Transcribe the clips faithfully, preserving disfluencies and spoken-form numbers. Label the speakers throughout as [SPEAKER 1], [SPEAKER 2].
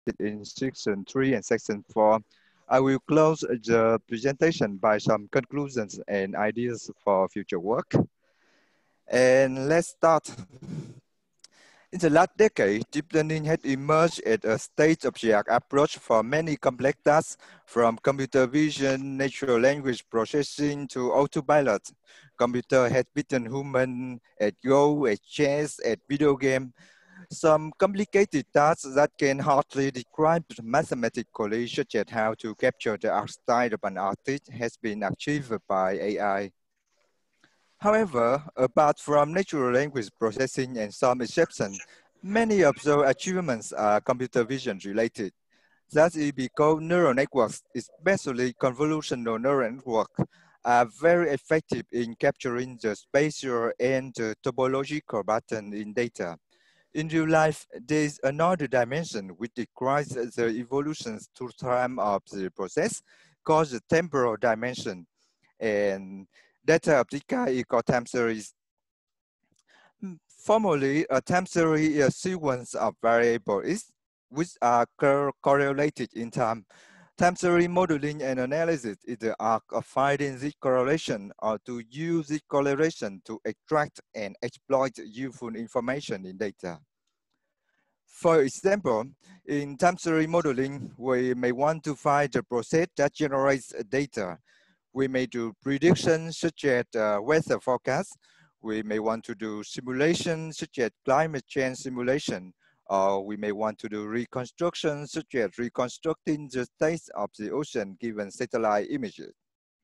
[SPEAKER 1] in section three and section four. I will close the presentation by some conclusions and ideas for future work. And let's start. In the last decade, deep learning has emerged as a state-of-the-art approach for many complex tasks, from computer vision, natural language processing to autopilot. Computer has beaten human at Go, at chess, at video game. Some complicated tasks that can hardly describe mathematically, such as how to capture the art style of an artist, has been achieved by A I. However, apart from natural language processing and some exceptions, many of those achievements are computer vision related. That is because neural networks, especially convolutional neural networks, are very effective in capturing the spatial and the topological pattern in data. In real life, there is another dimension which describes the evolution through time of the process, called the temporal dimension. And data of this kind is called time series. Formally, a time series is a sequence of variables which are correlated in time. Time series modeling and analysis is the art of finding this correlation or to use this correlation to extract and exploit useful information in data. For example, in time series modeling, we may want to find the process that generates data. We may do predictions such as uh, weather forecast. We may want to do simulations such as climate change simulation, or we may want to do reconstruction such as reconstructing the state of the ocean given satellite images.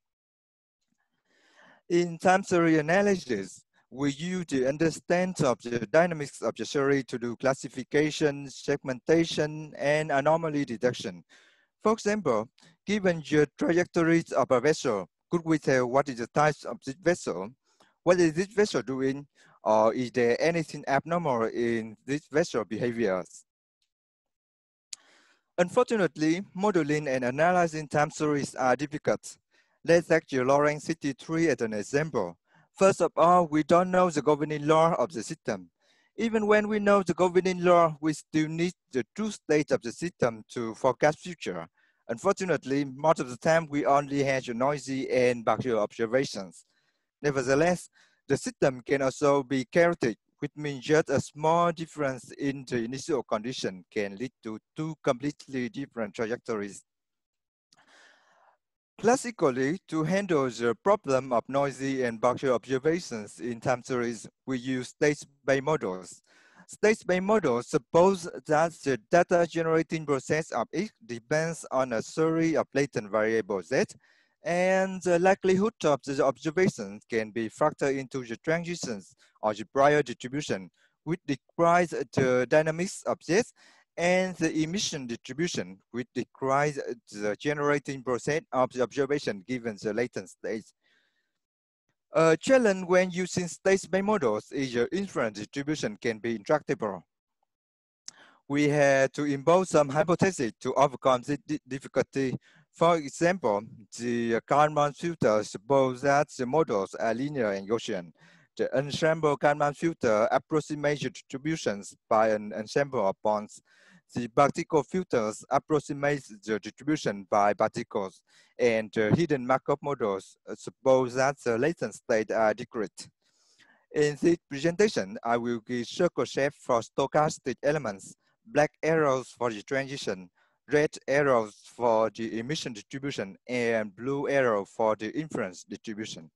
[SPEAKER 1] In time series analysis, we use the understanding of the dynamics of the series to do classification, segmentation, and anomaly detection. For example, given the trajectories of a vessel, could we tell what is the type of this vessel? What is this vessel doing? Or is there anything abnormal in this vessel behaviors? Unfortunately, modeling and analyzing time series are difficult. Let's take the Lorentz City tree as an example. First of all, we don't know the governing law of the system. Even when we know the governing law, we still need the true state of the system to forecast future. Unfortunately, most of the time we only have noisy and partial observations. Nevertheless, the system can also be chaotic, which means just a small difference in the initial condition can lead to two completely different trajectories. Classically, to handle the problem of noisy and partial observations in time series, we use state-based models. State-based models suppose that the data generating process of it depends on a series of latent variables Z, and the likelihood of the observations can be factored into the transitions or the prior distribution, which describes the dynamics of Z, and the emission distribution, which describes the generating process of the observation given the latent state. A challenge when using state-based models is the inference distribution can be intractable. We had to impose some hypotheses to overcome this difficulty. For example, the Kalman filter supposes that the models are linear and Gaussian. The ensemble Kalman filter approximates the distributions by an ensemble of points. The particle filters approximate the distribution by particles, and the hidden Markov models suppose that the latent states are discrete. In this presentation, I will give circle shape for stochastic elements, black arrows for the transition, red arrows for the emission distribution, and blue arrow for the inference distribution.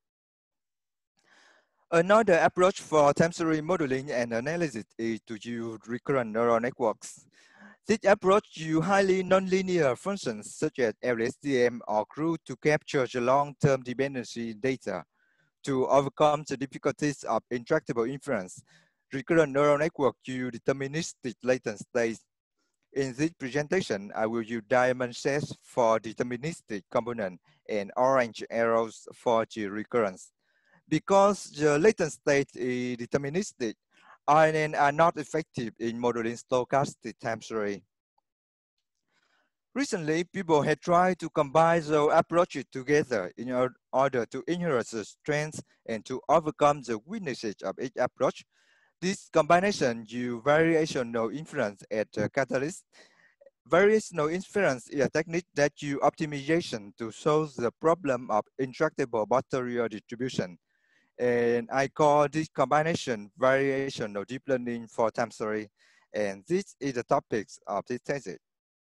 [SPEAKER 1] Another approach for time series modeling and analysis is to use recurrent neural networks. This approach uses highly nonlinear functions such as L S T M or C R U to capture the long-term dependency data. To overcome the difficulties of intractable inference, recurrent neural network use deterministic latent states. In this presentation, I will use diamond shapes for deterministic component and orange arrows for the recurrence. Because the latent state is deterministic, R N N are not effective in modeling stochastic time series. Recently, people have tried to combine those approaches together in order to inherit the strengths and to overcome the weaknesses of each approach. This combination uses variational inference as a catalyst, Variational inference is a technique that uses optimization to solve the problem of intractable Botterial distribution. And I call this combination variational deep learning for time series. And this is the topics of this thesis.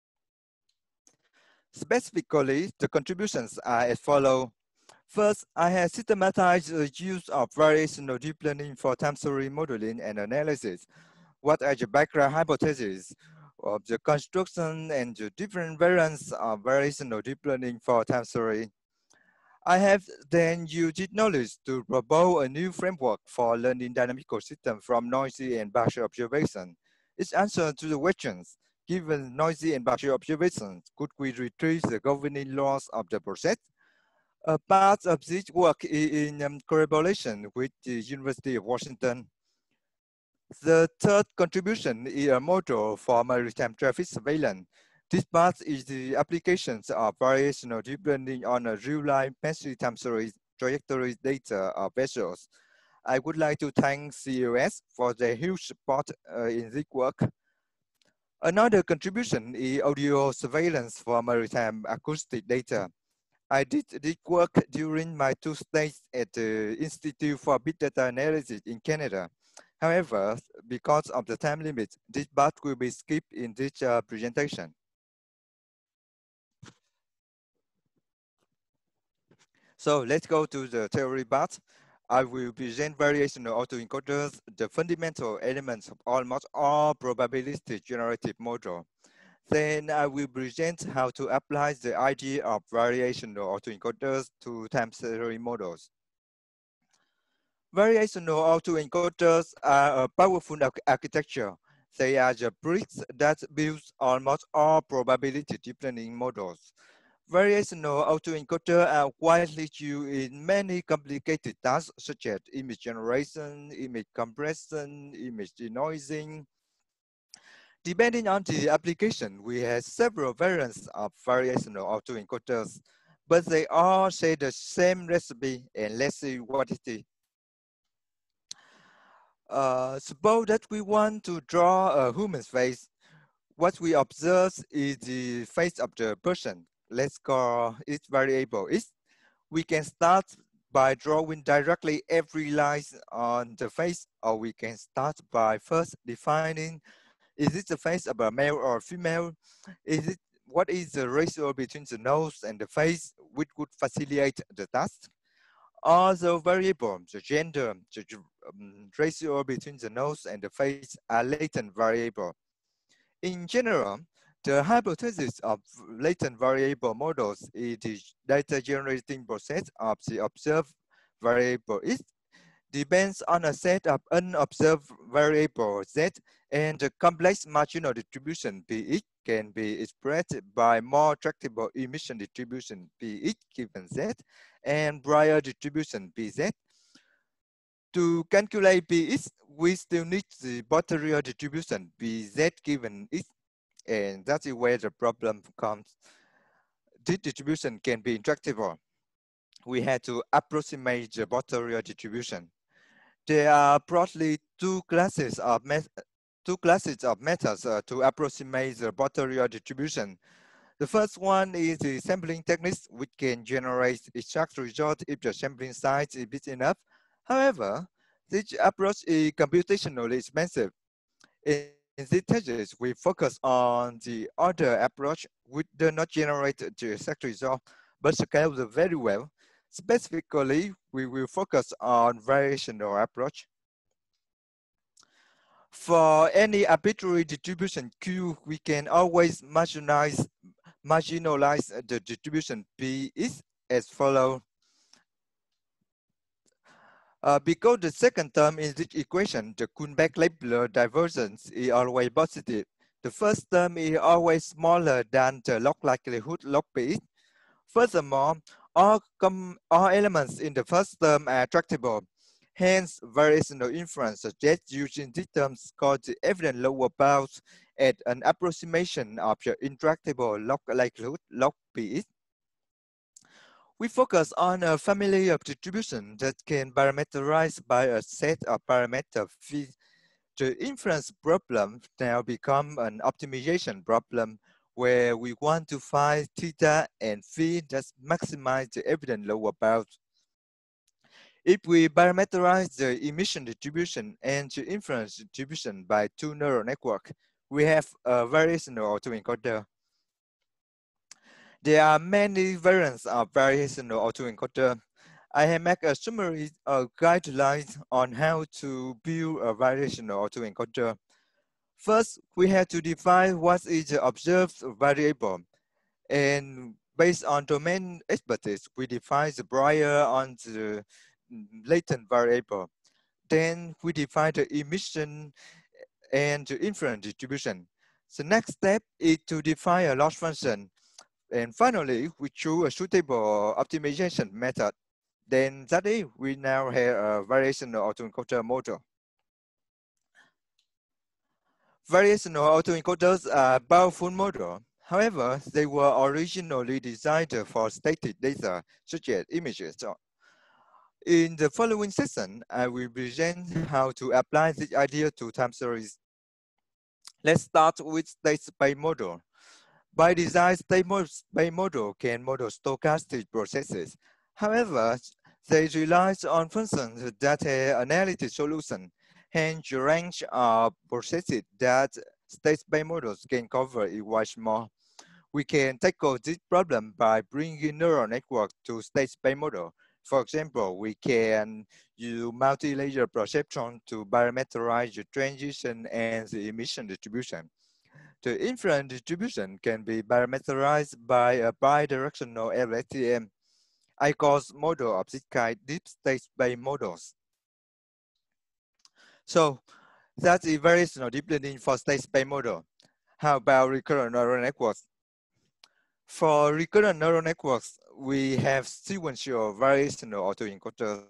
[SPEAKER 1] Specifically, the contributions are as follows. First, I have systematized the use of variational deep learning for time series modeling and analysis. What are the background hypotheses of the construction and the different variants of variational deep learning for time series? I have then used this knowledge to propose a new framework for learning dynamical systems from noisy and partial observation. Its answer to the questions, given noisy and partial observations, could we retrieve the governing laws of the process? A part of this work is in um, collaboration with the University of Washington. The third contribution is a model for maritime traffic surveillance. This part is the applications of variational deep learning on a real-life massive time series trajectory data of vessels. I would like to thank C O S for their huge support uh, in this work. Another contribution is audio surveillance for maritime acoustic data. I did this work during my two stays at the Institute for Big Data Analysis in Canada. However, because of the time limit, this part will be skipped in this uh, presentation. So let's go to the theory part. I will present variational autoencoders, the fundamental elements of almost all probabilistic generative model. Then I will present how to apply the idea of variational autoencoders to time series models. Variational autoencoders are a powerful architecture. They are the bricks that build almost all probability deep learning models. Variational autoencoders are widely used in many complicated tasks such as image generation, image compression, image denoising. Depending on the application, we have several variants of variational autoencoders, but they all share the same recipe, and let's see what it is. Uh, suppose that we want to draw a human face. What we observe is the face of the person. Let's call it variable is. We can start by drawing directly every line on the face, or we can start by first defining, is it the face of a male or female? Is it, what is the ratio between the nose and the face, which would facilitate the task? Other variables, the gender, the um, ratio between the nose and the face are latent variable. In general, the hypothesis of latent variable models is the data generating process of the observed variable is depends on a set of unobserved variables Z, and the complex marginal distribution P X can be expressed by more tractable emission distribution P X given Z and Brier distribution P Z. To calculate P X, we still need the Botterial distribution P Z given X, and that's where the problem comes. This distribution can be intractable. We had to approximate the Botterial distribution. There are broadly two classes of two classes of methods uh, to approximate the Botterial distribution. The first one is the sampling techniques, which can generate exact result if the sampling size is big enough. However, this approach is computationally expensive. In this thesis, we focus on the other approach, which does not generate the exact result, but scales very well. Specifically, we will focus on variational approach. For any arbitrary distribution Q, we can always marginalize, marginalize the distribution P is as follows. Uh, because the second term in this equation, the Kuhn-Beck-Leibler divergence is always positive. The first term is always smaller than the log likelihood log P. Furthermore, all, all elements in the first term are tractable. Hence, variational inference suggests using these terms called the evident lower bounds at an approximation of the intractable log likelihood log P. We focus on a family of distribution that can parameterize by a set of parameters. The inference problem now become an optimization problem. where we want to find theta and phi that maximize the evident lower bound. If we parameterize the emission distribution and the inference distribution by two neural networks, we have a variational autoencoder. There are many variants of variational autoencoder. I have made a summary of guidelines on how to build a variational autoencoder. First, we have to define what is the observed variable. And based on domain expertise, we define the prior on the latent variable. Then we define the emission and the inference distribution. The next step is to define a loss function. And finally, we choose a suitable optimization method. Then that is, we now have a variational autoencoder model. Variational autoencoders are powerful models. However, they were originally designed for static data, such as images. In the following session, I will present how to apply this idea to time series. Let's start with state-space model. By design, state-space model can model stochastic processes. However, they rely on functions that have analytic solution. Hence, the range of processes that state-space models can cover is quite small. We can tackle this problem by bringing neural networks to state-space model. For example, we can use multi-layer perceptron to parameterize the transition and the emission distribution. The inference distribution can be parameterized by a bidirectional L S T M. I call model of this kind deep state-space models. So that's a variational deep learning for state-space model. How about recurrent neural networks? For recurrent neural networks, we have sequential variational autoencoders.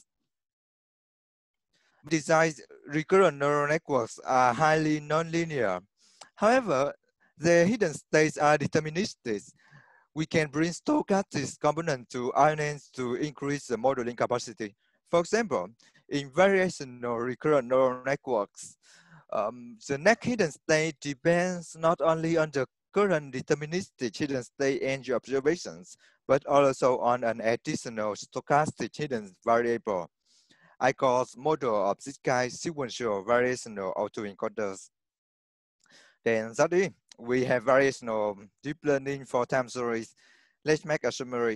[SPEAKER 1] Besides, recurrent neural networks are highly nonlinear. However, their hidden states are deterministic. We can bring stochastic components to I N Ns to increase the modeling capacity. For example, in variational recurrent neural networks, um, the next hidden state depends not only on the current deterministic hidden state and observations, but also on an additional stochastic hidden variable. I call model of this kind sequential variational autoencoders. Then thirdly, we have variational deep learning for time series. Let's make a summary.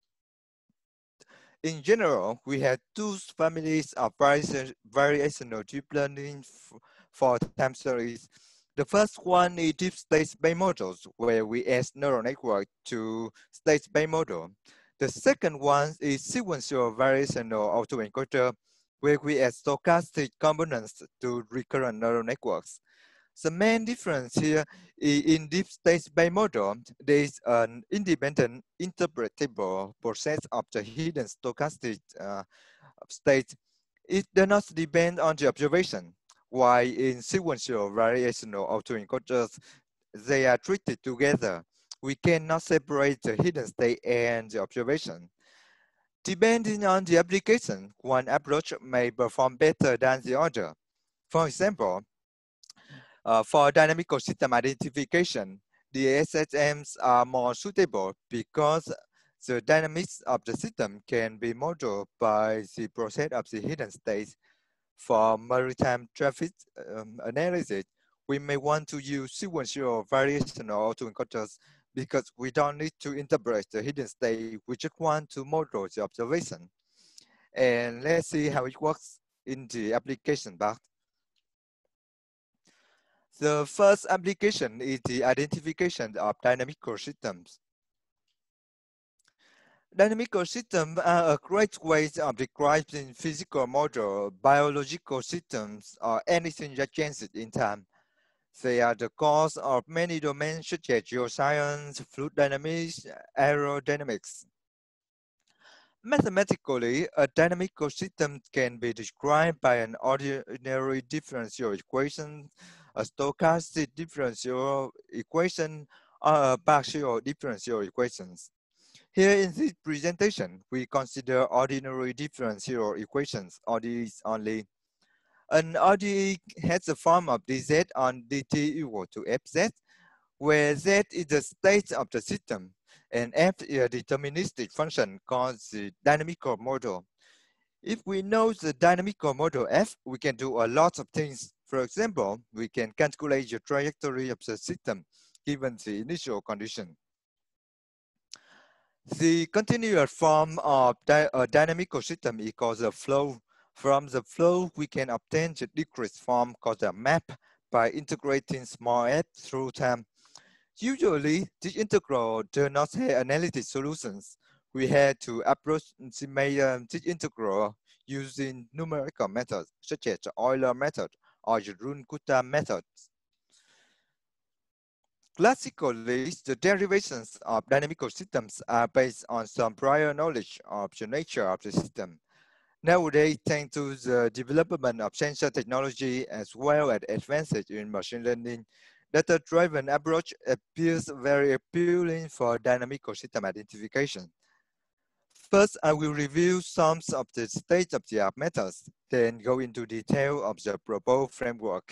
[SPEAKER 1] In general, we have two families of variational deep learning for time series. The first one is deep state-space models, where we add neural network to state-space model. The second one is sequential variational autoencoder, where we add stochastic components to recurrent neural networks. The main difference here is in deep state-space model, there is an independent interpretable process of the hidden stochastic uh, state. It does not depend on the observation, while in sequential variational autoencoders, they are treated together. We cannot separate the hidden state and the observation. Depending on the application, one approach may perform better than the other. For example, uh, for dynamical system identification, the S S Ms are more suitable because the dynamics of the system can be modeled by the process of the hidden states. For maritime traffic um, analysis, we may want to use sequential variational autoencoders because we don't need to interpret the hidden state, we just want to model the observation. And let's see how it works in the application part. The first application is the identification of dynamical systems. Dynamical systems are a great way of describing physical model, biological systems, or anything that changes in time. They are the cause of many domains such as geoscience, fluid dynamics, aerodynamics. Mathematically, a dynamical system can be described by an ordinary differential equation, a stochastic differential equation, or a partial differential equations. Here in this presentation, we consider ordinary differential equations, O D Es only. An O D E has the form of dz on dt equal to fz, where Z is the state of the system and F is a deterministic function called the dynamical model. If we know the dynamical model F, we can do a lot of things. For example, we can calculate the trajectory of the system given the initial condition. The continuous form of dy a dynamical system equals the flow. From the flow, we can obtain the decreased form called the map by integrating small f through time. Usually, this integral does not have analytic solutions. We had to approximate um, this integral using numerical methods such as the Euler method or the Runge-Kutta method. Classically, the derivations of dynamical systems are based on some prior knowledge of the nature of the system. Nowadays, thanks to the development of sensor technology as well as advances in machine learning, data-driven approach appears very appealing for dynamical system identification. First, I will review some of the state-of-the-art methods, then go into detail of the proposed framework.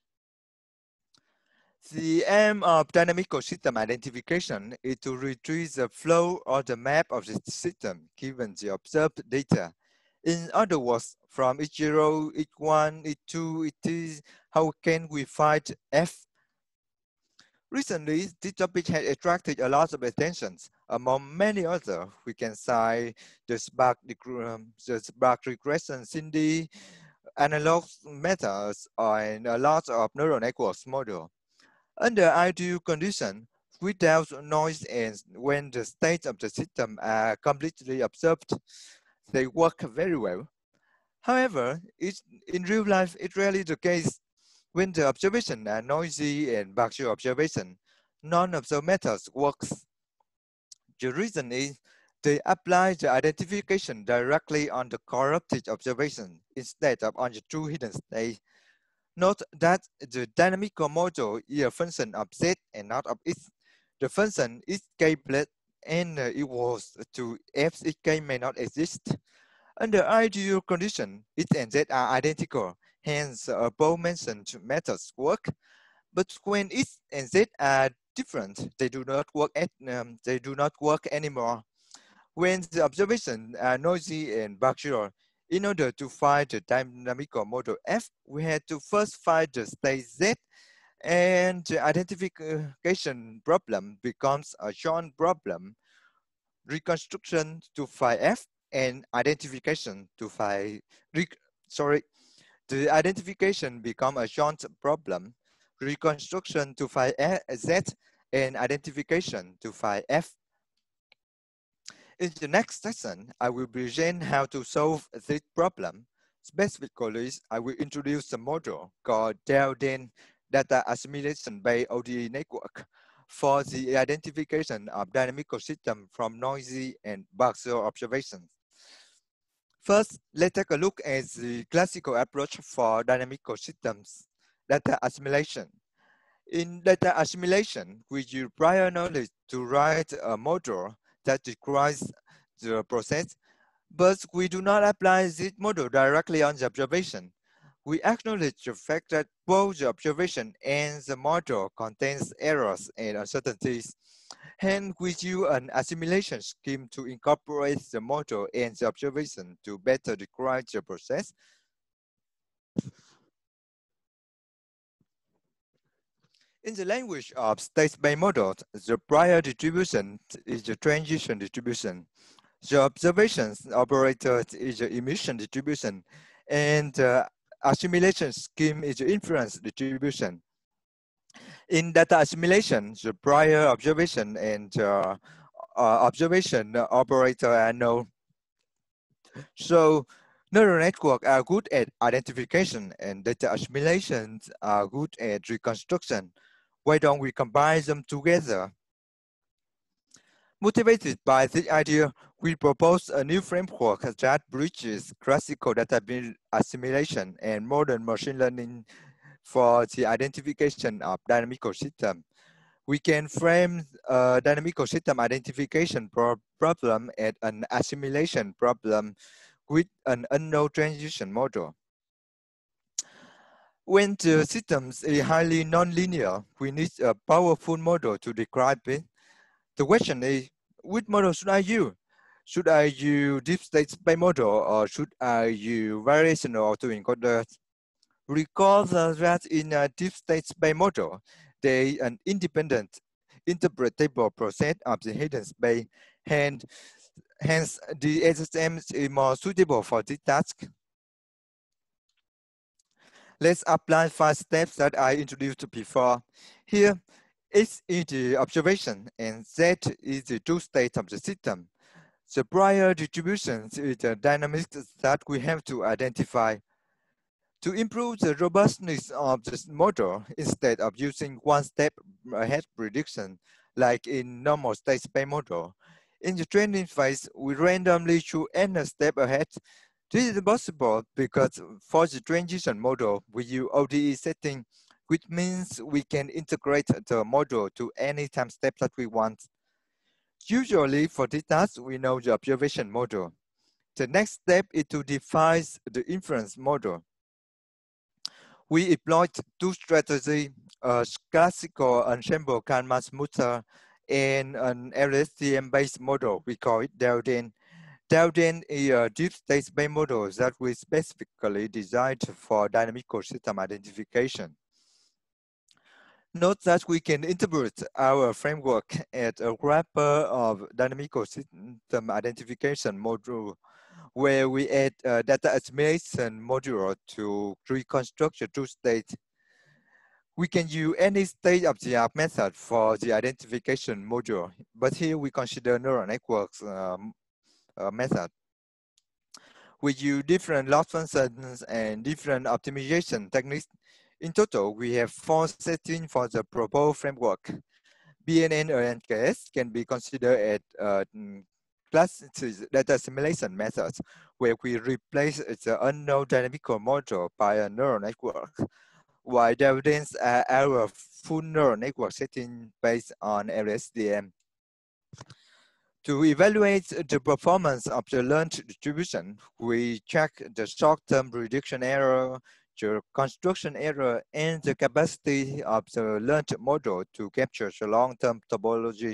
[SPEAKER 1] The aim of dynamical system identification is to retrieve the flow or the map of the system given the observed data. In other words, from E zero, E one, E two, E three, how can we find F? Recently, this topic has attracted a lot of attention. Among many others, we can cite the Spark, um, the Spark regression, C I N D, analog methods, and a lot of neural networks model. Under ideal conditions, without noise and when the states of the system are completely observed, they work very well. However, it's, in real life, it's rarely the case. When the observations are noisy and partial observation, none of the methods works. The reason is they apply the identification directly on the corrupted observation instead of on the true hidden state. Note that the dynamical model is a function of Z and not of X. The function xk and equals to f xk may not exist. Under ideal condition, X and Z are identical, hence above mentioned methods work. But when X and Z are different, they do not work at, um, they do not work anymore. When the observations are noisy and partial, in order to find the dynamical model F, we had to first find the state Z, and the identification problem becomes a joint problem, reconstruction to find F and identification to find, sorry, the identification become a joint problem, reconstruction to find Z and identification to find F. In the next session, I will present how to solve this problem. Specifically, I will introduce a model called DELDEN Data Assimilation-based O D E network for the identification of dynamical systems from noisy and partial observations. First, let's take a look at the classical approach for dynamical systems, data assimilation. In data assimilation, we use prior knowledge to write a model that describes the process, but we do not apply this model directly on the observation. We acknowledge the fact that both the observation and the model contains errors and uncertainties. Hence, we use an assimilation scheme to incorporate the model and the observation to better describe the process. In the language of state-based models, the prior distribution is the transition distribution. The observations operator is the emission distribution, and the assimilation scheme is the inference distribution. In data assimilation, the prior observation and uh, uh, observation operator are known. So neural networks are good at identification and data assimilations are good at reconstruction. Why don't we combine them together? Motivated by this idea, we propose a new framework that bridges classical data assimilation and modern machine learning for the identification of dynamical systems. We can frame a dynamical system identification pro problem as an assimilation problem with an unknown transition model. When the system is highly nonlinear, we need a powerful model to describe it. The question is, which model should I use? Should I use deep state space model or should I use variational autoencoder? Recall that in a deep state space model, there is an independent interpretable process of the hidden space, and hence the S S M is more suitable for this task. Let's apply five steps that I introduced before. Here, X is the observation and Z is the true state of the system. The prior distribution is the dynamics that we have to identify. To improve the robustness of the model, instead of using one step ahead prediction, like in normal state space model, in the training phase, we randomly choose n step ahead. This is possible because for the transition model, we use O D E setting, which means we can integrate the model to any time step that we want. Usually for this task, we know the observation model. The next step is to define the inference model. We employed two strategies, a classical ensemble Kalman smoother and an L S T M-based model. We call it Delden. Delden is a deep state space model that we specifically designed for dynamical system identification. Note that we can interpret our framework as a wrapper of dynamical system identification module, where we add a data assimilation module to reconstruct the true state. We can use any state of the art method for the identification module, but here we consider neural networks um, uh, method. We use different loss functions and different optimization techniques. In total, we have four settings for the proposed framework. B N N or N K S can be considered as uh, class data assimilation methods, where we replace the unknown dynamical model by a neural network, while Delden's are our full neural network setting based on L S T M. To evaluate the performance of the learned distribution, we check the short-term prediction error, the construction error, and the capacity of the learned model to capture the long-term topology.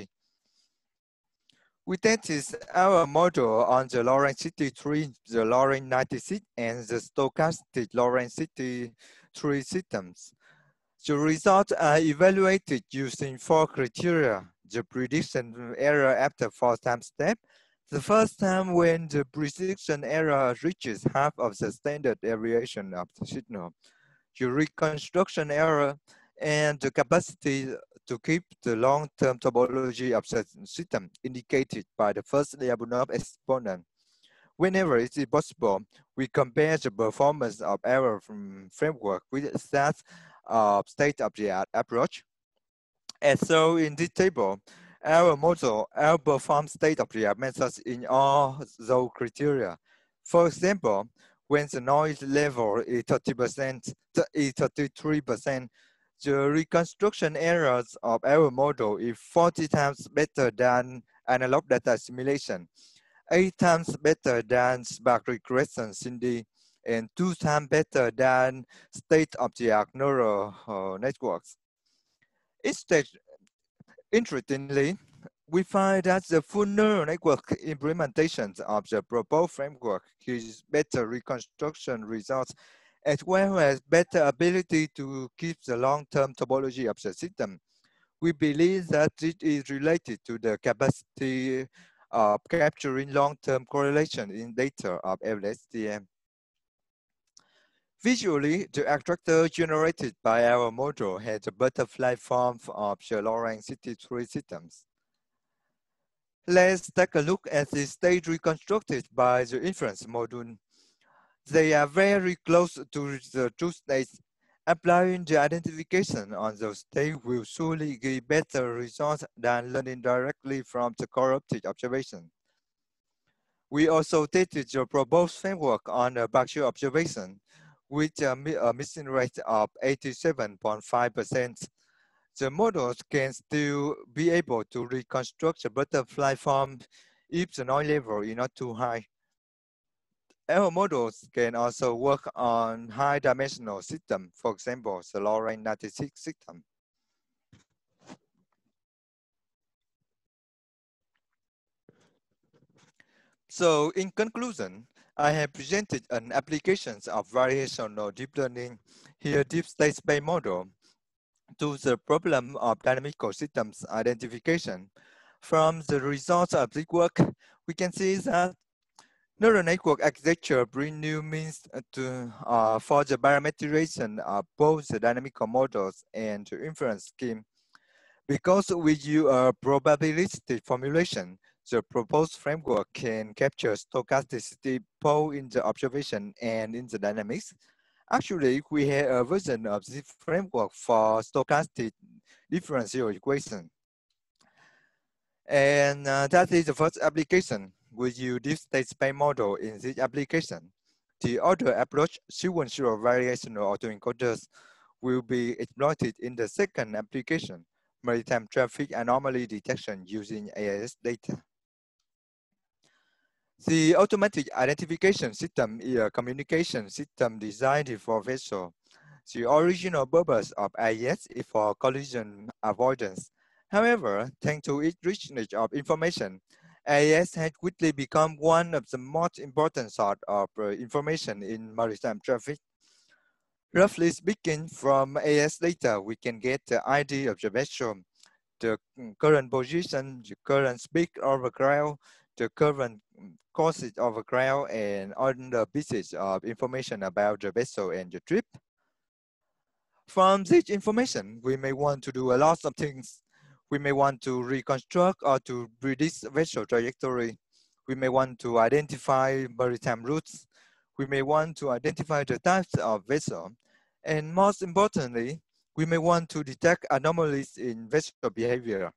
[SPEAKER 1] We tested our model on the Lorentz C T three, the Lorentz ninety-six, and the stochastic Lorentz C T three systems. The results are evaluated using four criteria: the prediction error after four time step, the first time when the prediction error reaches half of the standard deviation of the signal, the reconstruction error, and the capacity to keep the long-term topology of the system indicated by the first Lyapunov exponent. Whenever it is possible, we compare the performance of our framework with that of state-of-the-art approach. And so in this table, our model outperforms state-of-the-art methods in all those criteria. For example, when the noise level is thirty percent, is thirty-three percent, the reconstruction errors of our model is forty times better than analog data simulation, eight times better than spark regression C N D, and two times better than state-of-the-art neural uh, networks. Instead, interestingly, we find that the full neural network implementation of the proposed framework gives better reconstruction results, as well as better ability to keep the long-term topology of the system. We believe that it is related to the capacity of capturing long-term correlation in data of L S T M. Visually, the attractor generated by our model has a butterfly form of the Lorentz C T three systems. Let's take a look at the state reconstructed by the inference module. They are very close to the true states. Applying the identification on those states will surely give better results than learning directly from the corrupted observation. We also tested the proposed framework on a partial observation with a, a missing rate of eighty-seven point five percent. The models can still be able to reconstruct the butterfly form if the noise level is not too high. Our models can also work on high-dimensional systems, for example, the Lorentz ninety-six system. So in conclusion, I have presented an application of variational deep learning, here deep state-space model, to the problem of dynamical systems identification. From the results of this work, we can see that neural network architecture bring new means to, uh, for the parameterization of both the dynamical models and the inference scheme. Because we use a probabilistic formulation, the proposed framework can capture stochasticity both in the observation and in the dynamics. Actually, we have a version of this framework for stochastic differential equation. And uh, that is the first application. We use this state space model in this application. The other approach, sequential variational autoencoders, will be exploited in the second application, maritime traffic anomaly detection using A I S data. The automatic identification system is a communication system designed for vessels. The original purpose of A I S is for collision avoidance. However, thanks to its richness of information, A I S has quickly become one of the most important sources of uh, information in maritime traffic. Roughly speaking, from A I S data, we can get the I D of the vessel, the current position, the current speed of the ground, the current course of the ground, and other pieces of information about the vessel and the trip. From this information, we may want to do a lot of things. We may want to reconstruct or to predict vessel trajectory. We may want to identify maritime routes. We may want to identify the types of vessel. And most importantly, we may want to detect anomalies in vessel behavior.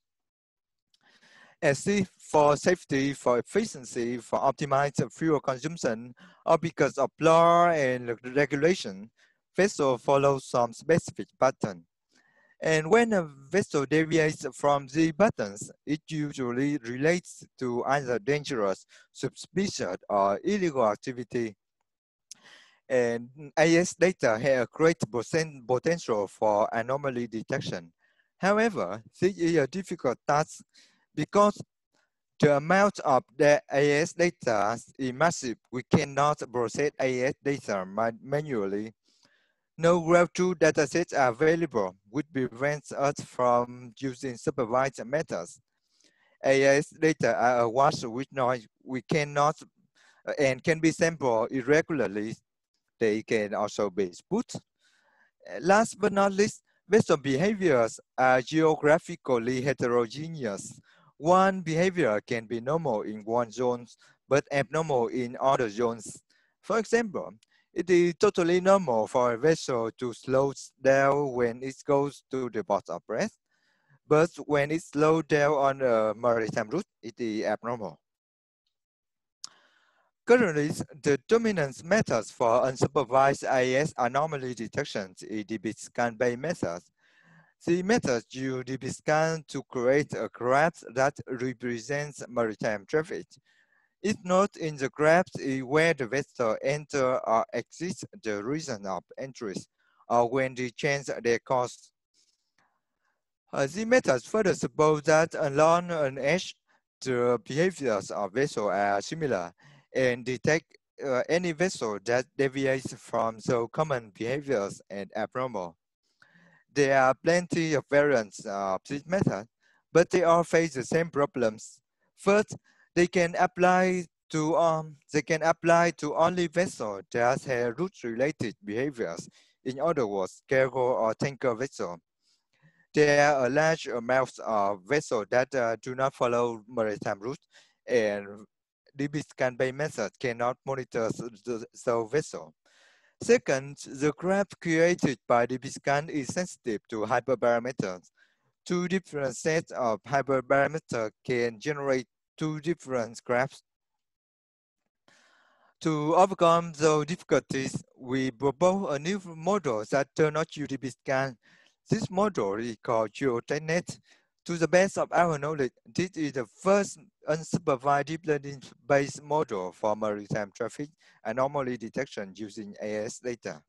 [SPEAKER 1] As if for safety, for efficiency, for optimized fuel consumption, or because of law and regulation, vessel follows some specific pattern. And when a vessel deviates from the patterns, it usually relates to either dangerous, suspicious, or illegal activity. And A I S data have a great potential for anomaly detection. However, this is a difficult task because the amount of the A I S data is massive. We cannot process A I S data manually. No real-true datasets are available, which prevents us from using supervised methods. A I S data are awash with noise. We cannot uh, and can be sampled irregularly. They can also be split. Last but not least, vessel behaviors are geographically heterogeneous. One behavior can be normal in one zone, but abnormal in other zones. For example, it is totally normal for a vessel to slow down when it goes to the port of Brest, but when it slows down on a maritime route, it is abnormal. Currently, the dominant methods for unsupervised I S anomaly detection is D B scan-based methods. The methods use D B scan to create a graph that represents maritime traffic. If not in the graph is where the vessel enter or exits the reason of entries, or when they change their course. Uh, the methods further suppose that along an edge, the behaviors of vessel are similar and detect uh, any vessel that deviates from the common behaviors and abnormal. There are plenty of variants of this method, but they all face the same problems. First, they can apply to um, they can apply to only vessels that have route-related behaviors. In other words, cargo or tanker vessel. There are a large amount of vessels that uh, do not follow maritime routes, and D B scan-based method cannot monitor the, the vessel. Second, the graph created by D B scan is sensitive to hyperparameters. Two different sets of hyperparameters can generate two different graphs. To overcome those difficulties, we propose a new model that does not use D B scan. This model is called GeoTechNet. To the best of our knowledge, this is the first unsupervised deep learning-based model for maritime traffic anomaly detection using A S data.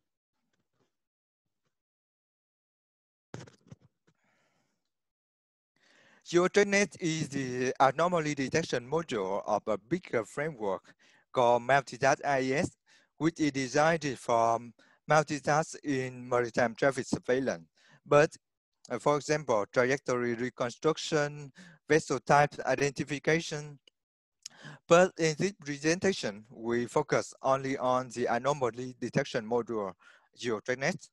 [SPEAKER 1] GeoTrackNet is the anomaly detection module of a bigger framework called Multitask A S, which is designed for multitask in maritime traffic surveillance. But uh, for example, trajectory reconstruction, vessel type identification. But in this presentation, we focus only on the anomaly detection module, GeoTrackNet.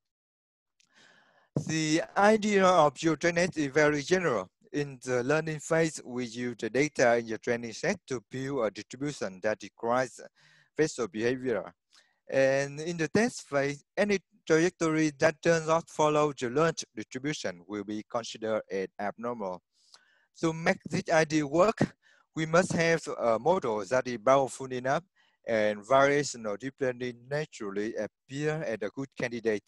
[SPEAKER 1] The idea of GeoTrackNet is very general. In the learning phase, we use the data in the training set to build a distribution that describes vessel behavior. And in the test phase, any trajectory that does not follow the learned distribution will be considered as abnormal. To make this idea work, we must have a model that is powerful enough and variational deep learning naturally appear as a good candidate.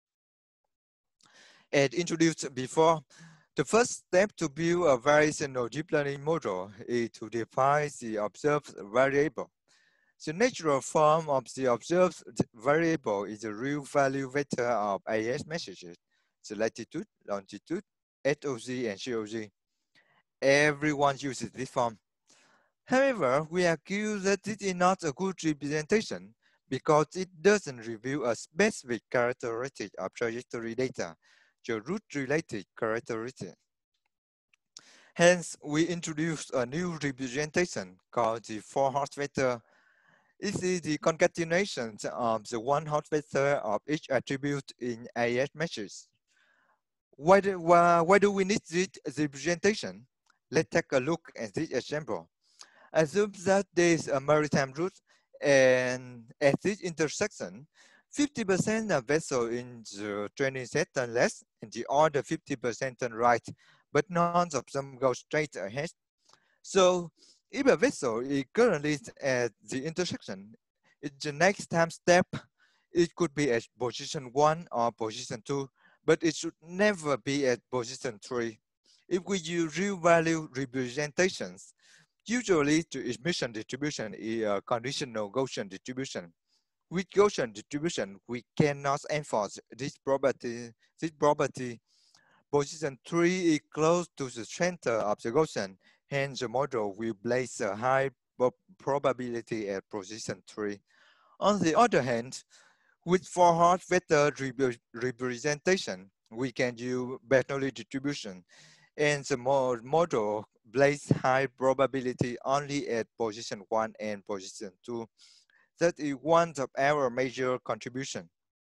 [SPEAKER 1] As introduced before, the first step to build a variational deep learning model is to define the observed variable. The natural form of the observed variable is the real value vector of A S messages, the latitude, longitude, H O Z, and C O Z. Everyone uses this form. However, we argue that this is not a good representation because it doesn't reveal a specific characteristic of trajectory data, the route-related characteristic. Hence, we introduced a new representation called the four-hot vector. It is the concatenation of the one-hot vector of each attribute in A S message. Why do, why, why do we need this representation? Let's take a look at this example. Assume that there is a maritime route, and at this intersection, fifty percent of vessels in the training set turn left, and the other fifty percent turn right, but none of them go straight ahead. So if a vessel is currently at the intersection, in the next time step, it could be at position one or position two, but it should never be at position three. If we use real value representations, usually the emission distribution is a conditional Gaussian distribution. With Gaussian distribution, we cannot enforce this property. This property, position three is close to the center of the Gaussian, hence the model will place a high probability at position three. On the other hand, with four-hot vector representation, we can use Bernoulli distribution, and the model places high probability only at position one and position two. That is one of our major contribution.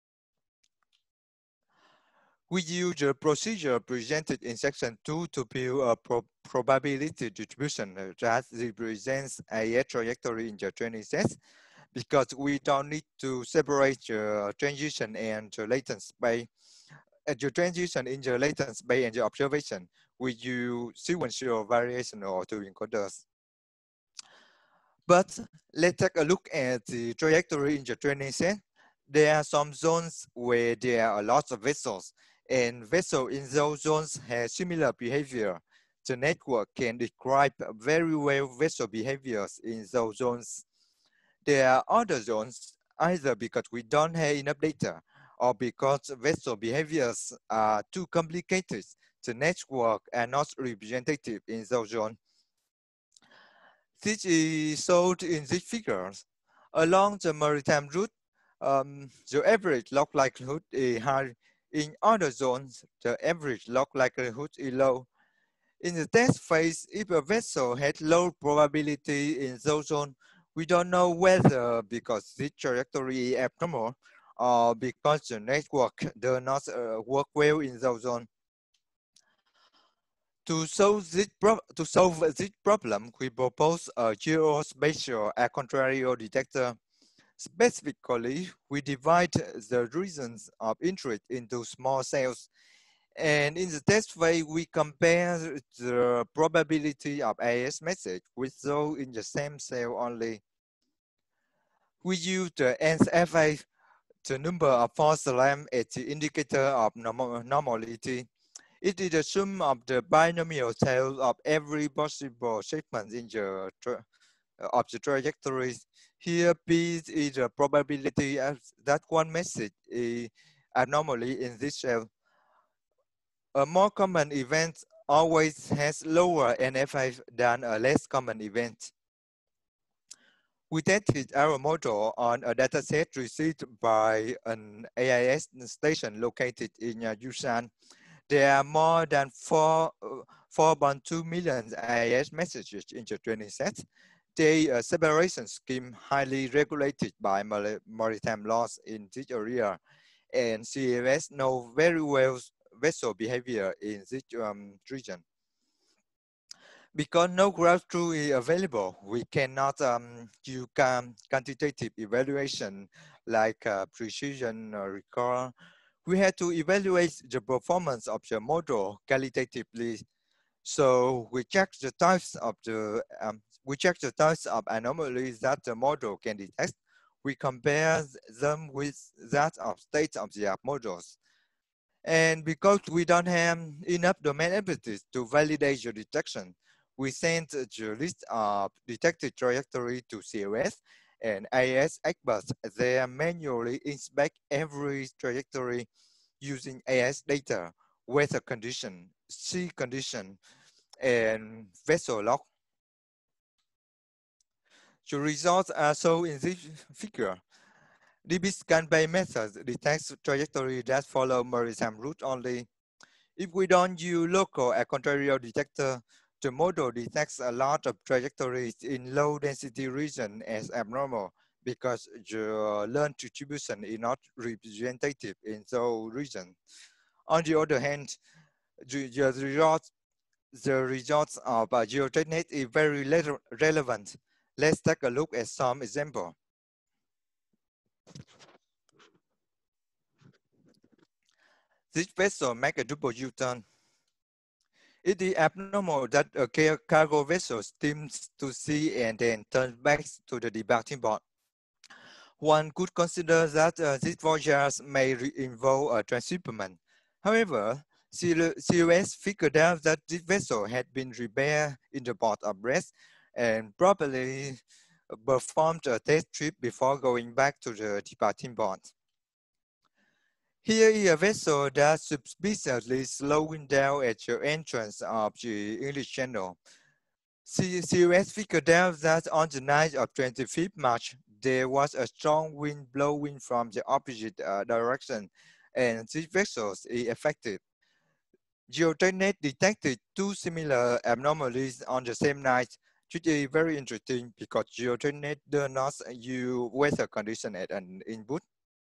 [SPEAKER 1] We use the procedure presented in section two to build a pro probability distribution that represents a trajectory in the training set, because we don't need to separate the transition and the latent space. At the transition in the latent space and the observation, we use sequential variational autoencoders. But let's take a look at the trajectory in the training set. There are some zones where there are a lot of vessels, and vessels in those zones have similar behavior. The network can describe very well vessel behaviors in those zones. There are other zones, either because we don't have enough data or because vessel behaviors are too complicated. The network are not representative in those zones. This is shown in these figures. Along the maritime route, um, the average log likelihood is high. In other zones, the average log likelihood is low. In the test phase, if a vessel had low probability in those zones, we don't know whether because this trajectory is abnormal or because the network does not uh, work well in those zones. To solve this to solve this problem, we propose a geospatial a contrario detector. Specifically, we divide the regions of interest into small cells. And in the test phase, we compare the probability of A S message with those in the same cell only. We use the nth F A, the number of false alarms, as the indicator of normal normality. It is the sum of the binomial tails of every possible segment in the of the trajectories. Here, P is the probability that one message is abnormally in this cell. A more common event always has lower N F I than a less common event. We tested our model on a dataset received by an A I S station located in uh, Busan. There are more than four, uh, four point two million A I S messages in the training set. The uh, separation scheme highly regulated by maritime laws in this area, and C A S know very well vessel behavior in this um, region. Because no graph truth is available, we cannot um, do um, quantitative evaluation like uh, precision or recall. We had to evaluate the performance of the model qualitatively. So we check the types of the um, we check the types of anomalies that the model can detect. We compare them with that of state of the art models. And because we don't have enough domain entities to validate the detection, we sent the list of detected trajectory to C O S and A S experts. They manually inspect every trajectory using A S data, weather condition, sea condition, and vessel log. The results are shown in this figure. D B scan-based methods detects trajectory that follow maritime route only. If we don't use local and contrarial detector, the model detects a lot of trajectories in low density region as abnormal because the learned distribution is not representative in those regions. On the other hand, the, the results the results of uh, GeoTrackNet is very relevant. Let's take a look at some example. This vessel make a double U-turn. It is abnormal that a cargo vessel steams to sea and then turns back to the departing port. One could consider that uh, these voyages may involve a transshipment. However, C O S figured out that this vessel had been repaired in the port of Brest and probably performed a test trip before going back to the departing port. Here is a vessel that suspiciously slowing down at the entrance of the English Channel. C O S figured out that on the night of twenty-fifth March, there was a strong wind blowing from the opposite uh, direction, and these vessels is affected. GeoTrackNet detected two similar abnormalities on the same night, which is very interesting because GeoTrackNet does not use weather condition as an input.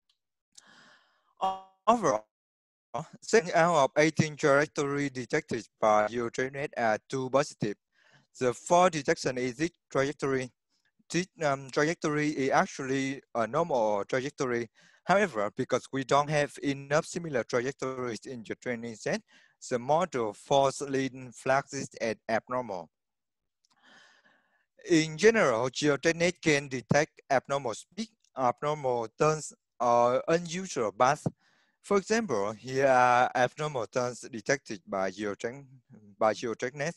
[SPEAKER 1] Overall, seven out of eighteen trajectories detected by GeoTrackNet are two positive. The four detection is this trajectory. This um, trajectory is actually a normal trajectory. However, because we don't have enough similar trajectories in the training set, the model falsely flags it as abnormal. In general, GeoTrackNet can detect abnormal speed, abnormal turns, or unusual paths. For example, here are abnormal turns detected by GeoTrack by GeoTrackNet.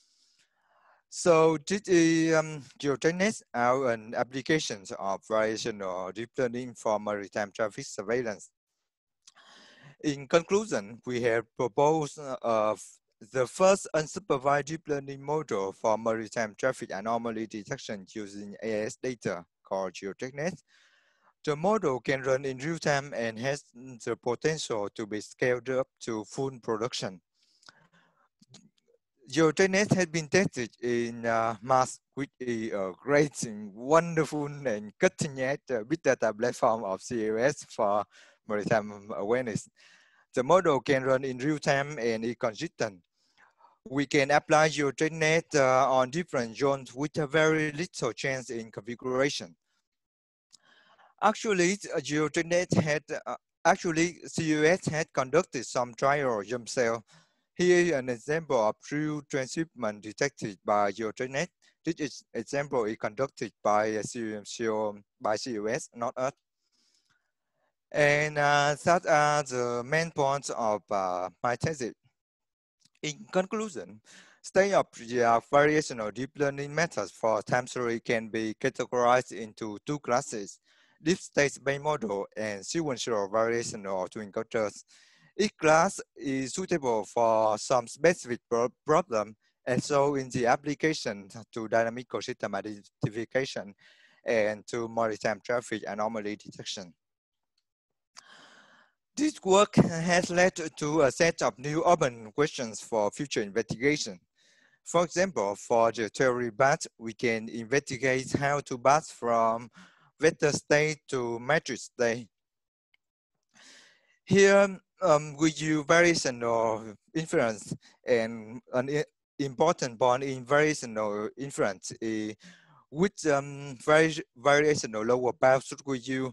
[SPEAKER 1] So this is um, GeoTrackNet are an application of variational deep learning for maritime traffic surveillance. In conclusion, we have proposed uh, the first unsupervised deep learning model for maritime traffic anomaly detection using A I S data called GeoTrackNet. The model can run in real time and has the potential to be scaled up to full production. GeoTrackNet has been tested in uh, Mars, which is a great and wonderful and cutting-edge uh, big data platform of C O S for maritime awareness. The model can run in real time and is consistent. We can apply GeoTrackNet uh, on different zones with a very little change in configuration. Actually, GeoTrackNet had uh, actually C O S had conducted some trial themselves. Here is an example of true transshipment detected by GeoTrackNet. This is example is conducted by C O, by C O S, not us. And uh, that are the main points of uh, my thesis. In conclusion, state-of-the-art variational deep learning methods for time series can be categorized into two classes: deep state-based model and sequential variational twin encoders. Each class is suitable for some specific pro problem, and so in the application to dynamical system identification and to maritime traffic anomaly detection. This work has led to a set of new open questions for future investigation. For example, for the theory path, we can investigate how to pass from vector state to matrix state. Here, um, we use variational inference, and an important point in variational inference is which um, vari variational lower bound should we use.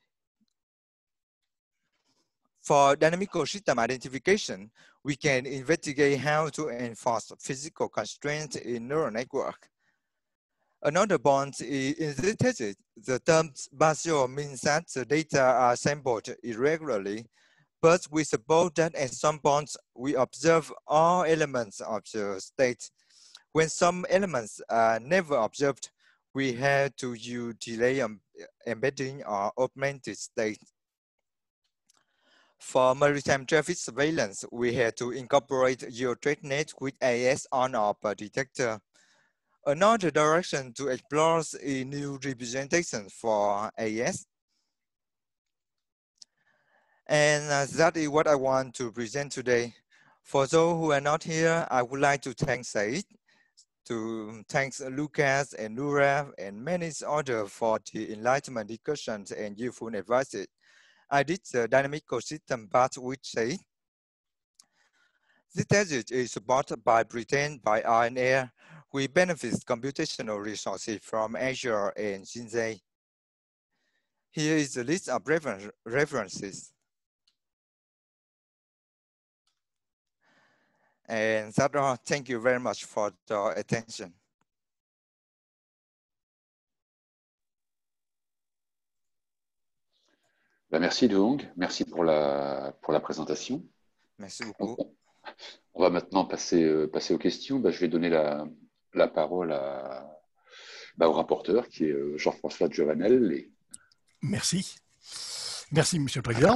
[SPEAKER 1] For dynamical system identification, we can investigate how to enforce physical constraints in neural network. Another point is in this thesis, the term spatial means that the data are sampled irregularly, but we suppose that at some points we observe all elements of the state. When some elements are never observed, we have to use delay embedding or augmented state. For maritime traffic surveillance, we had to incorporate GeoTrackNet with A S on-off detector. Another direction to explore is new representation for A S. And uh, that is what I want to present today. For those who are not here, I would like to thank Said, to thank Lucas and Nura and many others for the enlightenment discussions and useful advice. I did the dynamical system part with Said. This thesis is supported by Britain by R N A. We benefit computational resources from Azure and Xinzai. Here is a list of refer references. And that's all. Thank you very much for the attention.
[SPEAKER 2] Ben merci De Hong, merci pour la, pour la présentation.
[SPEAKER 1] Merci beaucoup.
[SPEAKER 2] On, on va maintenant passer, euh, passer aux questions. Ben, je vais donner la, la parole à, ben, au rapporteur qui est Jean-François Giovanel. Et...
[SPEAKER 3] Merci. Merci, Monsieur le Président.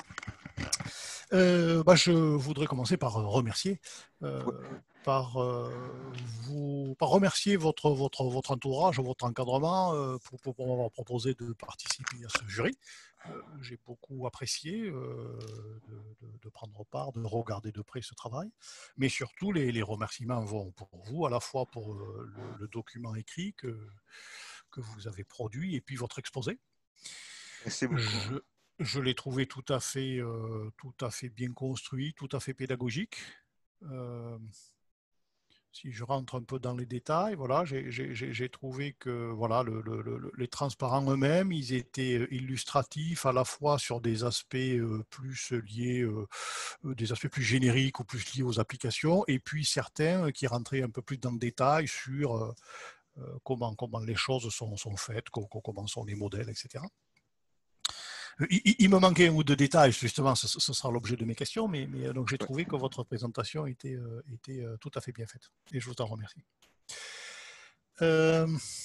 [SPEAKER 3] Euh, bah, je voudrais commencer par remercier, euh, par, euh, vous, par remercier votre, votre, votre entourage, votre encadrement euh, pour, pour, pour m'avoir proposé de participer à ce jury. Euh, J'ai beaucoup apprécié euh, de, de, de prendre part, de regarder de près ce travail, mais surtout les, les remerciements vont pour vous, à la fois pour le, le document écrit que, que vous avez produit et puis votre exposé.
[SPEAKER 1] Merci beaucoup.
[SPEAKER 3] Je, Je l'ai trouvé tout à fait, euh, tout à fait bien construit, tout à fait pédagogique. Euh, si je rentre un peu dans les détails, voilà, j'ai trouvé que voilà, le, le, le, les transparents eux-mêmes, ils étaient illustratifs à la fois sur des aspects euh, plus liés, euh, des aspects plus génériques ou plus liés aux applications, et puis certains qui rentraient un peu plus dans le détail sur euh, comment, comment les choses sont, sont faites, comment, comment sont les modèles, et cetera. Il, il me manquait un ou deux détails, justement, ce, ce sera l'objet de mes questions, mais, mais donc j'ai trouvé que votre présentation était, euh, était euh, tout à fait bien faite, et je vous en remercie. Euh,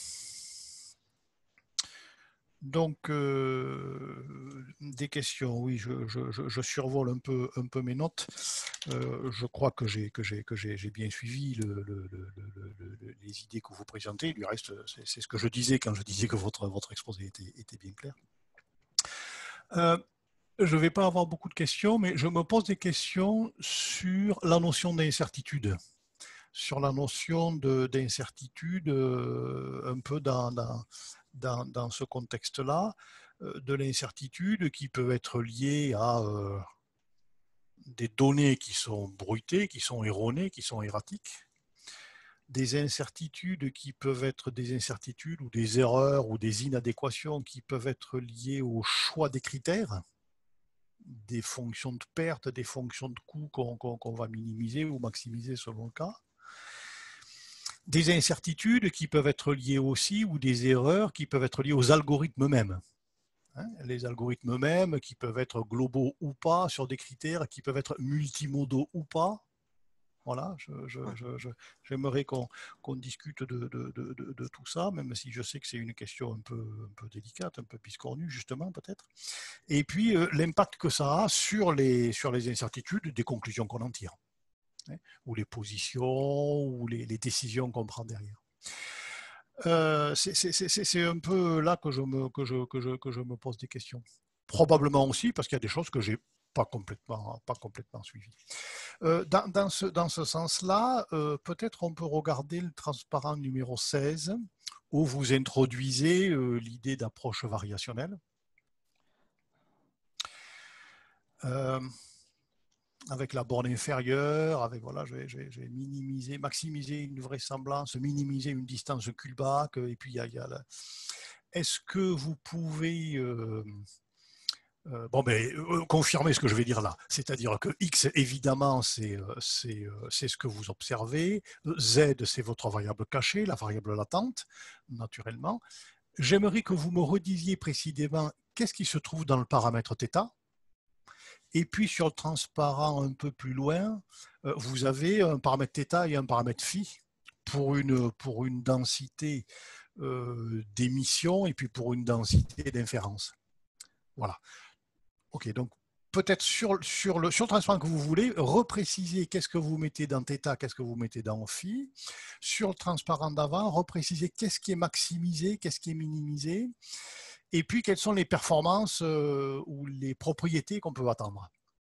[SPEAKER 3] donc, euh, des questions, oui, je, je, je survole un peu, un peu mes notes. Euh, je crois que j'ai que j'ai que j'ai bien suivi le, le, le, le, les idées que vous présentez. Du reste, c'est ce que je disais quand je disais que votre, votre exposé était, était bien clair. Euh, je ne vais pas avoir beaucoup de questions, mais je me pose des questions sur la notion d'incertitude, sur la notion d'incertitude euh, un peu dans, dans, dans, dans ce contexte-là, euh, de l'incertitude qui peut être liée à euh, des données qui sont bruitées, qui sont erronées, qui sont erratiques, des incertitudes qui peuvent être des incertitudes ou des erreurs ou des inadéquations qui peuvent être liées au choix des critères, des fonctions de perte, des fonctions de coût qu'on qu'on, qu'on va minimiser ou maximiser selon le cas. Des incertitudes qui peuvent être liées aussi, ou des erreurs qui peuvent être liées aux algorithmes eux-mêmes. Hein, les algorithmes eux-mêmes qui peuvent être globaux ou pas sur des critères, qui peuvent être multimodaux ou pas. Voilà, j'aimerais je, je, je, qu'on qu'on discute de, de, de, de, de tout ça, même si je sais que c'est une question un peu, un peu délicate, un peu piscornue, justement, peut-être. Et puis, euh, l'impact que ça a sur les, sur les incertitudes des conclusions qu'on en tire, hein, ou les positions, ou les, les décisions qu'on prend derrière. Euh, c'est un peu là que je, me, que, je, que, je, que je me pose des questions. Probablement aussi parce qu'il y a des choses que j'ai pas complètement, pas complètement suivies. Euh, dans, dans ce, dans ce sens-là, euh, peut-être on peut regarder le transparent numéro seize, où vous introduisez euh, l'idée d'approche variationnelle. Euh, avec la borne inférieure, avec voilà, je vais, je vais, je vais minimiser, maximiser une vraisemblance, minimiser une distance Kullback, et puis il y a, il y a la... Est-ce que vous pouvez euh, euh, bon, mais euh, confirmer ce que je vais dire là, c'est-à-dire que X, évidemment, c'est euh, euh, ce que vous observez, Z, c'est votre variable cachée, la variable latente, naturellement. J'aimerais que vous me redisiez précisément qu'est-ce qui se trouve dans le paramètre θ. Et puis sur le transparent un peu plus loin, euh, vous avez un paramètre θ et un paramètre phi pour une, pour une densité euh, d'émission et puis pour une densité d'inférence. Voilà. Ok, donc peut-être sur, sur, le, sur le transparent que vous voulez, repréciser qu'est-ce que vous mettez dans θ, qu'est-ce que vous mettez dans phi. Sur le transparent d'avant, repréciser qu'est-ce qui est maximisé, qu'est-ce qui est minimisé. Et puis, quelles sont les performances euh, ou les propriétés qu'on peut attendre.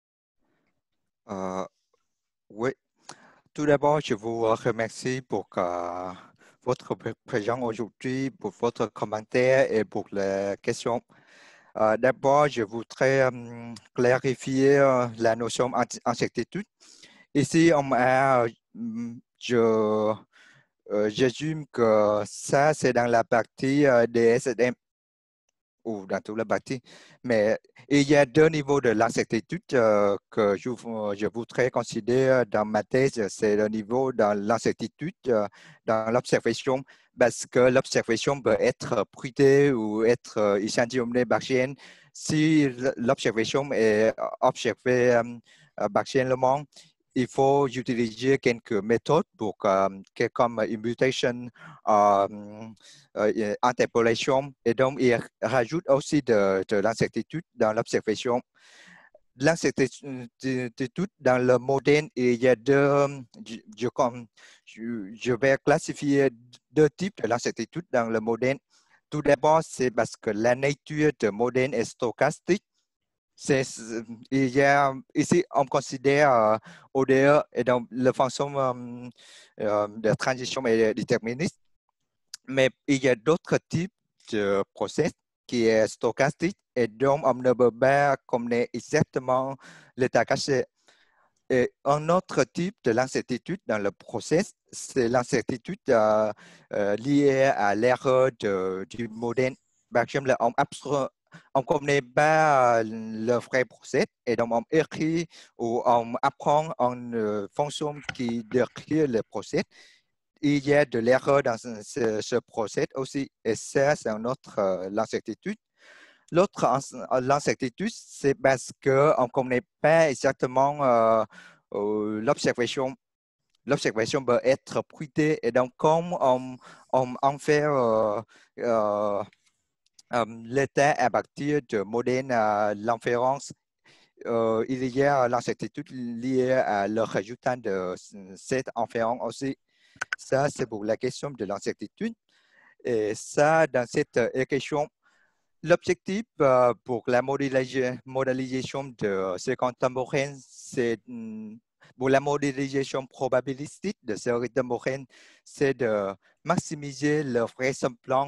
[SPEAKER 1] Euh, oui, tout d'abord, je vous remercie pour uh, votre présence aujourd'hui, pour votre commentaire et pour les questions. Uh, d'abord, je voudrais um, clarifier uh, la notion d'incertitude. Ici, on a, um, je, uh, j'assume que ça, c'est dans la partie uh, des S S M. Ou dans toute la partie. Mais il y a deux niveaux de l'incertitude euh, que je, je voudrais considérer dans ma thèse. C'est le niveau dans l'incertitude, euh, dans l'observation, parce que l'observation peut être prudée ou être euh, échantillonnée partielle. Si l'observation est observée euh, partiellement, il faut utiliser quelques méthodes pour, um, comme imputation, um, uh, interpolation, et donc il rajoute aussi de, de l'incertitude dans l'observation. L'incertitude dans le modèle, il y a deux, je, je, je vais classifier deux types de l'incertitude dans le modèle. Tout d'abord, c'est parce que la nature du modèle est stochastique. Il y a, ici, on considère euh, O D E et donc la fonction euh, euh, de transition est déterministe. Mais il y a d'autres types de process qui est stochastique et donc on ne peut pas connaître exactement l'état caché. Et un autre type de l'incertitude dans le process, c'est l'incertitude euh, euh, liée à l'erreur du modèle. Par exemple, on abstrait on ne connaît pas le vrai procès et donc on écrit ou on apprend une fonction qui décrit le procès. Il y a de l'erreur dans ce, ce procès aussi et ça, c'est une autre euh, l'incertitude. L'autre l'incertitude, c'est parce qu'on ne connaît pas exactement euh, euh, l'observation. L'observation peut être prudée et donc comme on, on, on fait euh, euh, Um, l'état à partir de modèles à l'inférence, euh, il y a l'incertitude liée à le résultat de cette inférence aussi. Ça, c'est pour la question de l'incertitude. Et ça, dans cette équation, l'objectif euh, pour la modélisation de ces contemporains, c'est pour la modélisation probabilistique de ces contemporains, c'est de maximiser le vraisemblance.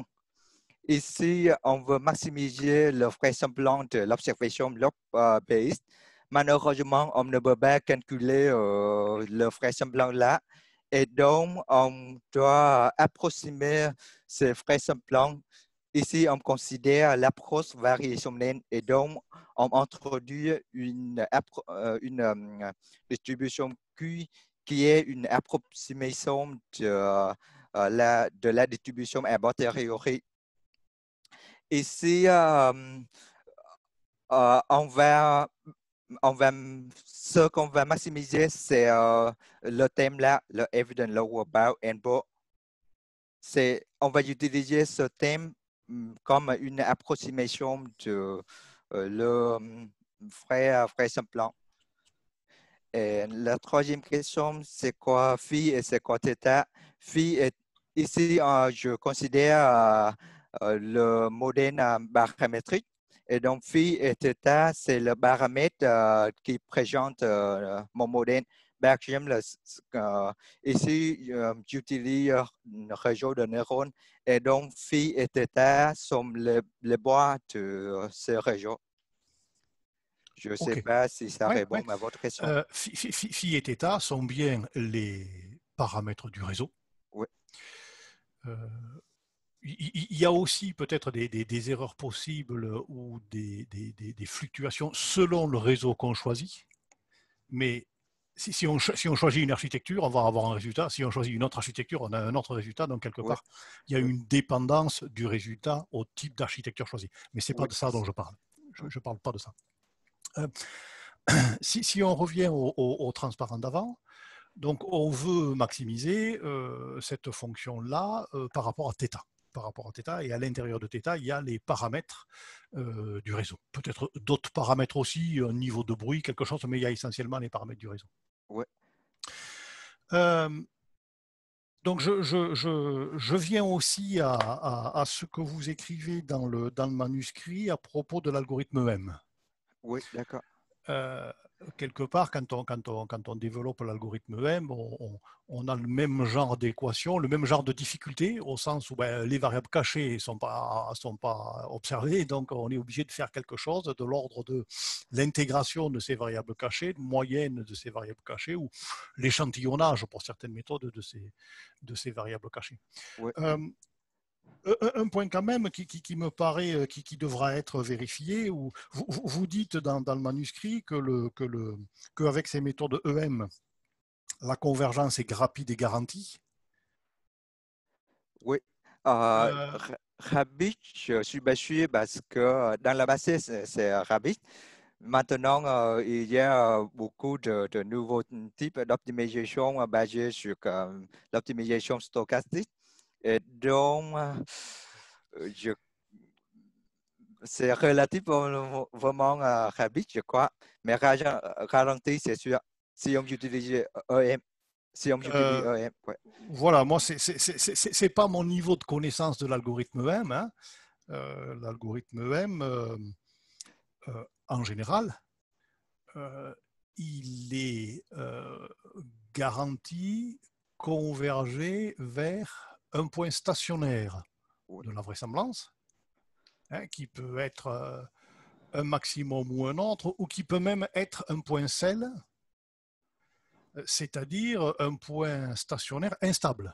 [SPEAKER 1] Ici, on veut maximiser le vraisemblance de l'observation log-based. Malheureusement, on ne peut pas calculer euh, le vraisemblance là. Et donc, on doit approximer ce vraisemblance. Ici, on considère l'approche variationnelle et donc on introduit une, une um, distribution Q qui est une approximation de, uh, la, de la distribution a posteriori. Ici, euh, euh, on va on va, ce qu'on va maximiser, c'est euh, le thème là, le Evident Lower Bound and Bow. C'est, on va utiliser ce thème comme une approximation de euh, le vrai, vrai semblant. Et la troisième question, c'est quoi phi et c'est quoi θ? Phi est ici, euh, je considère euh, euh, le modèle euh, paramétrique. Et donc, phi et θ, c'est le paramètre euh, qui présente euh, mon modèle. Par exemple, le, euh, ici, euh, j'utilise un réseau de neurones. Et donc, phi et θ sont les, les bois de ce réseau. Je ne sais
[SPEAKER 3] Ok.
[SPEAKER 1] pas si ça
[SPEAKER 3] Ouais,
[SPEAKER 1] répond
[SPEAKER 3] ouais.
[SPEAKER 1] à votre question.
[SPEAKER 3] Euh, phi, phi, phi- phi et θ sont bien les paramètres du réseau.
[SPEAKER 1] Oui.
[SPEAKER 3] Euh, il, il y a aussi peut-être des, des, des erreurs possibles ou des, des, des, fluctuations selon le réseau qu'on choisit. Mais si, si, on, si on choisit une architecture, on va avoir un résultat. Si on choisit une autre architecture, on a un autre résultat. Donc, quelque
[SPEAKER 1] Oui.
[SPEAKER 3] part, il y a
[SPEAKER 1] Oui.
[SPEAKER 3] une dépendance du résultat au type d'architecture choisie. Mais ce n'est pas
[SPEAKER 1] Oui.
[SPEAKER 3] de ça dont je parle. Je ne
[SPEAKER 1] Oui.
[SPEAKER 3] parle pas de ça. Euh, si, si on revient au, au, au transparent d'avant, donc on veut maximiser euh, cette fonction-là euh, par rapport à θ. Par rapport à θ, et à l'intérieur de θ, il y a les paramètres euh, du réseau. Peut-être d'autres paramètres aussi, un niveau de bruit, quelque chose, mais il y a essentiellement les paramètres du réseau.
[SPEAKER 1] Ouais.
[SPEAKER 3] Euh, donc je, je, je, je, viens aussi à, à, à ce que vous écrivez dans le, dans le manuscrit à propos de l'algorithme E M.
[SPEAKER 1] Oui, d'accord.
[SPEAKER 3] Euh, quelque part, quand on, quand on, quand on développe l'algorithme E M, on, on, a le même genre d'équation, le même genre de difficulté, au sens où ben, les variables cachées ne sont pas, sont pas observées, donc on est obligé de faire quelque chose de l'ordre de l'intégration de ces variables cachées, de moyenne de ces variables cachées, ou l'échantillonnage pour certaines méthodes de ces, de ces variables cachées.
[SPEAKER 1] Oui.
[SPEAKER 3] Euh, un point quand même qui, qui, qui me paraît, qui, qui, devra être vérifié, ou vous, vous dites dans, dans, le manuscrit que le, que le, qu'avec ces méthodes E M, la convergence est rapide et garantie.
[SPEAKER 1] Oui. Euh,
[SPEAKER 3] euh,
[SPEAKER 1] Rabbit, je suis pas sûr parce que dans la base, c'est Rabbit. Maintenant, euh, il y a beaucoup de, de nouveaux types d'optimisation basés sur euh, l'optimisation stochastique. Et donc, euh, je c'est relativement vraiment uh, rapide, je crois. Mais ralenti, c'est sûr. Si on utilise E M, si on utilise
[SPEAKER 3] euh,
[SPEAKER 1] E M, ouais.
[SPEAKER 3] Voilà, moi, ce n'est pas mon niveau de connaissance de l'algorithme E M. Hein. Euh, l'algorithme E M, euh, euh, en général, euh, il est euh, garanti converger vers un point stationnaire de la vraisemblance, hein, qui peut être euh, un maximum ou un autre, ou qui peut même être un point cell, c'est-à-dire un point stationnaire instable.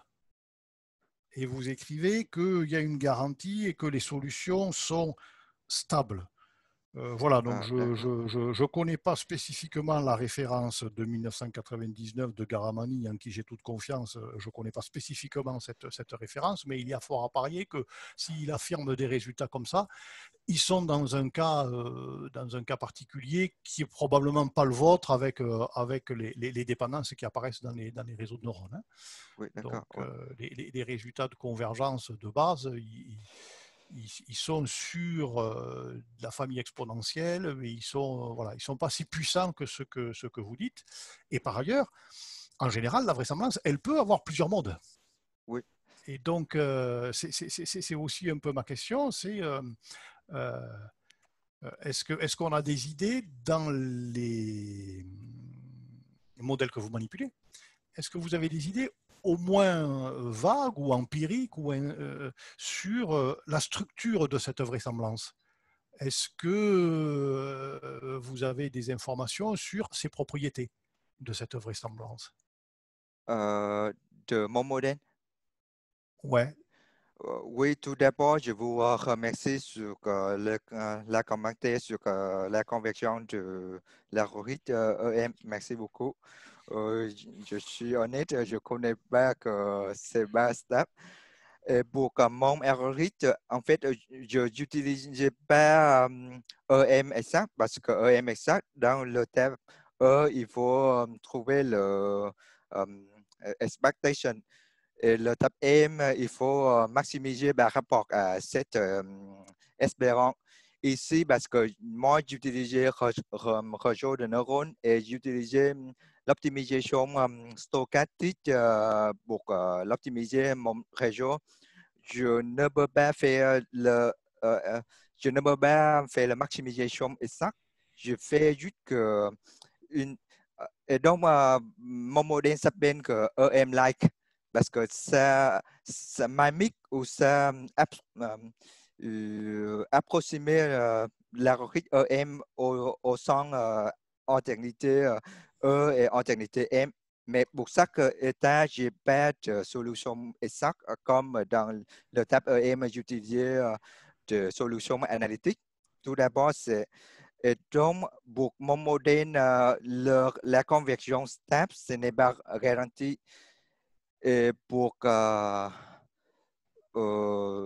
[SPEAKER 3] Et vous écrivez qu'il y a une garantie et que les solutions sont stables. Euh, voilà, donc
[SPEAKER 1] Ah,
[SPEAKER 3] je ne connais pas spécifiquement la référence de mille neuf cent quatre-vingt-dix-neuf de Garamani, en qui j'ai toute confiance. Je ne connais pas spécifiquement cette, cette référence, mais il y a fort à parier que s'il affirme des résultats comme ça, ils sont dans un cas, euh, dans un cas particulier qui n'est probablement pas le vôtre avec, euh, avec les, les, les dépendances qui apparaissent dans les, dans les réseaux de neurones. Hein.
[SPEAKER 1] oui,
[SPEAKER 3] Donc,
[SPEAKER 1] ouais.
[SPEAKER 3] euh, les, les, résultats de convergence de base, ils, ils, ils sont sur euh, la famille exponentielle, mais ils sont, euh, voilà, ils sont pas si puissants que ce, que ce que vous dites. Et par ailleurs, en général, la vraisemblance, elle peut avoir plusieurs modes.
[SPEAKER 1] Oui.
[SPEAKER 3] Et donc, euh, c'est aussi un peu ma question, c'est euh, euh, est-ce que, est-ce qu'on a des idées dans les modèles que vous manipulez? Est-ce que vous avez des idées au moins vagues ou empiriques ou, euh, sur euh, la structure de cette vraisemblance? Est-ce que euh, vous avez des informations sur ces propriétés de cette vraisemblance?
[SPEAKER 1] Euh, de mon modèle?
[SPEAKER 3] Ouais.
[SPEAKER 1] Euh, oui, tout d'abord, je vous remercie sur euh, le, euh, la commentaire sur euh, la conversion de l'algorithme E M. Merci beaucoup. Euh, je, je suis honnête, je ne connais pas que c'est bas stable. Et pour euh, mon algorithme, en fait, euh, je n'utilisais pas um, E M exact parce que E M exact, dans le tab E, il faut um, trouver le um, expectation. Et le tab M, il faut uh, maximiser par rapport à cette um, espérance. Ici, parce que moi, j'utilisais le réseau de neurones et j'utilisais l'optimisation um, stochastique uh, pour uh, l'optimiser mon réseau. Je ne peux pas faire le, euh, euh, je ne peux pas faire la maximisation exacte. Je fais juste que une, euh, et donc euh, mon modèle s'appelle que E M-like parce que ça, ça mimique ou ça app, euh, euh, approxime euh, l'algorithme E M au, au sens euh, alternité euh, E et alternité M. Mais pour ça que état, je n'ai pas de solution exacte comme dans le tab E M, j'utilisais euh, de solutions analytiques. Tout d'abord, c'est et donc, pour mon modèle, euh, le, la conversion stable, ce n'est pas garanti. Et pour euh, euh,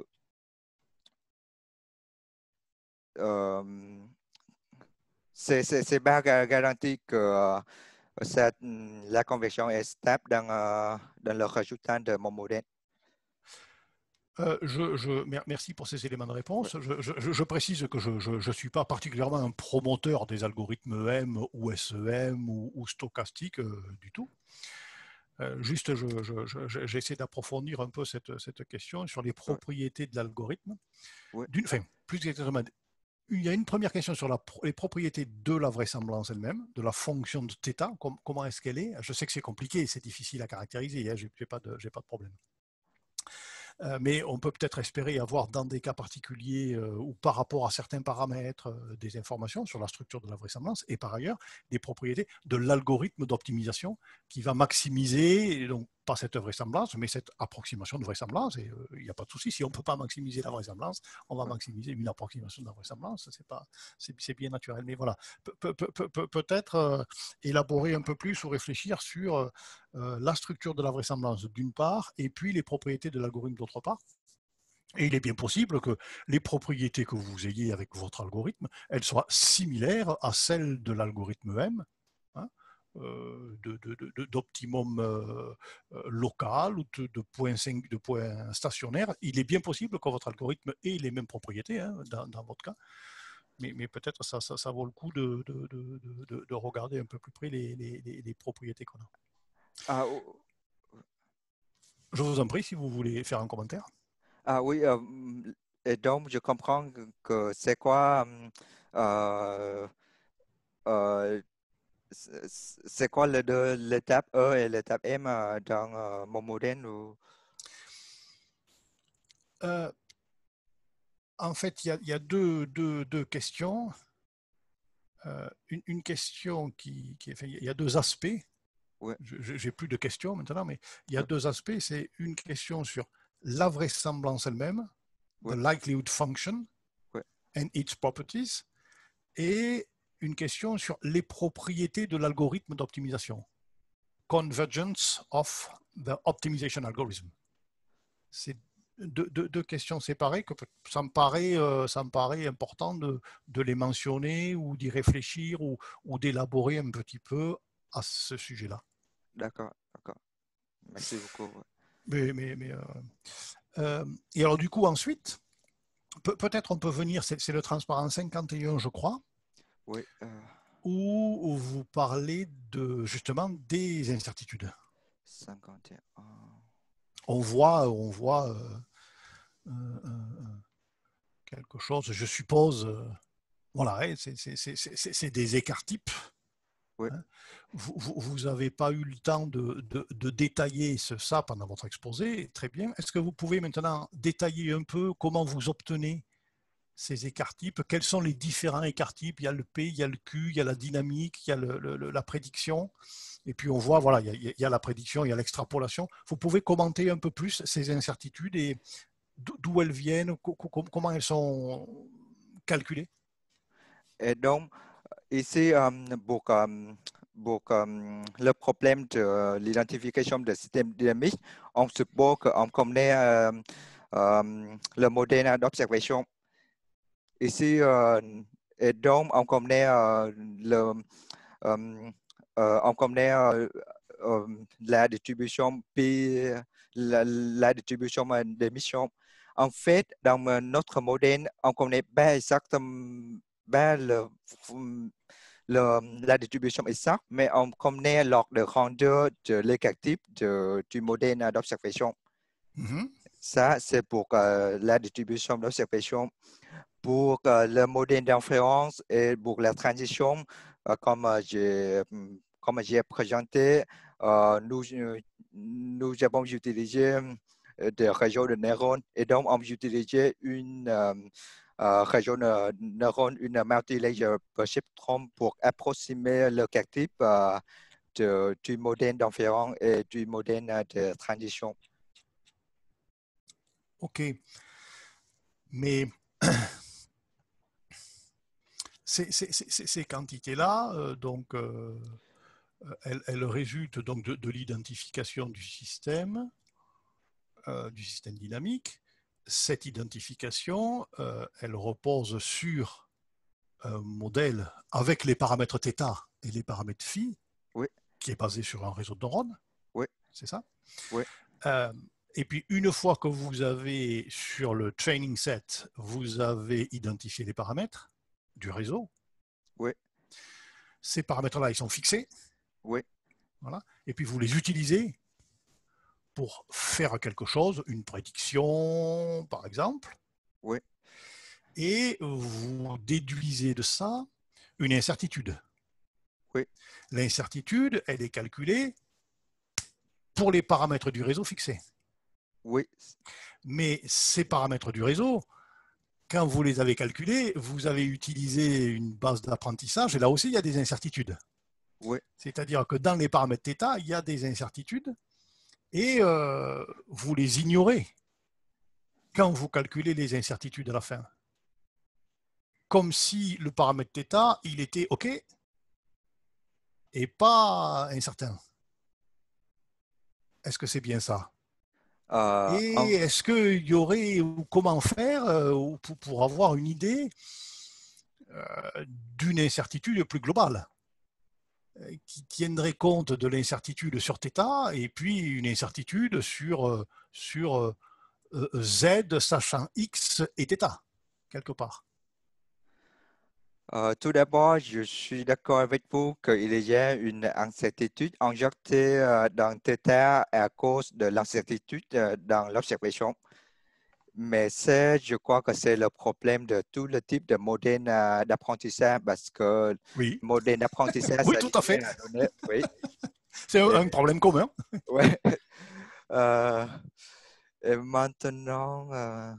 [SPEAKER 1] euh, c'est c'est pas garanti que euh, cette, la conversion est stable dans, euh, dans le résultat de mon modèle.
[SPEAKER 3] Euh, je, je, merci pour ces éléments de réponse. Je, je, je précise que je ne suis pas particulièrement un promoteur des algorithmes E M ou S E M ou, ou stochastiques euh, du tout. Euh, juste, j'essaie d'approfondir un peu cette, cette question sur les propriétés de l'algorithme.
[SPEAKER 1] Oui.
[SPEAKER 3] Enfin, plus exactement, il y a une première question sur la, les propriétés de la vraisemblance elle-même, de la fonction de θ, com, comment est-ce qu'elle est. Je sais que c'est compliqué, c'est difficile à caractériser, hein, je n'ai pas, pas de problème. Euh, mais on peut peut-être espérer avoir dans des cas particuliers euh, ou par rapport à certains paramètres euh, des informations sur la structure de la vraisemblance et par ailleurs des propriétés de l'algorithme d'optimisation qui va maximiser, donc pas cette vraisemblance, mais cette approximation de vraisemblance. Et il euh, n'y a pas de souci, si on ne peut pas maximiser la vraisemblance, on va maximiser une approximation de la vraisemblance, c'est pas, c'est bien naturel. Mais voilà, pe pe pe peut-être euh, élaborer un peu plus ou réfléchir sur euh, la structure de la vraisemblance d'une part, et puis les propriétés de l'algorithme d'autre part. Et il est bien possible que les propriétés que vous ayez avec votre algorithme, elles soient similaires à celles de l'algorithme M, hein, euh, d'optimum euh, local ou de, de points de point stationnaires. Il est bien possible que votre algorithme ait les mêmes propriétés, hein, dans, dans votre cas. Mais, mais peut-être ça, ça, ça vaut le coup de, de, de, de, de regarder un peu plus près les, les, les propriétés qu'on a.
[SPEAKER 1] Ah, oh.
[SPEAKER 3] Je vous en prie si vous voulez faire un commentaire.
[SPEAKER 1] Ah oui, euh, et donc je comprends que c'est quoi euh, euh, c'est quoi l'étape E et l'étape M dans euh, mon modèle ou...
[SPEAKER 3] euh, En fait, il y a, y a deux, deux, deux questions. Euh, une, une question qui, qui enfin, il y a deux aspects.
[SPEAKER 1] Ouais.
[SPEAKER 3] J'ai plus de questions maintenant, mais il y a
[SPEAKER 1] ouais.
[SPEAKER 3] deux aspects. C'est une question sur la vraisemblance elle-même,
[SPEAKER 1] ouais.
[SPEAKER 3] the likelihood function
[SPEAKER 1] ouais.
[SPEAKER 3] and its properties, et une question sur les propriétés de l'algorithme d'optimisation, convergence of the optimization algorithm. C'est deux, deux, deux questions séparées que ça me paraît, euh, ça me paraît important de, de les mentionner ou d'y réfléchir ou, ou d'élaborer un petit peu à ce sujet-là.
[SPEAKER 1] D'accord, d'accord. Merci beaucoup. Ouais.
[SPEAKER 3] Mais, mais, mais euh, euh, et alors du coup ensuite, pe peut-être on peut venir, c'est le transparent cinquante et un je crois,
[SPEAKER 1] oui, euh...
[SPEAKER 3] où, où vous parlez de justement des incertitudes.
[SPEAKER 1] cinquante et un.
[SPEAKER 3] On voit, on voit euh, euh, euh, quelque chose, je suppose, euh, voilà, c'est des écarts types.
[SPEAKER 1] Oui.
[SPEAKER 3] Hein. Vous n'avez pas eu le temps de, de, de détailler ce, ça pendant votre exposé, très bien. Est-ce que vous pouvez maintenant détailler un peu comment vous obtenez ces écarts types? Quels sont les différents écarts types? Il y a le P, il y a le Q, il y a la dynamique, il y a le, le, la prédiction. Et puis on voit, voilà, il y a, il y a la prédiction, il y a l'extrapolation. Vous pouvez commenter un peu plus ces incertitudes et d'où elles viennent, comment elles sont calculées?
[SPEAKER 1] Et donc, ici, um, pour, um, pour um, le problème de l'identification des systèmes dynamiques, on suppose qu'on connaît um, um, le modèle d'observation. Ici, uh, et donc, on connaît uh, le, um, uh, on connaît uh, um, la distribution puis la, la distribution d'émissions. En fait, dans notre modèle, on connaît pas exactement pas le, le, la distribution exacte, mais on connaît l'ordre de grandeur de l'écartif du modèle d'observation.
[SPEAKER 3] Mm-hmm.
[SPEAKER 1] Ça, c'est pour uh, la distribution d'observation. Pour uh, le modèle d'influence et pour la transition, uh, comme uh, j'ai comme j'ai présenté, uh, nous, nous avons utilisé des réseaux de neurones et donc on utilisait une um, uh, réseau de neurones, une multi-layer perceptron pour approximer le quartier uh, de, du modèle d'influence et du modèle de transition.
[SPEAKER 3] Ok, mais ces, ces, ces, ces quantités-là, euh, donc, euh, elles, elles résultent donc de, de l'identification du système, euh, du système dynamique. Cette identification, euh, elle repose sur un modèle avec les paramètres θ et les paramètres phi,
[SPEAKER 1] oui,
[SPEAKER 3] qui est basé sur un réseau de neurones.
[SPEAKER 1] Oui.
[SPEAKER 3] C'est ça?
[SPEAKER 1] Oui.
[SPEAKER 3] Euh, et puis, une fois que vous avez, sur le training set, vous avez identifié les paramètres du réseau,
[SPEAKER 1] oui.
[SPEAKER 3] Ces paramètres-là, ils sont fixés.
[SPEAKER 1] Oui.
[SPEAKER 3] Voilà. Et puis, vous les utilisez pour faire quelque chose, une prédiction, par exemple.
[SPEAKER 1] Oui.
[SPEAKER 3] Et vous déduisez de ça une incertitude.
[SPEAKER 1] Oui.
[SPEAKER 3] L'incertitude, elle est calculée pour les paramètres du réseau fixés.
[SPEAKER 1] Oui.
[SPEAKER 3] Mais ces paramètres du réseau, quand vous les avez calculés, vous avez utilisé une base d'apprentissage et là aussi, il y a des incertitudes.
[SPEAKER 1] Oui.
[SPEAKER 3] C'est-à-dire que dans les paramètres θ, il y a des incertitudes et euh, vous les ignorez quand vous calculez les incertitudes à la fin. Comme si le paramètre θ, il était OK et pas incertain. Est-ce que c'est bien ça?
[SPEAKER 1] Euh,
[SPEAKER 3] Et
[SPEAKER 1] en...
[SPEAKER 3] est-ce qu'il y aurait ou comment faire euh, pour, pour avoir une idée euh, d'une incertitude plus globale qui tiendrait compte de l'incertitude sur θ et puis une incertitude sur, sur euh, Z sachant X et θ, quelque part.
[SPEAKER 1] Euh, tout d'abord, je suis d'accord avec vous qu'il y a une incertitude injectée euh, dans θ à cause de l'incertitude euh, dans l'observation. Mais ça, je crois que c'est le problème de tout le type de modèle euh, d'apprentissage parce que
[SPEAKER 3] Oui,
[SPEAKER 1] le modèle d'apprentissage,
[SPEAKER 3] oui,
[SPEAKER 1] ça
[SPEAKER 3] tout à fait.
[SPEAKER 1] génère un donné. Oui.
[SPEAKER 3] C'est un,
[SPEAKER 1] Et,
[SPEAKER 3] un problème commun.
[SPEAKER 1] ouais. euh, et maintenant, euh,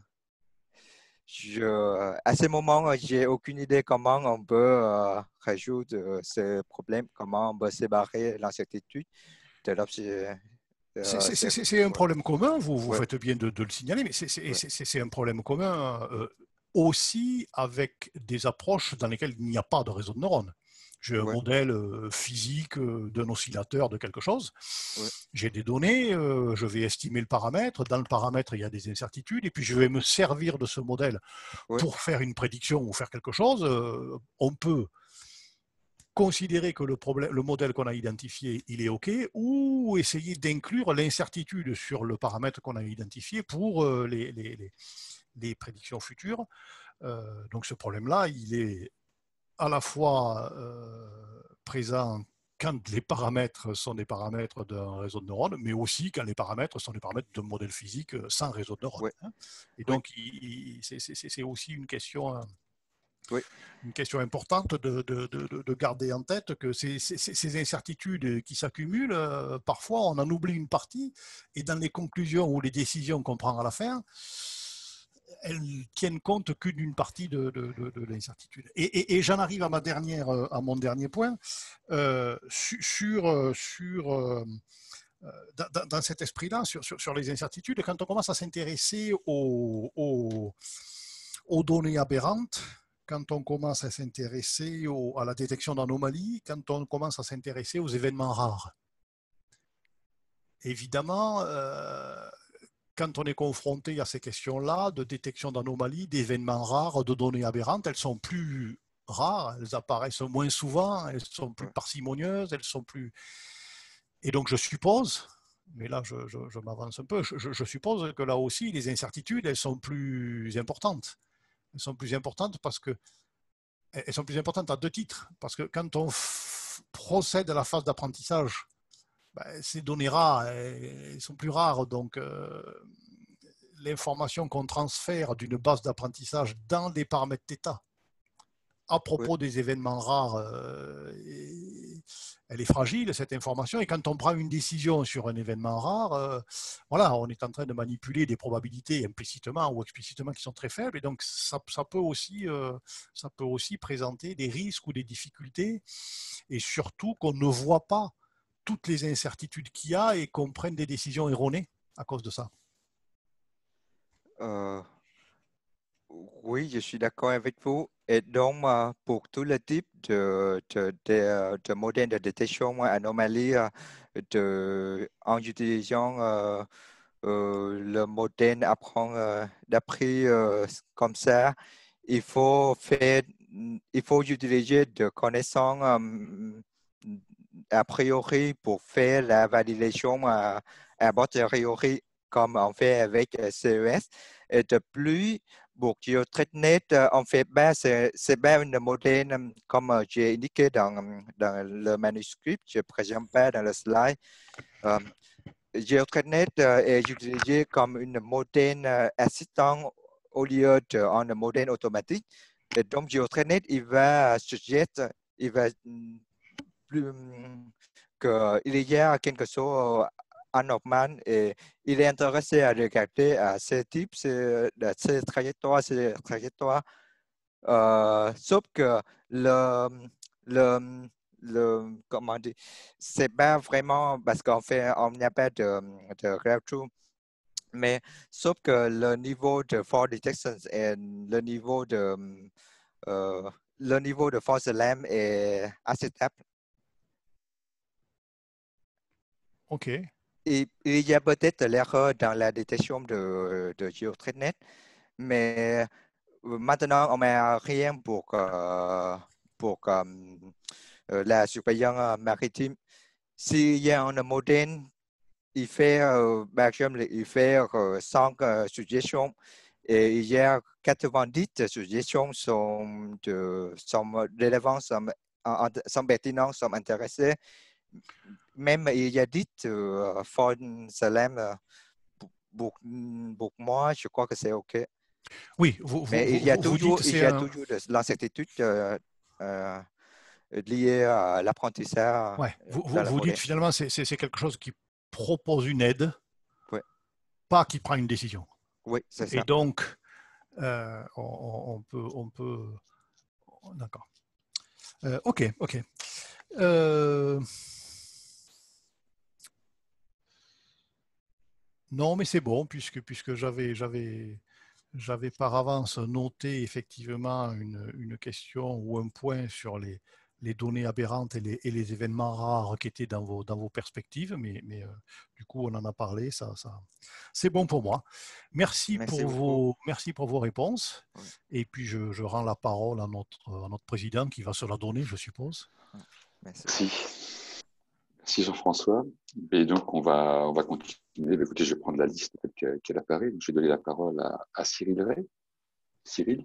[SPEAKER 1] Je, à ce moment, j'ai aucune idée comment on peut euh, résoudre ce problème, comment on peut séparer l'incertitude de l'observation.
[SPEAKER 3] C'est un problème commun, vous, vous
[SPEAKER 1] Ouais.
[SPEAKER 3] faites bien de, de le signaler, mais c'est
[SPEAKER 1] Ouais.
[SPEAKER 3] un problème commun euh, aussi avec des approches dans lesquelles il n'y a pas de réseau de neurones. J'ai un
[SPEAKER 1] Ouais.
[SPEAKER 3] modèle euh, physique euh, d'un oscillateur de quelque chose.
[SPEAKER 1] Ouais.
[SPEAKER 3] J'ai des données, euh, je vais estimer le paramètre. Dans le paramètre, il y a des incertitudes. Et puis, je vais me servir de ce modèle
[SPEAKER 1] Ouais.
[SPEAKER 3] pour faire une prédiction ou faire quelque chose. Euh, on peut considérer que le, problème, le modèle qu'on a identifié, il est OK, ou essayer d'inclure l'incertitude sur le paramètre qu'on a identifié pour euh, les, les, les, les prédictions futures. Euh, donc, ce problème-là, il est à la fois euh, présent quand les paramètres sont des paramètres d'un réseau de neurones, mais aussi quand les paramètres sont des paramètres d'un modèle physique sans réseau de neurones.
[SPEAKER 1] Ouais.
[SPEAKER 3] Hein. Et
[SPEAKER 1] Oui.
[SPEAKER 3] donc, c'est aussi une question,
[SPEAKER 1] Oui.
[SPEAKER 3] une question importante de, de, de, de garder en tête que ces, ces, ces incertitudes qui s'accumulent, euh, parfois on en oublie une partie, et dans les conclusions ou les décisions qu'on prend à la fin, elles tiennent compte que d'une partie de, de, de, de l'incertitude. Et, et, et j'en arrive à ma dernière, à mon dernier point euh, sur sur euh, dans, dans cet esprit-là, sur, sur, sur les incertitudes. Quand on commence à s'intéresser aux, aux, aux données aberrantes, quand on commence à s'intéresser à la détection d'anomalies, quand on commence à s'intéresser aux événements rares. Évidemment, euh, quand on est confronté à ces questions-là, de détection d'anomalies, d'événements rares, de données aberrantes, elles sont plus rares, elles apparaissent moins souvent, elles sont plus parcimonieuses, elles sont plus... Et donc je suppose, mais là je, je, je m'avance un peu, je, je suppose que là aussi les incertitudes, elles sont plus importantes. Elles sont plus importantes parce que elles sont plus importantes à deux titres. Parce que quand on procède à la phase d'apprentissage, ben, ces données rares, elles sont plus rares, donc euh, l'information qu'on transfère d'une base d'apprentissage dans les paramètres d'état à propos oui. des événements rares, euh, et, elle est fragile, cette information, et quand on prend une décision sur un événement rare, euh, voilà, on est en train de manipuler des probabilités implicitement ou explicitement qui sont très faibles, et donc ça, ça, peut, aussi, euh, ça peut aussi présenter des risques ou des difficultés, et surtout qu'on ne voit pas toutes les incertitudes qu'il y a et qu'on prenne des décisions erronées à cause de ça.
[SPEAKER 1] Euh, oui, je suis d'accord avec vous. Et donc, uh, pour tous les types de, de, de, de modèles de détection anomalie, de, en utilisant uh, uh, le modèle apprend uh, d'après uh, comme ça, il faut faire, il faut utiliser des connaissances um, a priori pour faire la validation à, à posteriori, comme on fait avec C E S. Et de plus, pour GeoTradeNet, on fait pas, c'est, c'est pas un modèle comme j'ai indiqué dans, dans le manuscrit, je ne présente pas dans le slide. Um, GeoTradeNet est utilisé comme un modèle assistant au lieu d'un modèle automatique. Et donc, GeoTradeNet, il va suggérer, il va plus qu'il y a quelque chose anormal et il est intéressé à regarder à ce type, de ces trajectoires, ces trajectoires. Euh, sauf que le, le, le comment dire, c'est pas vraiment parce qu'en fait, on n'y a pas de, de real-truth. Mais sauf que le niveau de fall detection et le niveau de euh, le niveau de false alarm est assez stable.
[SPEAKER 3] OK.
[SPEAKER 1] Et, il y a peut-être l'erreur dans la détection de, de GeoTradeNet, mais maintenant, on n'a rien pour, euh, pour euh, la surveillance maritime. S'il y a un modèle, il fait, euh, par exemple, il fait euh, cent euh, suggestions et il y a quatre-vingt-dix suggestions sont, de, sont rélévantes, sont, sont pertinentes, sont intéressées. Même il y a dit uh, Fond Salem, uh, pour, pour moi, je crois que c'est OK.
[SPEAKER 3] Oui, vous,
[SPEAKER 1] mais
[SPEAKER 3] vous,
[SPEAKER 1] il y a
[SPEAKER 3] vous,
[SPEAKER 1] toujours,
[SPEAKER 3] vous dites,
[SPEAKER 1] il y a
[SPEAKER 3] un...
[SPEAKER 1] toujours de l'incertitude euh, euh, liée à l'apprentissage.
[SPEAKER 3] Ouais, vous,
[SPEAKER 1] dans
[SPEAKER 3] vous, vous dites finalement c'est, c'est, c'est quelque chose qui propose une aide,
[SPEAKER 1] oui.
[SPEAKER 3] pas qui prend une décision.
[SPEAKER 1] Oui, c'est ça.
[SPEAKER 3] Et donc, euh, on, on peut... On peut... D'accord. Euh, OK, OK. Euh... Non, mais c'est bon, puisque, puisque j'avais, j'avais, j'avais par avance noté effectivement une, une question ou un point sur les, les données aberrantes et les, et les événements rares qui étaient dans vos, dans vos perspectives, mais, mais euh, du coup, on en a parlé, ça, ça, c'est bon pour moi. Merci,
[SPEAKER 1] merci,
[SPEAKER 3] pour vos, merci pour vos réponses. Oui. Et puis, je, je rends la parole à notre, à notre président qui va se la donner, je suppose.
[SPEAKER 2] Merci. Merci. Merci Jean-François. Et donc, on va, on va continuer. Écoutez, je vais prendre la liste telle qu'elle apparaît. Donc, je vais donner la parole à, à Cyril Ray. Cyril.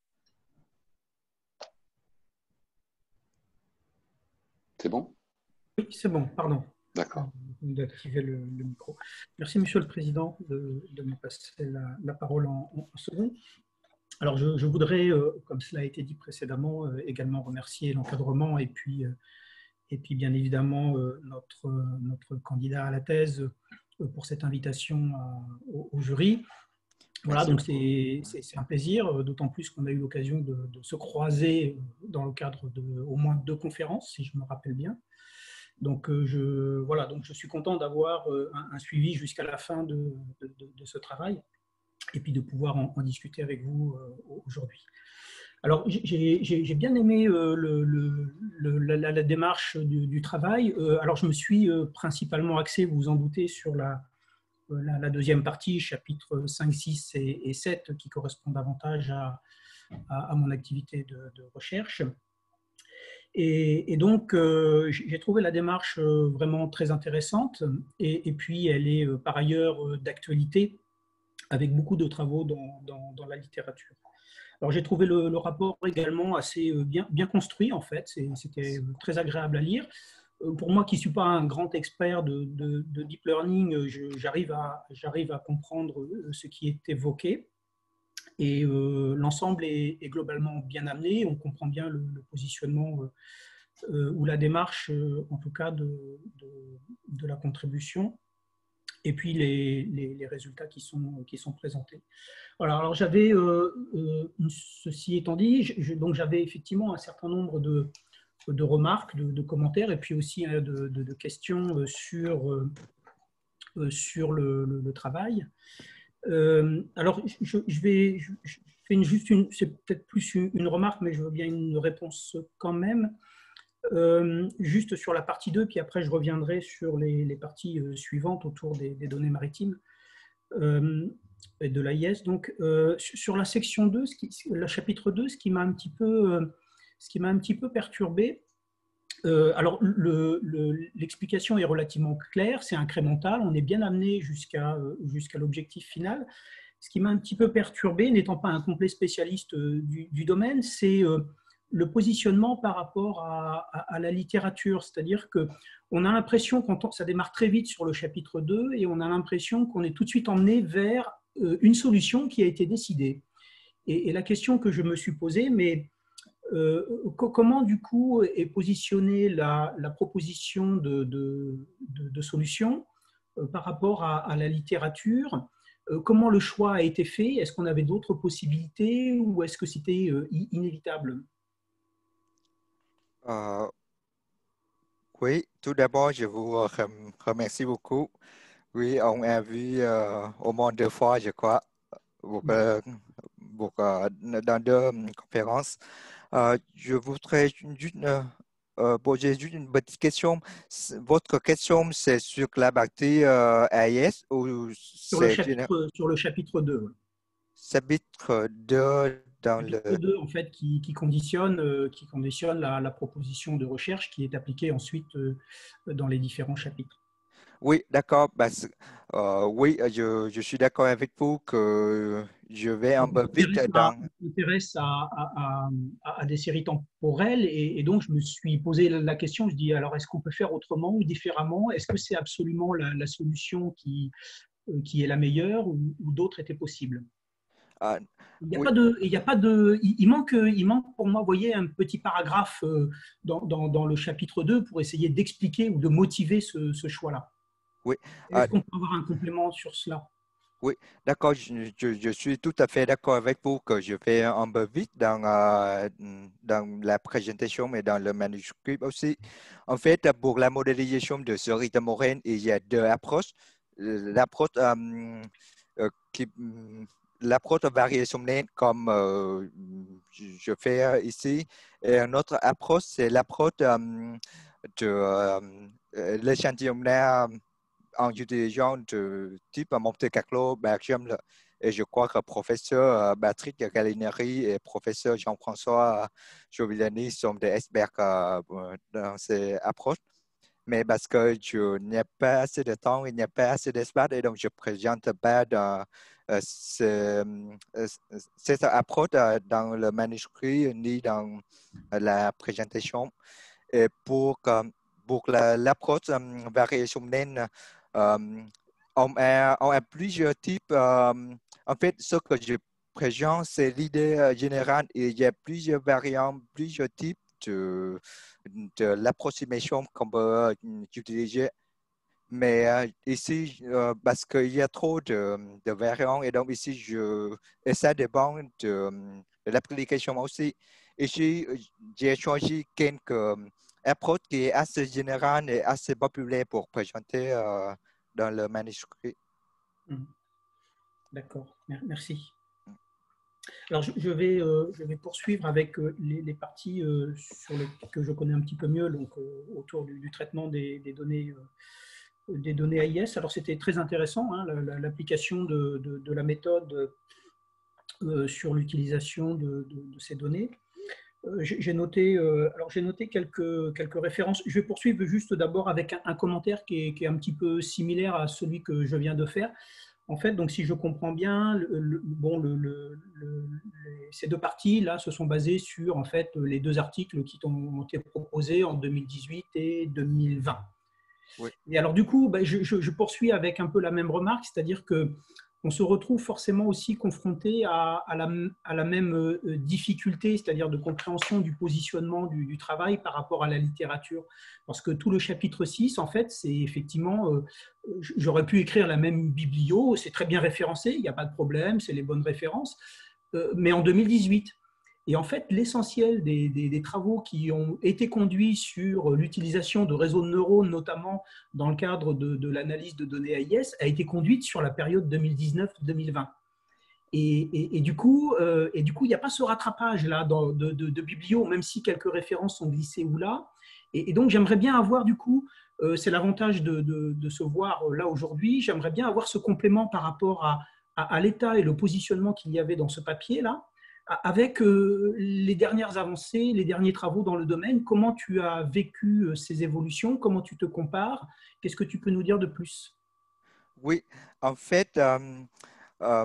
[SPEAKER 2] C'est bon?
[SPEAKER 4] Oui, c'est bon, pardon.
[SPEAKER 2] D'accord.
[SPEAKER 4] D'activer le, le micro. Merci, Monsieur le Président, de, de me passer la, la parole en, en second. Alors, je, je voudrais, euh, comme cela a été dit précédemment, euh, également remercier l'encadrement et puis... Euh, Et puis, bien évidemment, euh, notre, euh, notre candidat à la thèse euh, pour cette invitation à, au, au jury. Voilà, donc c'est un plaisir, d'autant plus qu'on a eu l'occasion de, de se croiser dans le cadre de au moins deux conférences, si je me rappelle bien. Donc, euh, je, voilà, donc je suis content d'avoir un, un suivi jusqu'à la fin de, de, de, de ce travail et puis de pouvoir en, en discuter avec vous euh, aujourd'hui. Alors, j'ai bien aimé euh, le, le, le, la, la démarche du, du travail. Euh, alors, je me suis euh, principalement axé, vous vous en doutez, sur la, la, la deuxième partie, chapitres cinq, six et, et sept, qui correspondent davantage à, à, à mon activité de, de recherche. Et, et donc, euh, j'ai trouvé la démarche vraiment très intéressante. Et, et puis, elle est par ailleurs d'actualité, avec beaucoup de travaux dans, dans, dans la littérature. Alors, j'ai trouvé le, le rapport également assez bien, bien construit, en fait. C'était très agréable à lire. Pour moi qui ne suis pas un grand expert de, de, de deep learning, j'arrive à, j'arrive à comprendre ce qui est évoqué. Et euh, l'ensemble est, est globalement bien amené. On comprend bien le, le positionnement euh, ou la démarche, euh, en tout cas, de, de, de la contribution. Et puis les, les, les résultats qui sont, qui sont présentés. Voilà, alors j'avais, euh, euh, ceci étant dit, je, donc j'avais effectivement un certain nombre de, de remarques, de, de commentaires, et puis aussi de, de, de questions sur, euh, sur le, le, le travail. Euh, alors, je, je vais, je, je fais une, juste une, c'est peut-être plus une, une remarque, mais je veux bien une réponse quand même. Euh, juste sur la partie deux, puis après je reviendrai sur les, les parties euh, suivantes autour des, des données maritimes euh, et de l'A I S. Donc, euh, sur la section deux, ce qui, le chapitre deux, ce qui m'a un petit peu, euh, ce qui m'a un petit peu perturbé, euh, alors l'explication le, le, est relativement claire, c'est incrémental, on est bien amené jusqu'à euh, jusqu'à l'objectif final. Ce qui m'a un petit peu perturbé, n'étant pas un complet spécialiste euh, du, du domaine, c'est euh, le positionnement par rapport à, à, à la littérature. C'est-à-dire qu'on a l'impression, quand ça démarre très vite sur le chapitre deux, et on a l'impression qu'on est tout de suite emmené vers euh, une solution qui a été décidée. Et, et la question que je me suis posée, mais euh, comment du coup est positionnée la, la proposition de, de, de, de solution euh, par rapport à, à la littérature? Comment le choix a été fait? Est-ce qu'on avait d'autres possibilités ou est-ce que c'était inévitable?
[SPEAKER 1] euh, Oui, tout d'abord, je vous remercie beaucoup. Oui, on a vu euh, au moins deux fois, je crois, pour, euh, pour, euh, dans deux conférences. Euh, je voudrais juste euh, poser juste une petite question. Votre question, c'est sur la partie euh, A I S ou
[SPEAKER 4] sur le
[SPEAKER 1] c'est
[SPEAKER 4] chapitre, sur le chapitre deux.
[SPEAKER 1] Chapitre deux dans
[SPEAKER 4] chapitre
[SPEAKER 1] le...
[SPEAKER 4] deux, en fait, qui, qui conditionne, euh, qui conditionne la, la proposition de recherche qui est appliquée ensuite euh, dans les différents chapitres.
[SPEAKER 1] Oui, d'accord. Bah, euh, oui, je, je suis d'accord avec vous que je vais un peu vite dans...
[SPEAKER 4] Je m'intéresse à, à, à, à des séries temporelles et, et donc je me suis posé la question, je dis alors est-ce qu'on peut faire autrement ou différemment? Est-ce que c'est absolument la, la solution qui, qui est la meilleure ou, ou d'autres étaient possibles?
[SPEAKER 1] Ah,
[SPEAKER 4] Il n'y a
[SPEAKER 1] oui.
[SPEAKER 4] pas de, il y a pas de, il manque, il manque pour moi, vous voyez, un petit paragraphe dans, dans, dans le chapitre deux pour essayer d'expliquer ou de motiver ce, ce choix-là.
[SPEAKER 1] Oui.
[SPEAKER 4] Est-ce qu'on peut avoir un complément sur cela?
[SPEAKER 1] Oui, d'accord, je, je, je suis tout à fait d'accord avec vous que je fais un peu vite dans, euh, dans la présentation mais dans le manuscrit aussi. En fait, pour la modélisation de séries temporelles, il y a deux approches. L'approche euh, euh, qui l'approche de variation naine comme euh, je fais ici. Et une autre approche, c'est l'approche euh, de euh, l'échantillonnage en utilisant de type Monte Carlo, Bergem, et je crois que le professeur Patrick Gallinari et le professeur Jean-François Giovillani sont des experts dans ces approches. Mais parce que je n'ai pas assez de temps, il n'y a pas assez d'espace, et donc je ne présente pas dans, euh, ce, euh, cette approche dans le manuscrit ni dans la présentation. Et pour, pour l'approche la, um, variation naine, um, on, a, on a plusieurs types. Um, en fait, ce que je présente, c'est l'idée générale. Il y a plusieurs variantes, plusieurs types de, de l'approximation qu'on peut utiliser. Mais euh, ici, euh, parce qu'il y a trop de, de variantes, et donc ici, je, et ça dépend de, de l'application aussi. Ici, j'ai choisi quelques approches qui est assez générale et assez populaire pour présenter euh, dans le manuscrit.
[SPEAKER 4] D'accord, merci. Alors, je, je, vais, euh, je vais poursuivre avec euh, les, les parties euh, sur les, que je connais un petit peu mieux, donc euh, autour du, du traitement des, des données, euh, des données A I S. Alors, c'était très intéressant, hein, l'application de, de, de la méthode euh, sur l'utilisation de, de, de ces données. Euh, j'ai noté, euh, alors j'ai noté quelques, quelques références. Je vais poursuivre juste d'abord avec un, un commentaire qui est, qui est un petit peu similaire à celui que je viens de faire. En fait, donc si je comprends bien, le, le, bon, le, le, le, les, ces deux parties là se sont basées sur en fait les deux articles qui ont été proposés en deux mille dix-huit et deux mille vingt. Oui. Et alors du coup, ben, je, je, je poursuis avec un peu la même remarque, c'est-à-dire que on se retrouve forcément aussi confronté à, à, la, à la même euh, difficulté, c'est-à-dire de compréhension du positionnement du, du travail par rapport à la littérature. Parce que tout le chapitre six, en fait, c'est effectivement, euh, j'aurais pu écrire la même biblio, c'est très bien référencé, il n'y a pas de problème, c'est les bonnes références, euh, mais en deux mille dix-huit. Et en fait, l'essentiel des, des, des travaux qui ont été conduits sur l'utilisation de réseaux de neurones, notamment dans le cadre de, de l'analyse de données A I S, a été conduite sur la période deux mille dix-neuf deux mille vingt. Et, et, et du coup, euh, et du coup, il n'y a pas ce rattrapage là dans, de, de, de biblio, même si quelques références sont glissées ou là. Et, et donc, j'aimerais bien avoir du coup, euh, c'est l'avantage de, de, de se voir là aujourd'hui, j'aimerais bien avoir ce complément par rapport à, à, à l'état et le positionnement qu'il y avait dans ce papier là, avec euh, les dernières avancées, les derniers travaux dans le domaine. Comment tu as vécu euh, ces évolutions? Comment tu te compares? Qu'est-ce que tu peux nous dire de plus?
[SPEAKER 1] Oui, en fait, euh, euh,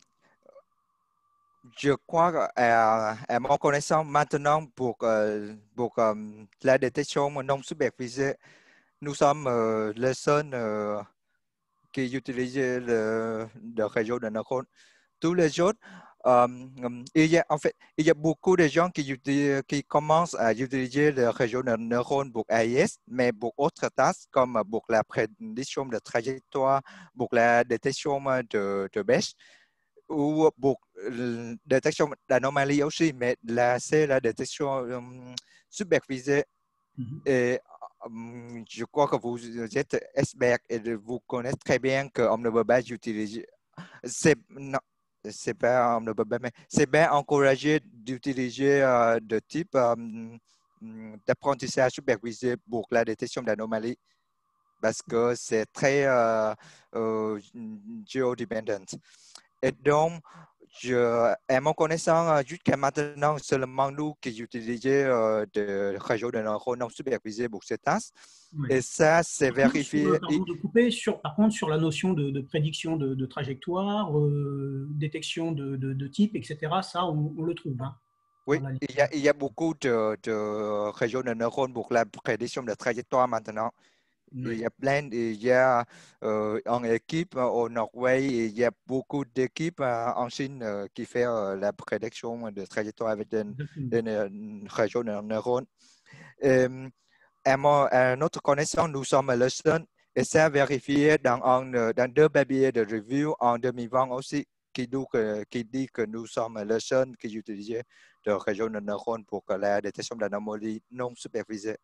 [SPEAKER 1] je crois à, à mon connaissance maintenant pour, euh, pour euh, la détection non supervisée, nous sommes euh, les seuls euh, qui utilisent le, le réseau de neurones. Tous les autres, um, il y a, en fait, il y a beaucoup de gens qui, qui commencent à utiliser le réseau de neurones pour A I S, mais pour d'autres tâches comme pour la prédiction de trajectoire, pour la détection de, de baisse, ou pour la détection d'anomalies aussi, mais là, c'est la détection um, supervisée. Mm-hmm. Et um, je crois que vous êtes expert et vous connaissez très bien qu'on ne peut pas utiliser. C'est, non, c'est pas, on ne peut pas, mais c'est bien encouragé d'utiliser euh, de type euh, d'apprentissage supervisé pour la détection d'anomalies parce que c'est très euh, euh, géodépendant. Et donc, je, à mon connaissance, jusqu'à maintenant, seulement nous qui utilisons euh, des réseaux de neurones non supervisés pour ces tâches. Oui. Et ça, c'est vérifié.
[SPEAKER 4] Sur, pardon de couper, sur, par contre, sur la notion de, de prédiction de, de trajectoire, euh, détection de, de, de type, et cetera, ça, on, on le trouve. Hein,
[SPEAKER 1] oui, il y, a, il y a beaucoup de, de réseaux de neurones pour la prédiction de trajectoire maintenant. Oui. Il y a plein, il y a euh, en équipe au Norvège, il y a beaucoup d'équipes euh, en Chine euh, qui font euh, la prédiction de trajectoire avec des, des réseaux de neurones. Et, à, mon, à notre connaissance, nous sommes le seul et c'est vérifié dans, un, dans deux papiers de review en deux mille vingt aussi qui, nous, qui dit que nous sommes le seul qui utilise le réseau de neurones pour la détection d'anomalies non supervisées.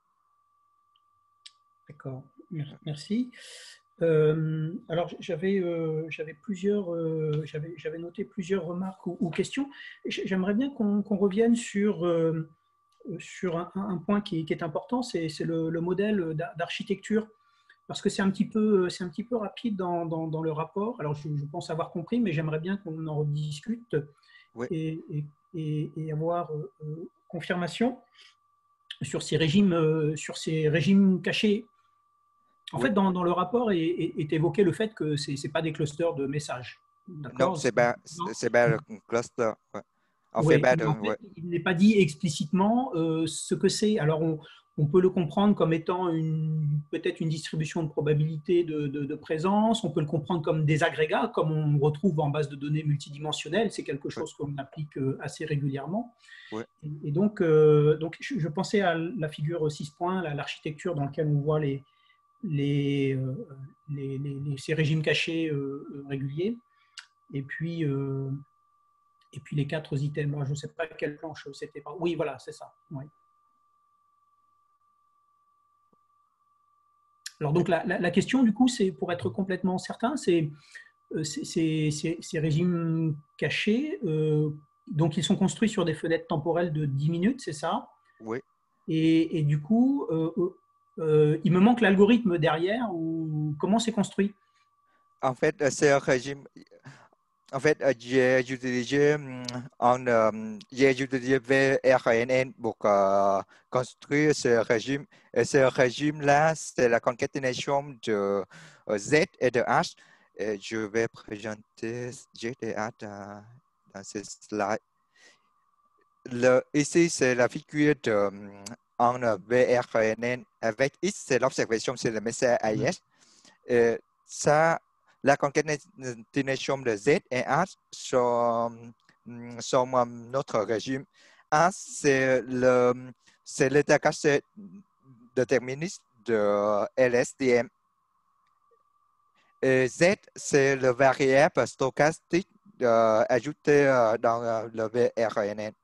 [SPEAKER 4] D'accord, merci. Euh, alors, j'avais euh, j'avais plusieurs, euh, j'avais j'avais noté plusieurs remarques ou, ou questions. J'aimerais bien qu'on qu'on revienne sur, euh, sur un, un point qui, qui est important, c'est le, le modèle d'architecture. Parce que c'est un petit peu, c'est un petit peu rapide dans, dans, dans le rapport. Alors, je, je pense avoir compris, mais j'aimerais bien qu'on en rediscute oui. et, et, et avoir euh, confirmation sur ces régimes, euh, sur ces régimes cachés. En oui. fait, dans, dans le rapport est, est, est évoqué le fait que ce n'est pas des clusters de messages.
[SPEAKER 1] Non, c'est pas, pas le cluster. Ouais. En
[SPEAKER 4] oui,
[SPEAKER 1] fait, pas de,
[SPEAKER 4] en fait,
[SPEAKER 1] ouais.
[SPEAKER 4] il n'est pas dit explicitement euh, ce que c'est. Alors, on, on peut le comprendre comme étant peut-être une distribution de probabilité de, de, de présence. On peut le comprendre comme des agrégats, comme on retrouve en base de données multidimensionnelles. C'est quelque chose ouais. qu'on applique assez régulièrement.
[SPEAKER 1] Ouais.
[SPEAKER 4] Et, et donc, euh, donc je, je pensais à la figure six points, l'architecture dans laquelle on voit les, les, euh, les, les, les, ces régimes cachés euh, réguliers. Et puis, euh, et puis les quatre items. Alors, je ne sais pas quelle planche c'était. Oui, voilà, c'est ça. Oui. Alors, donc, la, la, la question, du coup, c'est pour être complètement certain, c'est ces régimes cachés, euh, donc, ils sont construits sur des fenêtres temporelles de dix minutes, c'est ça?
[SPEAKER 1] Oui.
[SPEAKER 4] Et, et du coup, euh, euh, il me manque l'algorithme derrière, ou comment c'est construit?
[SPEAKER 1] En fait, c'est un régime. En fait, j'ai utilisé un, j'ai utilisé V R N N pour uh, construire ce régime. Et ce régime-là, c'est la concaténation de uh, Z et de H. Et je vais présenter Z et H dans, dans ce slide. Le, ici, c'est la figure de un V R N N avec X, c'est l'observation sur le message A I S. Et ça, la concaténation de Z et H sont, sont notre régime. H, c'est le, c'est l'état caché déterministe de L S T M. Et Z, c'est le variable stochastique euh, ajouté euh, dans euh, le V R N N.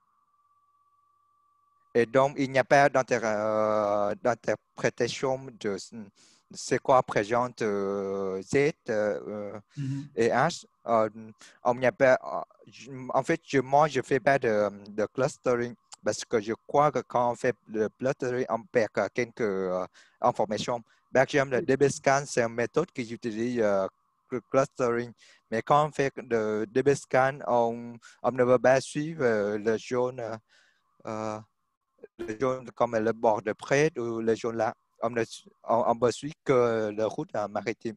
[SPEAKER 1] Et donc, il n'y a pas d'interprétation de c'est quoi présente euh, Z euh, mm-hmm. et H. Euh, on n'y a pas, en fait, je, moi, je ne fais pas de, de clustering parce que je crois que quand on fait le clustering, on perd quelques euh, informations. Par exemple, le D B scan, c'est une méthode qui utilise euh, le clustering. Mais quand on fait le D B scan, on, on ne va pas suivre euh, le jaune. Euh, le jaune comme le bord de près ou le jaune là. On ne on, on suit que la route maritime.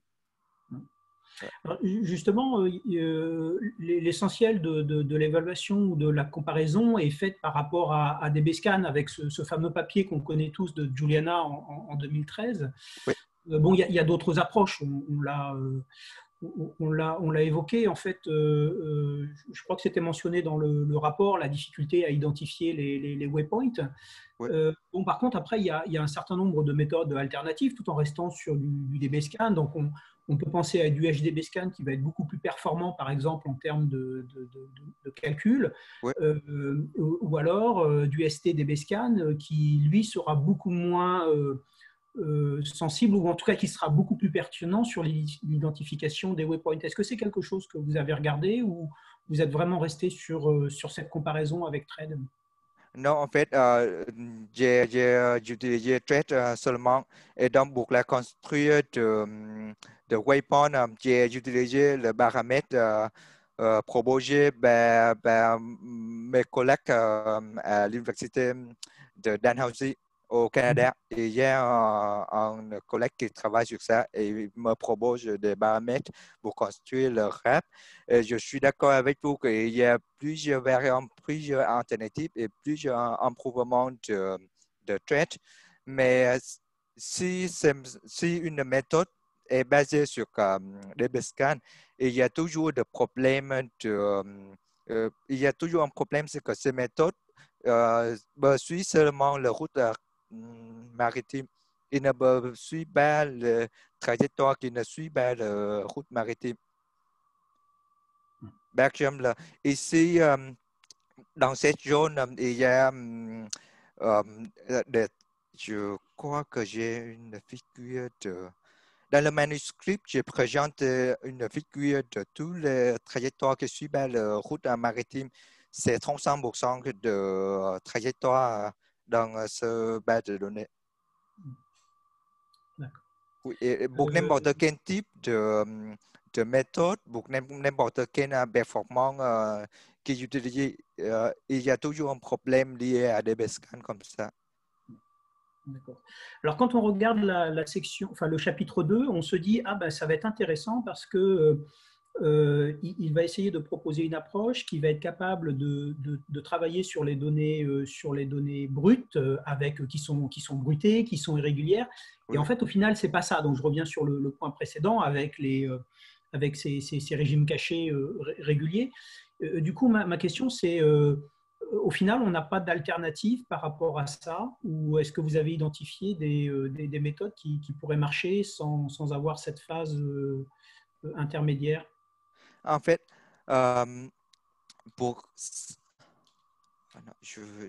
[SPEAKER 4] Alors, justement, euh, l'essentiel de, de, de l'évaluation ou de la comparaison est fait par rapport à, à D B scan avec ce, ce fameux papier qu'on connaît tous de Juliana en, en deux mille treize.
[SPEAKER 1] Oui.
[SPEAKER 4] Euh, bon, il y, y a, d'autres approches. On, on l'a euh, on l'a on l'a évoqué, en fait, euh, euh, je crois que c'était mentionné dans le, le rapport, la difficulté à identifier les, les, les waypoints.
[SPEAKER 1] Oui.
[SPEAKER 4] Euh, bon, par contre, après, il y, a, il y a un certain nombre de méthodes alternatives tout en restant sur du, du D B scan. Donc, on, on peut penser à du H D B scan qui va être beaucoup plus performant, par exemple, en termes de, de, de, de calcul,
[SPEAKER 1] oui.
[SPEAKER 4] euh, ou alors euh, du S T D B scan qui, lui, sera beaucoup moins euh, euh, sensible, ou en tout cas qui sera beaucoup plus pertinent sur l'identification des waypoints. Est-ce que c'est quelque chose que vous avez regardé ou vous êtes vraiment resté sur, euh, sur cette comparaison avec Trade?
[SPEAKER 1] Non, en fait, euh, j'ai utilisé Trade euh, seulement. Et donc, pour la construire de, de waypoint, j'ai utilisé le paramètre euh, euh, proposé par, par mes collègues euh, à l'université de Dalhousie au Canada. Et il y a un, un collègue qui travaille sur ça et il me propose des paramètres pour construire le R A P. Et je suis d'accord avec vous qu'il y a plusieurs variantes, plusieurs alternatives et plusieurs improvements de, de Trade. Mais si, si une méthode est basée sur um, D B scan, il y a toujours des problèmes de, euh, il y a toujours un problème, c'est que ces méthodes euh, suivent seulement la route euh, maritime. Il ne suit pas le trajectoire qui ne suit pas la route maritime. Par exemple, ici, um, dans cette zone, um, il y a, um, um, de, je crois que j'ai une figure de... Dans le manuscrit, je présente une figure de toutes les trajectoires qui suivent la route maritime. C'est trente-cinq pour cent de trajectoire dans ce base de données. Oui, et pour n'importe quel type de, de méthode, pour n'importe quelle performance euh, qui est utilisée, euh, il y a toujours un problème lié à des scans comme ça.
[SPEAKER 4] D'accord. Alors, quand on regarde la, la section, enfin le chapitre deux, on se dit, ah ben ça va être intéressant parce que euh, il, il va essayer de proposer une approche qui va être capable de, de, de travailler sur les données, euh, sur les données brutes, euh, avec, qui, sont, qui sont brutées, qui sont irrégulières. Oui. Et en fait, au final, ce n'est pas ça. Donc, je reviens sur le, le point précédent avec, les, euh, avec ces, ces, ces régimes cachés euh, réguliers. Euh, du coup, ma, ma question, c'est... Euh, au final, on n'a pas d'alternative par rapport à ça, ou est-ce que vous avez identifié des, des, des méthodes qui, qui pourraient marcher sans, sans avoir cette phase euh, intermédiaire?
[SPEAKER 1] En fait, euh, pour... Je veux...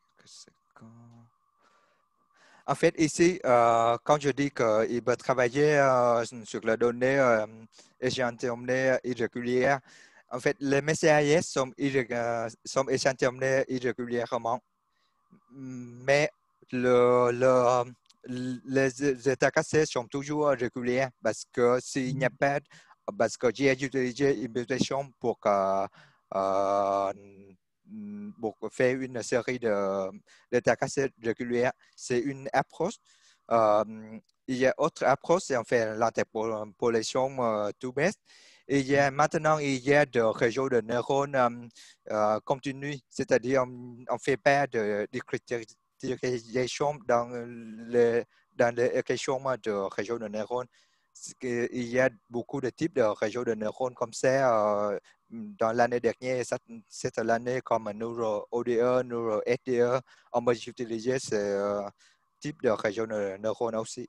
[SPEAKER 1] En fait, ici, euh, quand je dis qu'il va travailler euh, sur les données euh, échantillonnées irrégulières, En fait, les messages sont, irrég- sont échantillonnés irrégulièrement, mais le, le, les états cassés sont toujours réguliers parce que s'il n'y a pas, parce que j'ai utilisé une mutation pour, que, euh, pour faire une série de d'états cassés réguliers. C'est une approche. Euh, il y a autre approche, c'est en fait l'interpolation euh, tout bête. Et il y a, maintenant, il y a des réseaux de neurones um, euh, continus, c'est-à-dire on ne fait pas de décryptation dans les dans les questions de réseaux de neurones. Il y a beaucoup de types de réseaux de neurones comme ça. Euh, dans l'année dernière, cette, cette l'année comme NeuroO D E, NeuroS D E, on va utiliser ce euh, type de réseaux de neurones aussi.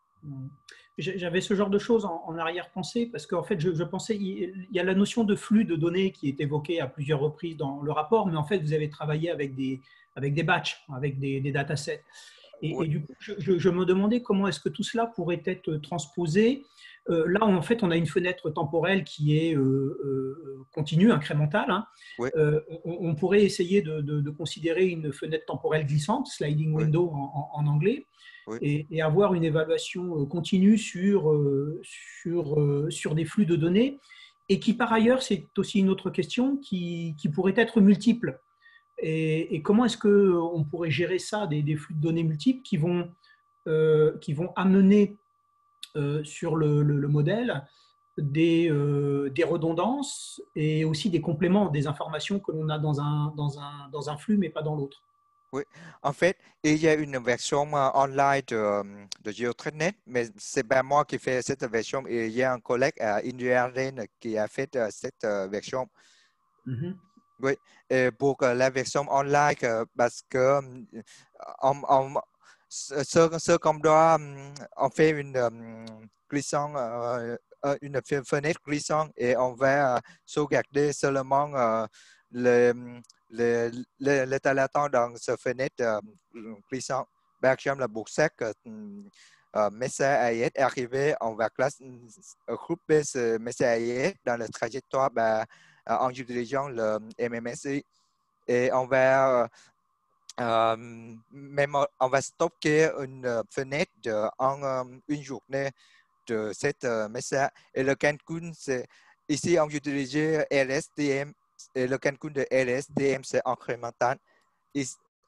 [SPEAKER 4] J'avais ce genre de choses en, en arrière-pensée parce qu'en fait, je, je pensais, il y a la notion de flux de données qui est évoquée à plusieurs reprises dans le rapport, mais en fait, vous avez travaillé avec des, avec des batchs, avec des, des datasets. Et, oui. et du coup, je, je, je me demandais comment est-ce que tout cela pourrait être transposé. Euh, là, en fait, on a une fenêtre temporelle qui est euh, euh, continue, incrémentale. Hein. Oui. Euh, on, on pourrait essayer de, de, de considérer une fenêtre temporelle glissante, sliding window oui. en, en, en anglais. Oui. Et, et avoir une évaluation continue sur, sur, sur des flux de données et qui, par ailleurs, c'est aussi une autre question qui, qui pourrait être multiple. Et, et comment est-ce qu'on pourrait gérer ça, des, des flux de données multiples qui vont, euh, qui vont amener euh, sur le, le, le modèle des, euh, des redondances et aussi des compléments, des informations que l'on a dans un, dans, un, dans un flux mais pas dans l'autre.
[SPEAKER 1] Oui, en fait, il y a une version online de, de GeoTrackNet, mais ce n'est pas moi qui fais cette version. Il y a un collègue à Indiana qui a fait cette version. Mm-hmm. Oui, et pour la version online, parce que on, on, ce, ce qu'on doit, on fait une glissant, une fenêtre glissante et on va sauvegarder seulement le Le, le, l'état latent dans cette fenêtre euh, glissante. Par exemple, la boursac, euh, message A I S est arrivé, on va classe, euh, grouper ce message A I S dans la trajectoire bah, euh, en utilisant le M M S I. Et on va, euh, même, on va stocker une fenêtre de, en um, une journée de cette uh, message. Et le calcul, c'est ici, on utilise L S T M. Et le calcul de L S T M, c'est incrémental. Et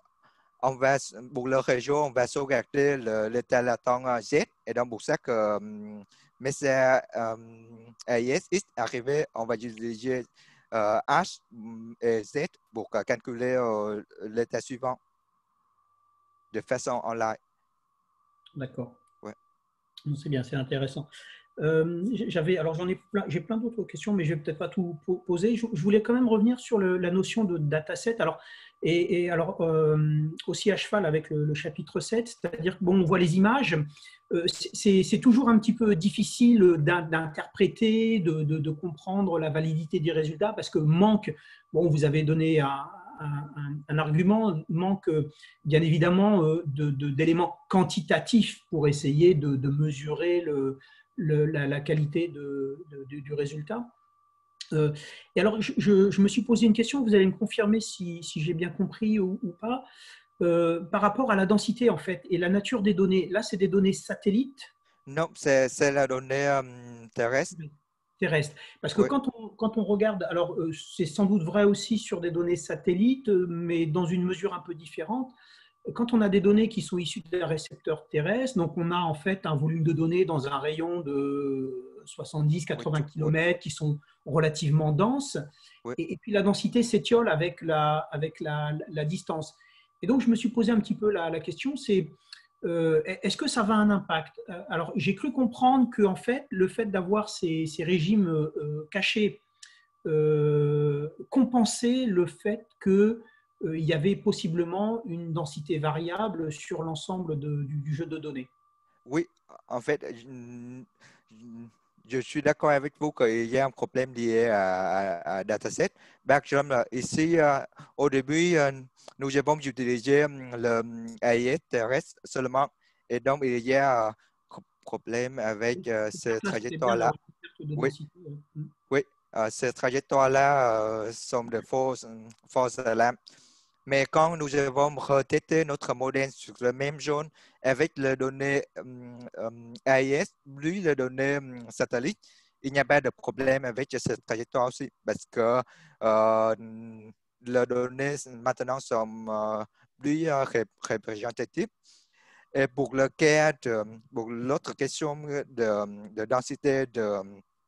[SPEAKER 1] on va, pour le réseau, on va sauvegarder l'état latent Z. Et donc, pour ça que um, message um, A I S est arrivé, on va utiliser uh, H et Z pour calculer uh, l'état suivant de façon online.
[SPEAKER 4] D'accord.
[SPEAKER 1] Ouais.
[SPEAKER 4] C'est bien, c'est intéressant. Euh, j'avais, alors j'en ai plein, j'ai plein d'autres questions, mais je vais peut-être pas tout poser. Je, je voulais quand même revenir sur le, la notion de dataset. Alors, et, et alors euh, aussi à cheval avec le, le chapitre sept, c'est-à-dire que bon, on voit les images. Euh, c'est toujours un petit peu difficile d'interpréter, de, de, de comprendre la validité des résultats parce que manque. Bon, vous avez donné un, un, un argument, manque bien évidemment d'éléments quantitatifs pour essayer de, de mesurer le Le, la, la qualité de, de, du résultat. Euh, et alors, je, je, je me suis posé une question, vous allez me confirmer si, si j'ai bien compris ou, ou pas, euh, par rapport à la densité en fait et la nature des données. Là, c'est des données satellites?
[SPEAKER 1] Non, c'est la donnée um, terrestre.
[SPEAKER 4] Terrestre. Parce que oui. quand, on, quand on regarde, alors euh, c'est sans doute vrai aussi sur des données satellites, mais dans une mesure un peu différente. Quand on a des données qui sont issues d'un récepteur terrestre, donc on a en fait un volume de données dans un rayon de soixante-dix à quatre-vingts oui, kilomètres oui. qui sont relativement denses, oui. et, et puis la densité s'étiole avec, la, avec la, la distance. Et donc je me suis posé un petit peu la, la question, c'est euh, est-ce que ça va un impact? Alors j'ai cru comprendre que en fait, le fait d'avoir ces, ces régimes euh, cachés euh, compensait le fait que Euh, il y avait possiblement une densité variable sur l'ensemble du, du jeu de données.
[SPEAKER 1] Oui, en fait, je suis d'accord avec vous qu'il y a un problème lié à, à, à dataset. Par exemple, ici, euh, au début, euh, nous avons utilisé le A I S terrestre seulement. Et donc, il y a un problème avec euh, cette trajectoire-là.
[SPEAKER 4] Oui.
[SPEAKER 1] Oui. euh, ces trajectoires-là euh, sont de fausses, fausses alarmes. Mais quand nous avons retesté notre modèle sur la même zone avec les données um, um, A I S, plus les données um, satellites, il n'y a pas de problème avec cette trajectoire aussi parce que euh, les données maintenant sont euh, plus euh, représentatives. Et pour le cas de, pour l'autre question de, de densité de,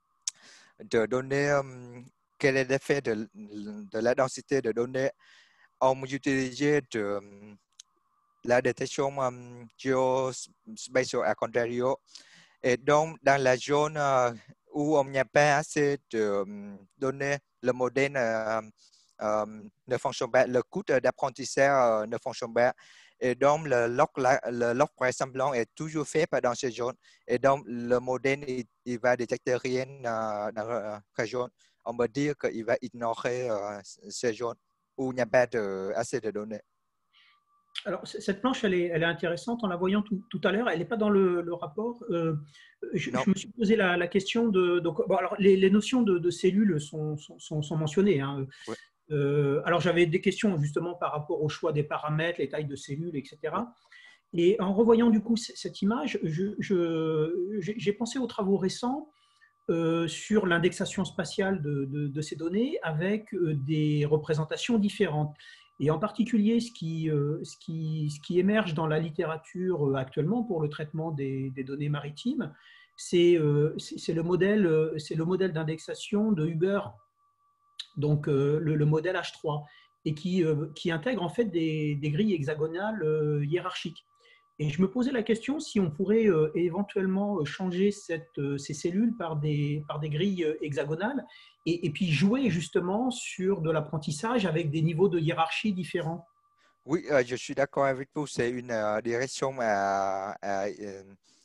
[SPEAKER 1] de données, um, quel est l'effet de, de la densité de données? On utilisait de la détection um, geospatial à contrario. Et donc, dans la zone uh, où on n'y a pas assez de um, données, le modèle uh, um, ne fonctionne pas, le coût d'apprentissage uh, ne fonctionne pas. Et donc, le log, le log ressemblant est toujours fait dans ces zones. Et donc, le modèle, il, il va détecter rien uh, dans la région. On peut dire qu'il va ignorer uh, ces zones où il n'y a pas de, assez de données.
[SPEAKER 4] Alors, cette planche, elle est, elle est intéressante. En la voyant tout, tout à l'heure, elle n'est pas dans le, le rapport. Euh, je, je me suis posé la, la question de… Donc, bon, alors, les, les notions de, de cellules sont, sont, sont mentionnées. Hein. Ouais. Euh, alors, j'avais des questions justement par rapport au choix des paramètres, les tailles de cellules, et cetera. Et en revoyant du coup cette image, je, je, j'ai pensé aux travaux récents euh, sur l'indexation spatiale de, de, de ces données avec euh, des représentations différentes. Et en particulier, ce qui, euh, ce, qui, ce qui émerge dans la littérature actuellement pour le traitement des, des données maritimes, c'est euh, le modèle, c'est le modèle d'indexation de Huber, donc euh, le, le modèle H trois, et qui, euh, qui intègre en fait des, des grilles hexagonales euh, hiérarchiques. Et je me posais la question si on pourrait euh, éventuellement changer cette, euh, ces cellules par des, par des grilles hexagonales et, et puis jouer justement sur de l'apprentissage avec des niveaux de hiérarchie différents.
[SPEAKER 1] Oui, euh, je suis d'accord avec vous. C'est une euh, direction à, à, euh,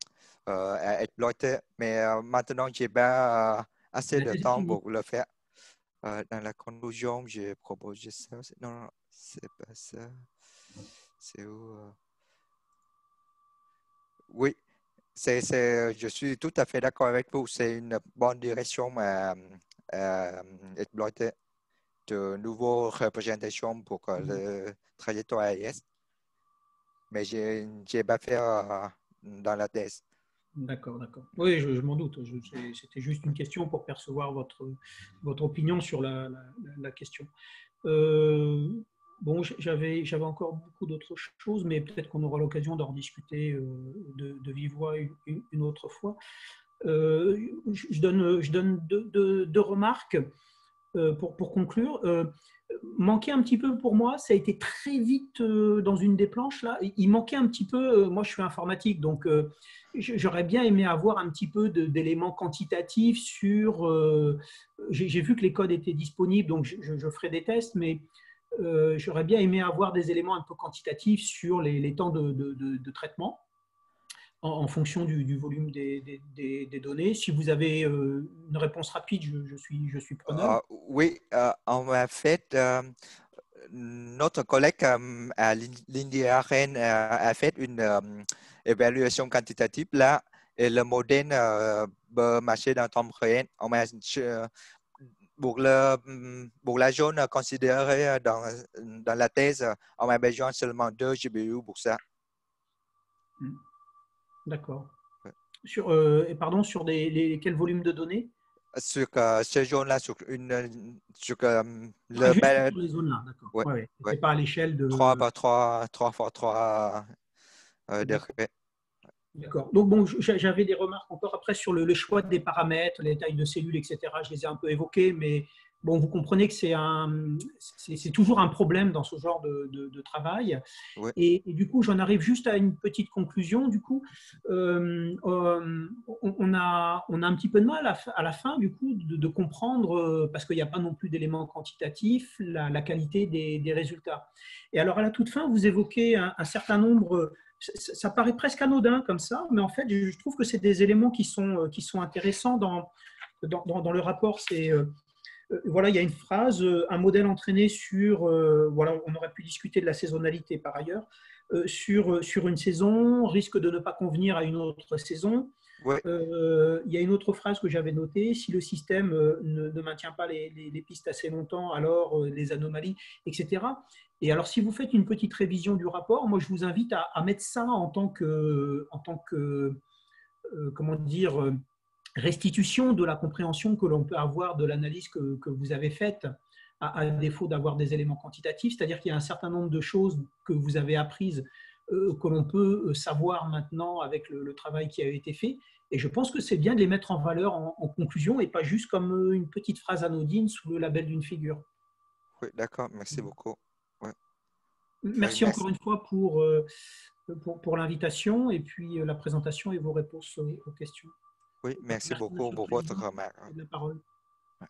[SPEAKER 1] à exploiter. Mais euh, maintenant, je n'ai pas euh, assez de temps pour le faire. Euh, dans la conclusion, j'ai proposé ça. Non, non, c'est pas ça. C'est où euh... Oui, c'est, c'est, je suis tout à fait d'accord avec vous. C'est une bonne direction à, à exploiter de nouvelles représentations pour mmh. le trajectoire A I S. Mais je n'ai pas fait euh, dans la thèse.
[SPEAKER 4] D'accord, d'accord. Oui, je, je m'en doute. C'était juste une question pour percevoir votre, votre opinion sur la, la, la question. Euh, bon, j'avais encore beaucoup d'autres choses, mais peut-être qu'on aura l'occasion d'en discuter euh, de, de vive voix une, une autre fois. Euh, je donne, je donne deux, deux, deux remarques euh, pour, pour conclure. Euh, manquait un petit peu pour moi, ça a été très vite euh, dans une des planches là, il manquait un petit peu, euh, moi je suis informatique, donc euh, j'aurais bien aimé avoir un petit peu d'éléments quantitatifs sur, euh, j'ai vu que les codes étaient disponibles, donc je, je ferai des tests, mais euh, j'aurais bien aimé avoir des éléments un peu quantitatifs sur les, les temps de, de, de, de traitement en, en fonction du, du volume des, des, des données. Si vous avez euh, une réponse rapide, je, je, suis, je suis preneur.
[SPEAKER 1] Uh, oui, uh, on a fait, uh, notre collègue um, à l'India Rennes a fait une um, évaluation quantitative là, et le modèle uh, peut marcher dans temps réel. On a, uh, pour, le, pour la zone considérée dans, dans la thèse, on a besoin seulement deux G P U pour ça.
[SPEAKER 4] D'accord. Ouais. Sur, euh, pardon, sur des, les, quel volume de données?
[SPEAKER 1] Sur euh, ces zones-là, sur, une, sur euh, le
[SPEAKER 4] ah, juste bel... sur les zones-là, d'accord.
[SPEAKER 1] Ouais,
[SPEAKER 4] ouais,
[SPEAKER 1] ouais.
[SPEAKER 4] C'est pas à l'échelle de…
[SPEAKER 1] trois par trois, trois fois trois euh, degrés.
[SPEAKER 4] D'accord. Donc, bon, j'avais des remarques encore après sur le, le choix des paramètres, les tailles de cellules, et cetera. Je les ai un peu évoquées, mais bon, vous comprenez que c'est toujours un problème dans ce genre de, de, de travail. Ouais. Et, et du coup, j'en arrive juste à une petite conclusion. Du coup, euh, euh, on, on, a, on a un petit peu de mal à, à la fin, du coup, de, de comprendre, parce qu'il n'y a pas non plus d'éléments quantitatifs, la, la qualité des, des résultats. Et alors, à la toute fin, vous évoquez un, un certain nombre… Ça paraît presque anodin comme ça, mais en fait, je trouve que c'est des éléments qui sont, qui sont intéressants dans, dans, dans le rapport. C'est, euh, voilà, il y a une phrase, euh, un modèle entraîné sur, euh, voilà, on aurait pu discuter de la saisonnalité par ailleurs, euh, sur, sur une saison, risque de ne pas convenir à une autre saison.
[SPEAKER 1] Oui.
[SPEAKER 4] Euh, il y a une autre phrase que j'avais notée, si le système euh, ne, ne maintient pas les, les, les pistes assez longtemps, alors euh, les anomalies, et cetera. Et alors, si vous faites une petite révision du rapport, moi, je vous invite à, à mettre ça en tant que, en tant que euh, comment dire, euh, restitution de la compréhension que l'on peut avoir de l'analyse que, que vous avez faite, à, à défaut d'avoir des éléments quantitatifs. C'est-à-dire qu'il y a un certain nombre de choses que vous avez apprises, euh, que l'on peut savoir maintenant avec le, le travail qui a été fait. Et je pense que c'est bien de les mettre en valeur en, en conclusion et pas juste comme une petite phrase anodine sous le label d'une figure.
[SPEAKER 1] Oui, d'accord, merci beaucoup. Ouais.
[SPEAKER 4] Merci
[SPEAKER 1] Oui,
[SPEAKER 4] encore une fois pour, euh, pour, pour l'invitation et puis la présentation et vos réponses aux, aux questions.
[SPEAKER 1] Oui, merci, merci beaucoup pour votre remarque.
[SPEAKER 4] La parole.
[SPEAKER 1] Ouais.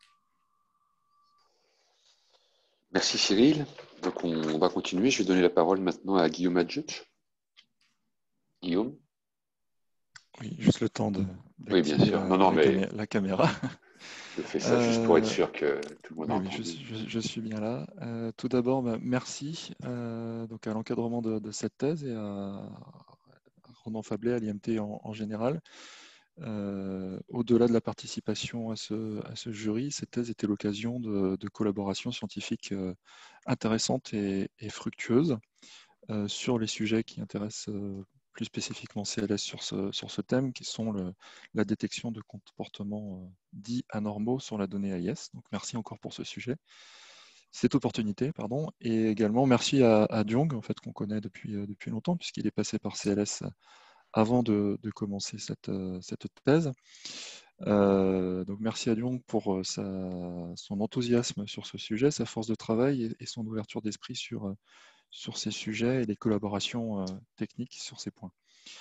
[SPEAKER 2] Merci Cyril. Donc on va continuer. Je vais donner la parole maintenant à Guillaume Adjuch. Guillaume.
[SPEAKER 5] Oui, juste le temps de
[SPEAKER 2] oui, bien sûr.
[SPEAKER 5] la,
[SPEAKER 2] non, non,
[SPEAKER 5] la,
[SPEAKER 2] mais
[SPEAKER 5] camé la caméra.
[SPEAKER 2] Je fais ça euh, juste pour être sûr que tout le monde
[SPEAKER 5] oui,
[SPEAKER 2] a
[SPEAKER 5] oui,
[SPEAKER 2] entendu.
[SPEAKER 5] je, je, je suis bien là. Euh, tout d'abord, bah, merci euh, donc à l'encadrement de, de cette thèse et à, à Ronan Fablet, à l'I M T en, en général. Euh, Au-delà de la participation à ce, à ce jury, cette thèse était l'occasion de, de collaborations scientifiques euh, intéressantes et, et fructueuses euh, sur les sujets qui intéressent euh, plus spécifiquement C L S sur ce, sur ce thème, qui sont le, la détection de comportements euh, dits anormaux sur la donnée A I S. Donc merci encore pour ce sujet, cette opportunité, pardon, et également merci à, à Diong, en fait, qu'on connaît depuis, euh, depuis longtemps, puisqu'il est passé par C L S avant de, de commencer cette, euh, cette thèse. Euh, donc merci à Diong pour sa, son enthousiasme sur ce sujet, sa force de travail et, et son ouverture d'esprit sur euh, sur ces sujets et les collaborations euh, techniques sur ces points.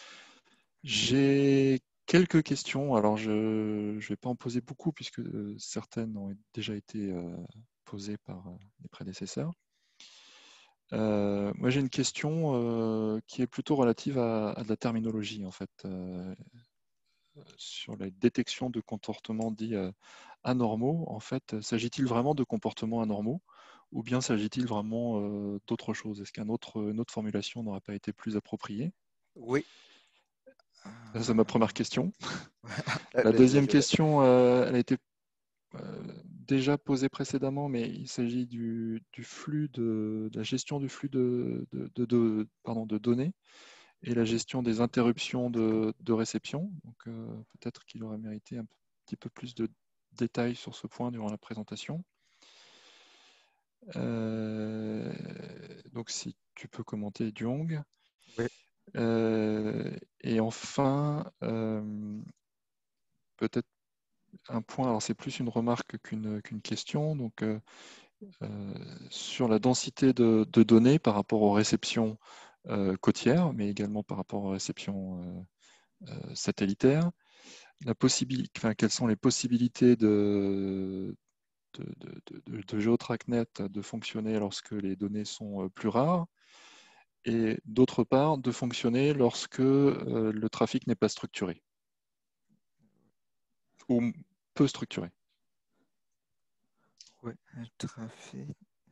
[SPEAKER 5] J'ai quelques questions. Alors, je ne vais pas en poser beaucoup puisque euh, certaines ont déjà été euh, posées par euh, les prédécesseurs. Euh, moi, j'ai une question euh, qui est plutôt relative à, à de la terminologie, en fait, euh, sur la détection de comportements dits euh, anormaux. En fait, s'agit-il vraiment de comportements anormaux ou bien s'agit-il vraiment euh, d'autre chose? Est-ce qu'une autre, une autre formulation n'aurait pas été plus appropriée?
[SPEAKER 1] Oui.
[SPEAKER 5] Ça, c'est ma première question. La deuxième question, euh, elle a été euh, déjà posée précédemment, mais il s'agit du, du flux de, de la gestion du flux de, de, de, de, pardon, de données et la gestion des interruptions de, de réception. Donc euh, peut-être qu'il aurait mérité un petit peu plus de détails sur ce point durant la présentation. Euh, donc si tu peux commenter, Diong.
[SPEAKER 1] Oui.
[SPEAKER 5] Euh, et enfin, euh, peut-être un point, alors c'est plus une remarque qu'une qu'une question, donc euh, euh, sur la densité de, de données par rapport aux réceptions euh, côtières, mais également par rapport aux réceptions euh, euh, satellitaires. La possibilité, enfin, quelles sont les possibilités de, de, de, de, de GeoTrackNet de fonctionner lorsque les données sont plus rares, et d'autre part, de fonctionner lorsque euh, le trafic n'est pas structuré, ou peu structuré.
[SPEAKER 1] Oui, le trafic.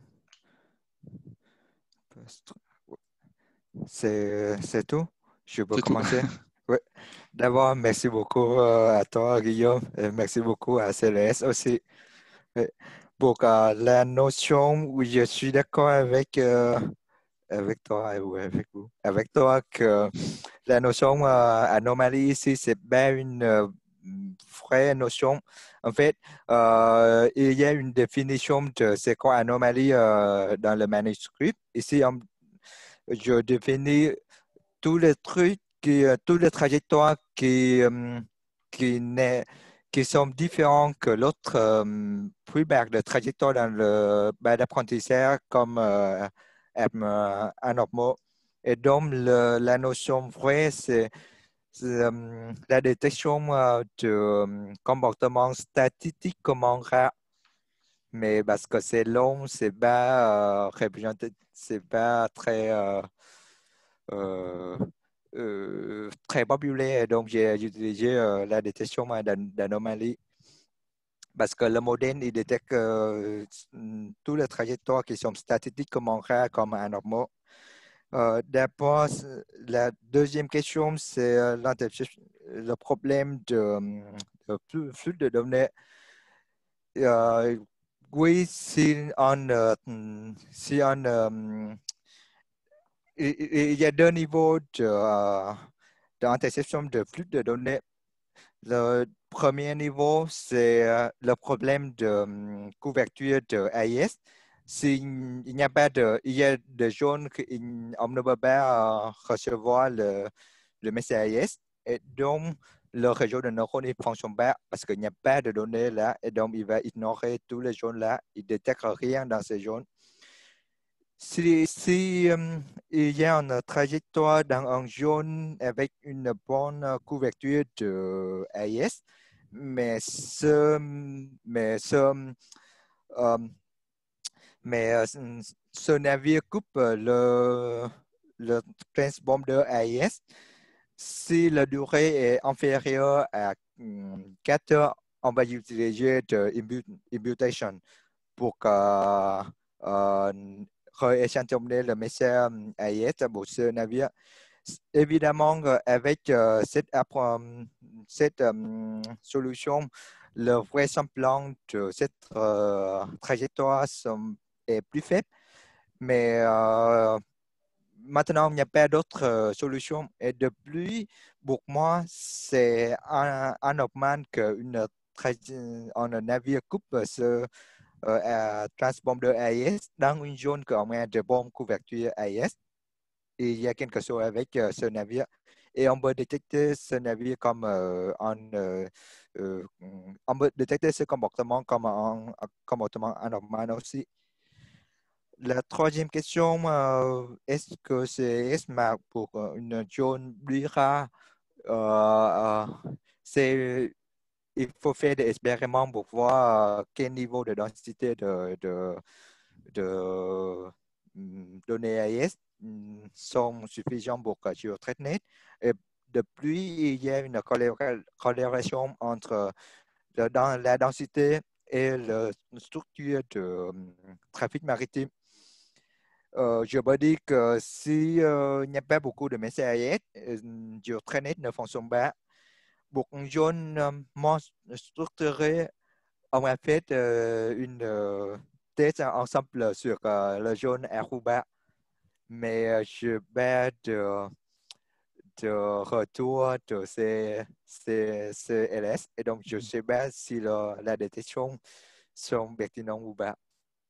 [SPEAKER 1] C'est tout? Je peux commencer? Oui. D'abord, merci beaucoup euh, à toi, Guillaume, et merci beaucoup à C L S aussi. Oui. Pour euh, la notion, oui, je suis d'accord avec, euh, avec toi, oui, avec vous, avec toi que la notion euh, anomalie ici, c'est bien une euh, vraie notion. En fait, euh, il y a une définition de c'est quoi anomalie euh, dans le manuscrit. Ici, on, je définis tous les trucs, qui, euh, toutes les trajectoires qui, euh, qui, n'est- qui sont différents que l'autre euh, primaire de trajectoire dans le bas d'apprentissage comme euh, euh, anormaux. Et donc, le, la notion vraie, c'est euh, la détection euh, de euh, comportements statistiquement rares. Mais parce que c'est long, c'est pas euh, représenté, c'est pas très euh, euh, euh, très populaire. Donc, j'ai utilisé euh, la détection d'anomalies parce que le modèle il détecte euh, toutes les trajectoires qui sont statistiquement rares comme anormaux. Euh, d'abord, la deuxième question, c'est euh, le problème de, de flux, flux de données. Euh, oui, si on, euh, si on euh, il, il y a deux niveaux de, euh, d'interception de flux de données. Le premier niveau, c'est euh, le problème de um, couverture de A I S. S'il n'y a pas de, il y a des zones qu'on ne peut pas euh, recevoir le, le message A I S. Et donc, le réseau de neurones ne fonctionne pas parce qu'il n'y a pas de données là. Et donc, il va ignorer toutes les zones là. Il ne détecte rien dans ces zones. Si, si um, il y a une trajectoire dans un zone avec une bonne couverture de A I S, mais ce, mais ce, um, mais euh, ce navire coupe le, le transponder A I S. Si la durée est inférieure à quatre heures, on va utiliser de imputation pour que euh, rééchantillonner le message A I S pour ce navire. Évidemment, avec euh, cette, euh, cette euh, solution, le vraisemblance de cette euh, trajectoire sont, est plus faible, mais euh, maintenant, il n'y a pas d'autre euh, solution. Et de plus, pour moi, c'est un, un anormal qu'une un navire coupe ce euh, transponder A I S dans une zone qu'on a de bonne couverture A I S. Et il y a quelque chose avec euh, ce navire. Et on peut détecter ce navire comme euh, un... Euh, euh, on peut détecter ce comportement comme un, un comportement anormal aussi. La troisième question, euh, est-ce que c'est ESMA pour euh, une zone plus rare? Euh, euh, c'est, il faut faire des expériments pour voir euh, quel niveau de densité de, de, de mm, données A I S mm, sont suffisants pour euh, sur TradeNet. Et depuis, il y a une corré- corrélation entre le- dans la densité et la structure de mm, trafic maritime. Euh, je peux dire que si euh, il n'y a pas beaucoup de messages A I S, euh, sur TradeNet ne fonctionne pas. Pour une zone euh, moins structurée, on a fait euh, une euh, test ensemble sur euh, la zone Aruba, mais euh, je pas de, de retour de ces, ces, ces L S et donc je ne sais pas si la, la détection sont pertinentes ou pas.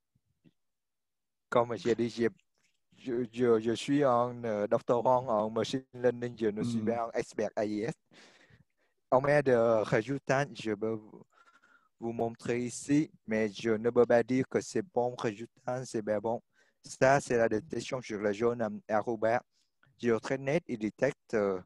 [SPEAKER 1] Comme j'ai dit, j'ai Je, je, je suis un euh, doctorant en machine learning, je ne suis
[SPEAKER 5] Hmm.
[SPEAKER 1] pas un expert A I S. On a des résultats, je peux vous, vous montrer ici, mais je ne peux pas dire que c'est bon résultat, c'est bien bon. Ça, c'est la détection sur la zone Aruba. Sur TradeNet, il détecte euh,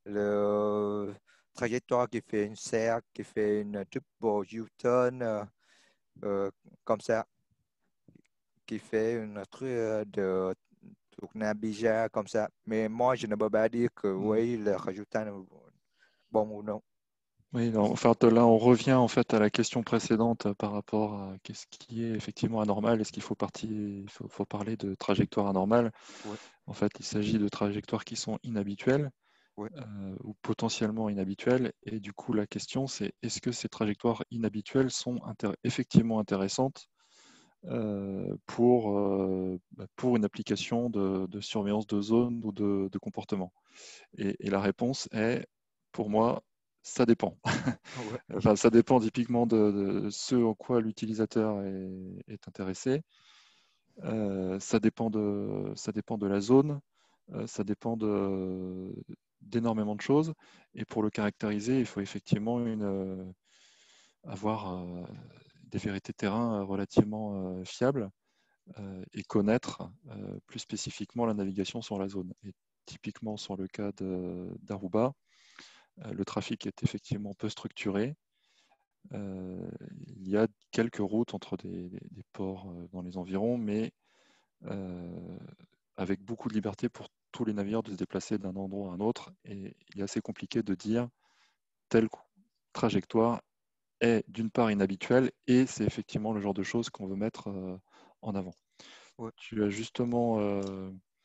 [SPEAKER 1] le trajectoire qui fait une serre, qui fait une double U-turn, euh, euh, comme ça, qui fait une truc euh, de tourner bizarre comme ça. Mais moi, je ne peux pas dire que
[SPEAKER 5] Hmm.
[SPEAKER 1] oui, le résultat est bon ou non.
[SPEAKER 5] Oui, en fait, là, on revient en fait à la question précédente par rapport à qu'est-ce qui est effectivement anormal. Est-ce qu'il faut, partir, il faut, faut parler de trajectoire anormale?
[SPEAKER 1] Oui,
[SPEAKER 5] En fait, il s'agit de trajectoires qui sont inhabituelles
[SPEAKER 1] oui,
[SPEAKER 5] euh, ou potentiellement inhabituelles. Et du coup, la question, c'est est-ce que ces trajectoires inhabituelles sont intér- effectivement intéressantes euh, pour, euh, bah, pour une application de, de surveillance de zone ou de, de comportement? Et, et la réponse est, pour moi, ça dépend.
[SPEAKER 1] oui,
[SPEAKER 5] Enfin, ça dépend typiquement de, de ce en quoi l'utilisateur est, est intéressé. Euh, ça dépend de, ça dépend de la zone. Euh, ça dépend de, d'énormément de choses. Et pour le caractériser, il faut effectivement une, euh, avoir euh, des vérités terrain relativement euh, fiables euh, et connaître euh, plus spécifiquement la navigation sur la zone. Et typiquement sur le cas de- d'Aruba, euh, le trafic est effectivement peu structuré. Euh, il y a quelques routes entre des, des- des ports euh, dans les environs, mais euh, avec beaucoup de liberté pour tous les navires de se déplacer d'un endroit à un autre. Et il est assez compliqué de dire telle trajectoire est d'une part inhabituelle et c'est effectivement le genre de choses qu'on veut mettre euh, en avant.
[SPEAKER 1] oui,
[SPEAKER 5] Tu as justement euh,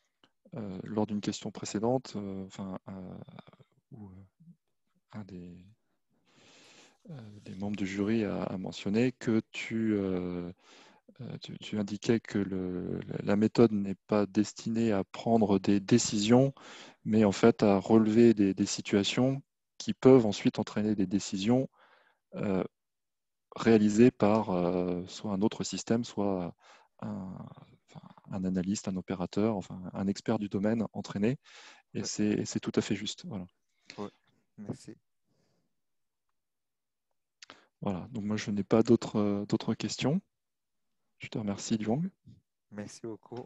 [SPEAKER 5] euh, lors d'une question précédente, euh, enfin, euh, où euh, un des, euh, des membres du jury a, a mentionné que tu, euh, tu, tu indiquais que le, la méthode n'est pas destinée à prendre des décisions, mais en fait à relever des, des situations qui peuvent ensuite entraîner des décisions euh, réalisées par euh, soit un autre système, soit un, enfin, un analyste, un opérateur, enfin un expert du domaine entraîné. Et c'est tout à fait juste. Voilà.
[SPEAKER 1] Oui, merci.
[SPEAKER 5] Voilà. Donc moi, je n'ai pas d'autres euh, d'autres questions. Je te remercie, Liang.
[SPEAKER 1] Merci beaucoup.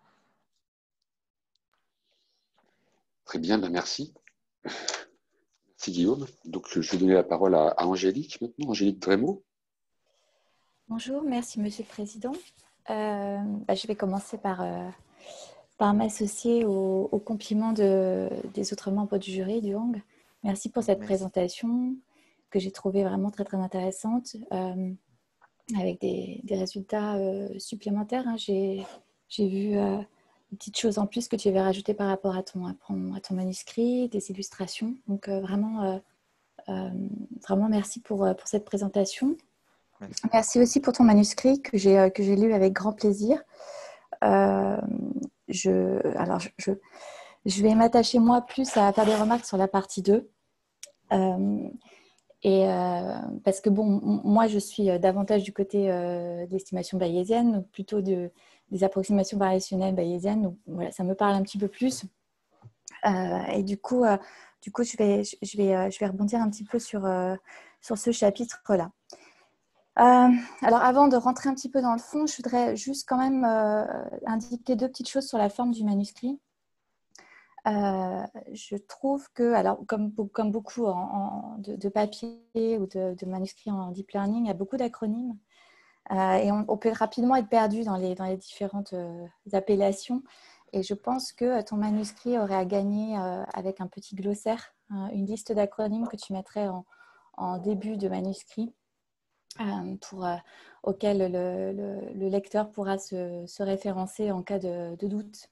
[SPEAKER 2] Très bien, ben merci. Merci Guillaume. Donc je vais donner la parole à, à Angélique maintenant, Angélique Drémaud.
[SPEAKER 6] Bonjour, merci Monsieur le Président. Euh, bah, je vais commencer par, euh, par m'associer aux au compliments de, des autres membres du jury, du Hong. Merci pour cette
[SPEAKER 1] Merci.
[SPEAKER 6] présentation que j'ai trouvée vraiment très très intéressante, euh, avec des, des résultats euh, supplémentaires. Hein. J'ai vu euh, des petites choses en plus que tu avais rajoutées par rapport à ton, à ton, à ton manuscrit, des illustrations. Donc euh, vraiment, euh, euh, vraiment merci pour, pour cette présentation.
[SPEAKER 1] Merci.
[SPEAKER 6] Merci aussi pour ton manuscrit que j'ai euh, que j'ai lu avec grand plaisir. Euh, je, alors, je, je, je vais m'attacher moi plus à faire des remarques sur la partie deux. Euh, et euh, parce que bon, moi je suis davantage du côté euh, de l'estimation bayésienne, ou plutôt de, des approximations variationnelles bayésiennes. Donc, voilà, ça me parle un petit peu plus. Euh, et du coup, euh, du coup je, vais, je, je, vais, je vais rebondir un petit peu sur, euh, sur ce chapitre-là. Euh, alors, avant de rentrer un petit peu dans le fond, je voudrais juste quand même euh, indiquer deux petites choses sur la forme du manuscrit. Euh, je trouve que, alors, comme, comme beaucoup en, en, de, de papier ou de, de manuscrits en deep learning, il y a beaucoup d'acronymes euh, et on, on peut rapidement être perdu dans les, dans les différentes euh, appellations. Et je pense que ton manuscrit aurait à gagner euh, avec un petit glossaire, hein, une liste d'acronymes que tu mettrais en, en début de manuscrit. Euh, pour, euh, auquel le, le, le lecteur pourra se, se référencer en cas de, de doute.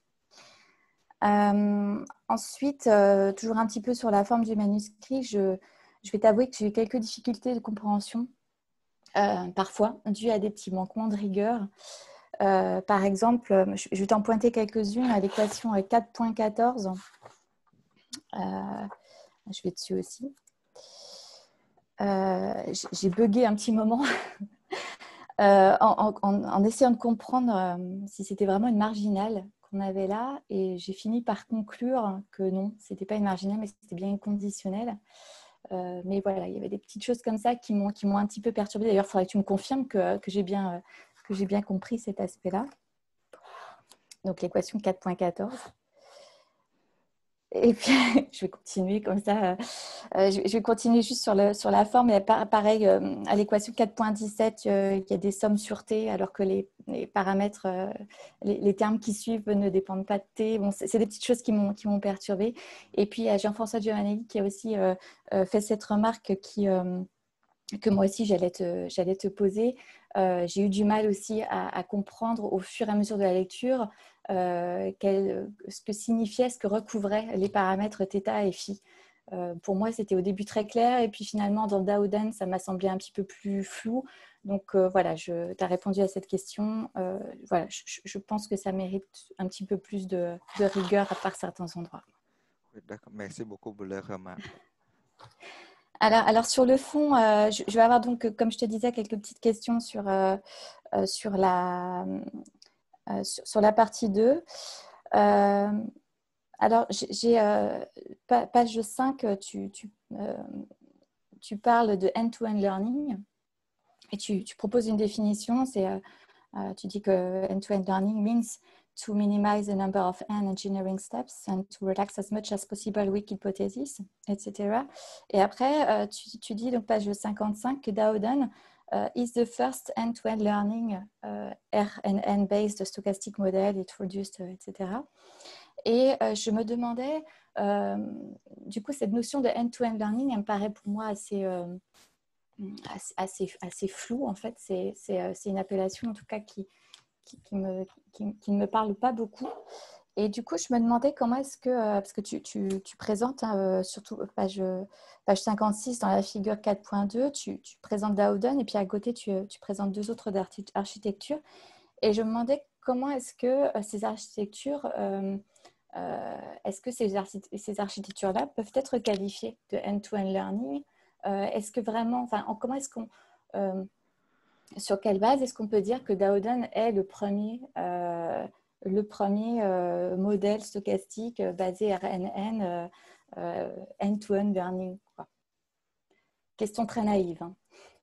[SPEAKER 6] Euh, ensuite, euh, toujours un petit peu sur la forme du manuscrit, je, je vais t'avouer que j'ai eu quelques difficultés de compréhension, euh, parfois, dues à des petits manquements de rigueur. Euh, par exemple, je, je vais t'en pointer quelques-unes à l'équation quatre point quatorze. Euh, je vais dessus aussi. Euh, j'ai bugué un petit moment euh, en, en, en essayant de comprendre euh, si c'était vraiment une marginale qu'on avait là, et j'ai fini par conclure que non, c'était pas une marginale, mais c'était bien une conditionnelle. Euh, mais voilà, il y avait des petites choses comme ça qui m'ont qui m'ont un petit peu perturbée. D'ailleurs, il faudrait que tu me confirmes que, que j'ai bien, euh, que j'ai bien compris cet aspect-là. Donc l'équation quatre point quatorze. Et puis, je vais continuer comme ça. Euh, je vais continuer juste sur, le, sur la forme. Et pareil, euh, à l'équation quatre point dix-sept, euh, il y a des sommes sur T, alors que les, les paramètres, euh, les, les termes qui suivent ne dépendent pas de T. Bon, c'est des petites choses qui m'ont perturbée. Et puis, il y a Jean-François Giovanelli qui a aussi euh, euh, fait cette remarque qui, euh, que moi aussi, j'allais te, j'allais te poser. Euh, j'ai eu du mal aussi à, à comprendre au fur et à mesure de la lecture euh, quel, ce que signifiait, ce que recouvraient les paramètres θ et phi. Euh, pour moi, c'était au début très clair, et puis finalement, dans Dowden, ça m'a semblé un petit peu plus flou. Donc euh, voilà, tu as répondu à cette question. Euh, voilà, je, je pense que ça mérite un petit peu plus de, de rigueur à part certains endroits.
[SPEAKER 1] D'accord, merci beaucoup pour les remarques.
[SPEAKER 6] Alors, alors, sur le fond, euh, je, je vais avoir donc, comme je te disais, quelques petites questions sur, euh, euh, sur, la, euh, sur, sur la partie deux. Euh, alors, j'ai euh, page cinq, tu, tu, euh, tu parles de end-to-end learning et tu, tu proposes une définition. C'est, euh, euh, tu dis que end-to-end learning means to minimize the number of engineering steps and to relax as much as possible weak hypothesis, et cetera. Et après, euh, tu, tu dis, donc page cinquante-cinq, que Dowden uh, is the first end-to-end learning uh, R N N-based stochastic model introduced, et cetera. Et euh, je me demandais, euh, du coup, cette notion de end-to-end learning, elle me paraît pour moi assez... Euh, assez, assez, assez floue, en fait. C'est une appellation, en tout cas, qui, Qui, qui, me, qui, qui ne me parle pas beaucoup. Et du coup, je me demandais comment est-ce que, euh, parce que tu, tu, tu présentes, hein, euh, surtout page, page cinquante-six dans la figure quatre point deux, tu, tu présentes Dowden et puis à côté, tu, tu présentes deux autres architectures. Et je me demandais comment est-ce que euh, ces architectures, euh, euh, est-ce que ces, archi ces architectures-là peuvent être qualifiées de end-to-end learning? euh, Est-ce que vraiment, enfin, comment est-ce qu'on, euh, sur quelle base est-ce qu'on peut dire que Dowden est le premier euh, le premier euh, modèle stochastique euh, basé R N N, euh, euh, end-to-end learning, quoi. Question très naïve. Hein.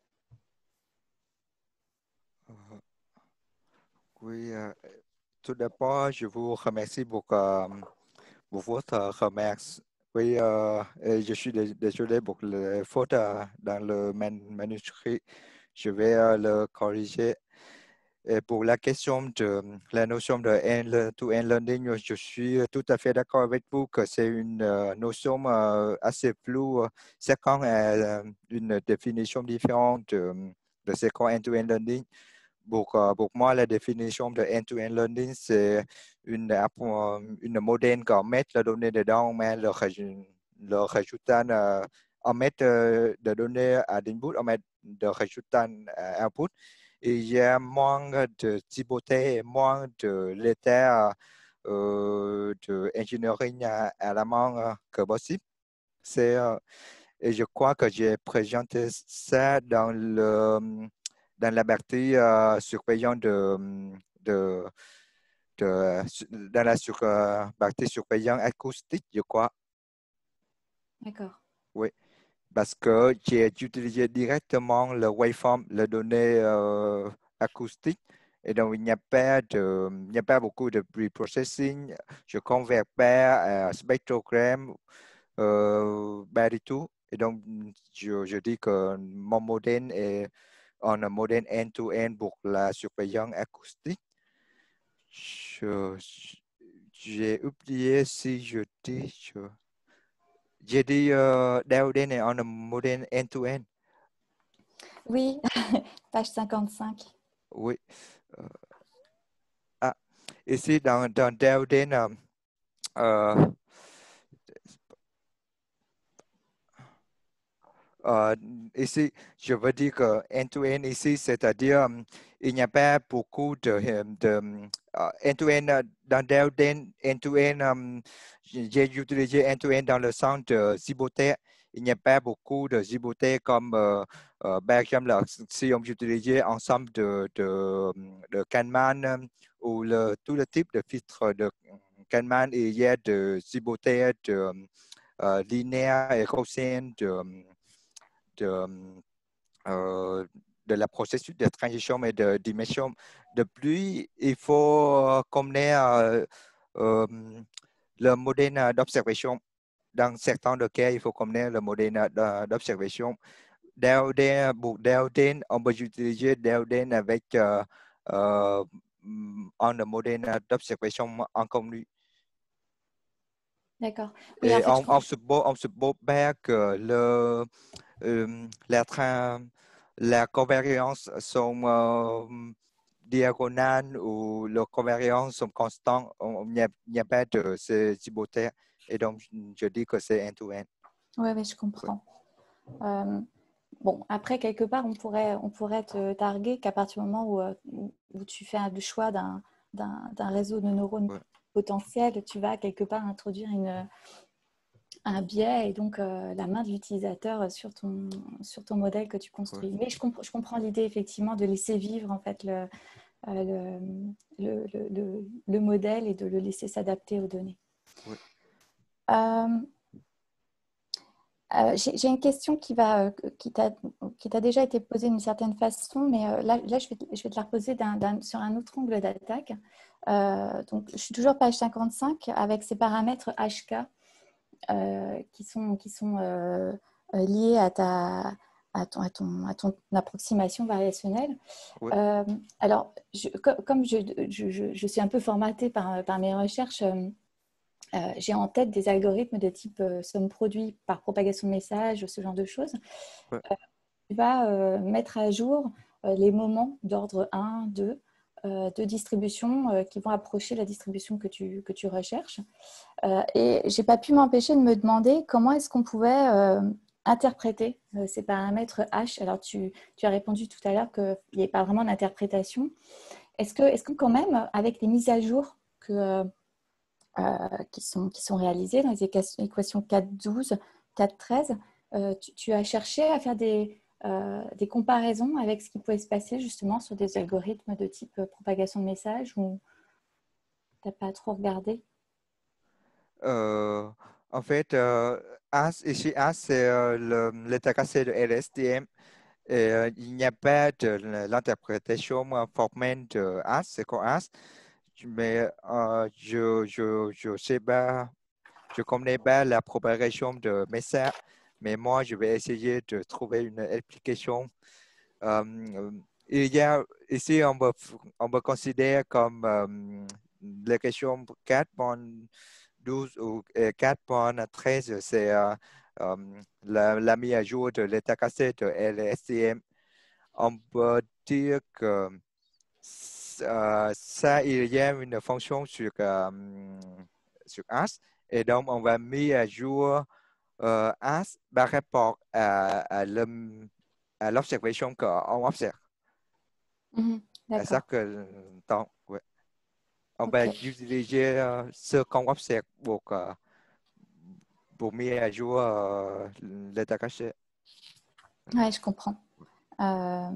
[SPEAKER 1] Euh, oui, euh, tout d'abord, je vous remercie pour, euh, pour votre remarque. Oui, euh, et je suis désolé pour les fautes euh, dans le man manuscrit. Je vais euh, le corriger. Et pour la question de la notion de end-to-end learning, je suis tout à fait d'accord avec vous que c'est une uh, notion uh, assez floue. Chacun a une définition différente de, de ce qu'est end-to-end learning. Pour, uh, pour moi, la définition de end-to-end learning, c'est une, une modèle qu'on met la donnée dedans, mais le, le résultat, uh, on met uh, de données à l'input, on met de résultats à output. Il y a moins de liberté, moins de l'état euh, de engineering à, à la main que possible. C'est, euh, et je crois que j'ai présenté ça dans, le, dans la partie euh, surveillance de, de, de, dans la sur, euh, partie surveillance acoustique, je crois.
[SPEAKER 6] D'accord.
[SPEAKER 1] Oui. Parce que j'ai utilisé directement le waveform, les données euh, acoustiques. Et donc, il n'y a pas de, il n'y a pas beaucoup de pre-processing. Je ne convertis pas à spectrogramme, euh, pas du tout. Et donc, je, je dis que mon modèle est un modèle end-to-end pour la surveillance acoustique. Je, j'ai oublié si je dis... Je, J'ai dit uh, Dowden est un modèle end-to-end.
[SPEAKER 6] Oui, page cinquante-cinq.
[SPEAKER 1] Oui. Euh, ah, ici, dans, dans Dowden, euh, euh, euh, ici, je veux dire que end-to-end ici, c'est-à-dire um, il n'y a pas beaucoup de, de uh, end-to-end dans Dowden, end-to-end, um, j'ai utilisé end-to-end dans le sens de Zibotet. Il n'y a pas beaucoup de Zibotet comme, euh, euh, par exemple, si on utilisait ensemble de, de, de Kahneman ou le, tout le type de filtres de Kahneman, il y a de Zibotet, de euh, linéaire et gaussien, de, de, euh, de la processus de transition et de dimension. De plus, il faut connaître euh, le modèle d'observation. Dans certains cas, il faut connaître le modèle d'observation. Dowden, pour Dowden, on peut utiliser Dowden avec euh, euh, un modèle d'observation inconnu.
[SPEAKER 6] D'accord.
[SPEAKER 1] Oui, et en fait, on, je... on se pose pas que le, euh, la, tra... la covariance sont euh, diagonales ou la covariance sont constantes. Il n'y a, a pas de ces hypothèses. Et donc, je dis que c'est end-to-end.
[SPEAKER 6] Oui, oui, je comprends. Ouais. Euh, bon, après, quelque part, on pourrait, on pourrait te targuer qu'à partir du moment où, où, où tu fais le choix d'un réseau de neurones ouais. potentiels, tu vas quelque part introduire une, un biais et donc euh, la main de l'utilisateur sur ton, sur ton modèle que tu construis. Ouais. Mais je, comp je comprends l'idée, effectivement, de laisser vivre en fait, le, euh, le, le, le, le modèle et de le laisser s'adapter aux données. Ouais. Euh, Euh, J'ai une question qui, va, euh, qui t'a déjà été posée d'une certaine façon, mais euh, là, là je, vais, je vais te la reposer d'un, d'un, sur un autre angle d'attaque. Euh, donc, je suis toujours page cinquante-cinq avec ces paramètres H K euh, qui sont, qui sont euh, liés à, ta, à, ton, à, ton, à ton approximation variationnelle. Ouais. Euh, alors, je, comme je, je, je, je suis un peu formatée par, par mes recherches, euh, Euh, j'ai en tête des algorithmes de type euh, somme produit par propagation de messages, ce genre de choses. Ouais. Euh, tu vas euh, mettre à jour euh, les moments d'ordre un, deux euh, de distributions euh, qui vont approcher la distribution que tu, que tu recherches. Euh, et je n'ai pas pu m'empêcher de me demander comment est-ce qu'on pouvait euh, interpréter euh, ces paramètres H. Alors, tu, tu as répondu tout à l'heure qu'il n'y avait pas vraiment d'interprétation. Est-ce que, est-ce que quand même, avec les mises à jour que, euh, euh, qui, sont, qui sont réalisées dans les équations quatre douze, quatre treize, euh, tu, tu as cherché à faire des, euh, des comparaisons avec ce qui pouvait se passer justement sur des algorithmes de type euh, propagation de messages, ou tu n'as pas trop regardé?
[SPEAKER 1] Euh, en fait, euh, As, ici, As, c'est euh, le- l'état cassé de L S T M. Et, euh, il n'y a pas de l'interprétation formelle de As, c'est quoi As? Mais euh, je je je sais pas, je connais pas la propagation de messages, mais moi, je vais essayer de trouver une explication. Euh, il y a ici, on peut, on peut considérer comme euh, l'équation quatre point douze ou euh, quatre point treize, c'est euh, euh, la, la mise à jour de l'état cassé de L S T M. On peut dire que euh, ça, il y a une fonction sur, euh, sur As, et donc on va mettre à jour euh, As par rapport à, à l'om- à l'observation qu'on observe.
[SPEAKER 6] Mhm,
[SPEAKER 1] À
[SPEAKER 6] d'accord.
[SPEAKER 1] chaque euh, temps, ouais. On va
[SPEAKER 6] Ok.
[SPEAKER 1] utiliser euh, ce qu'on observe pour, euh, pour mettre à jour euh, l'état caché.
[SPEAKER 6] Ouais, je comprends. Euh...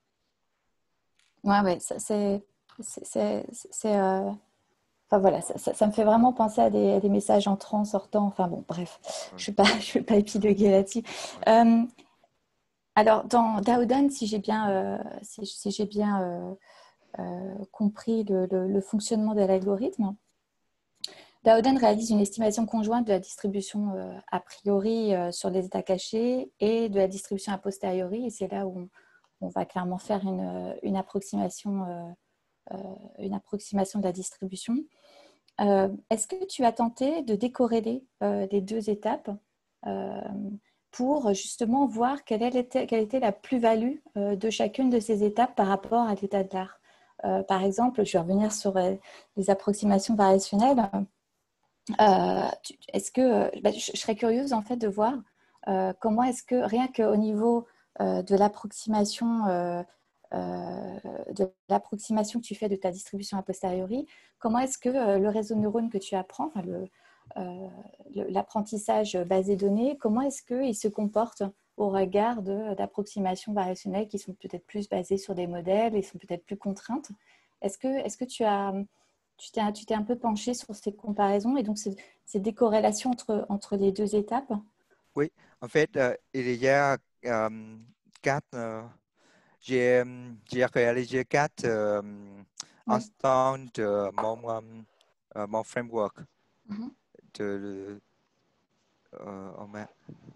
[SPEAKER 6] Ouais, ouais, ça, c'est, c'est, c'est, c'est, euh, enfin voilà, ça, ça, ça me fait vraiment penser à des, à des messages entrants, sortants. Enfin bon, bref,
[SPEAKER 1] Ouais,
[SPEAKER 6] je ne vais pas, je vais pas épiloguer là-dessus.
[SPEAKER 1] ouais.
[SPEAKER 6] Euh, alors, dans Dowden, si j'ai bien, euh, si, si j'ai bien euh, euh, compris le, le, le fonctionnement de l'algorithme, Dowden réalise une estimation conjointe de la distribution euh, a priori euh, sur les états cachés et de la distribution a posteriori. Et c'est là où on, on va clairement faire une, une approximation. Euh, euh, une approximation de la distribution. Euh, est-ce que tu as tenté de décorréler euh, les deux étapes euh, pour justement voir quelle était, quelle était la plus-value euh, de chacune de ces étapes par rapport à l'état de l'art? Euh, par exemple, je vais revenir sur euh, les approximations variationnelles. Euh, tu, est-ce que, bah, je, je serais curieuse en fait de voir euh, comment est-ce que rien qu'au niveau euh, de l'approximation euh, euh, de l'approximation que tu fais de ta distribution a posteriori, comment est-ce que euh, le réseau de neurones que tu apprends, enfin le, euh, le, l'apprentissage basé données, comment est-ce qu'il se comporte au regard de, d'approximations variationnelles qui sont peut-être plus basées sur des modèles et sont peut-être plus contraintes? Est-ce que, est-ce que tu as tu t'es, tu t'es un peu penché sur ces comparaisons et donc ces, ces décorrélations entre, entre les deux étapes?
[SPEAKER 1] Oui, en fait, euh, il y a euh, quatre. euh, j'ai, euh, j'ai réalisé quatre euh,
[SPEAKER 6] Oui.
[SPEAKER 1] instants de mon, euh, euh, mon framework.
[SPEAKER 6] Mhm.
[SPEAKER 1] De, euh, on m'a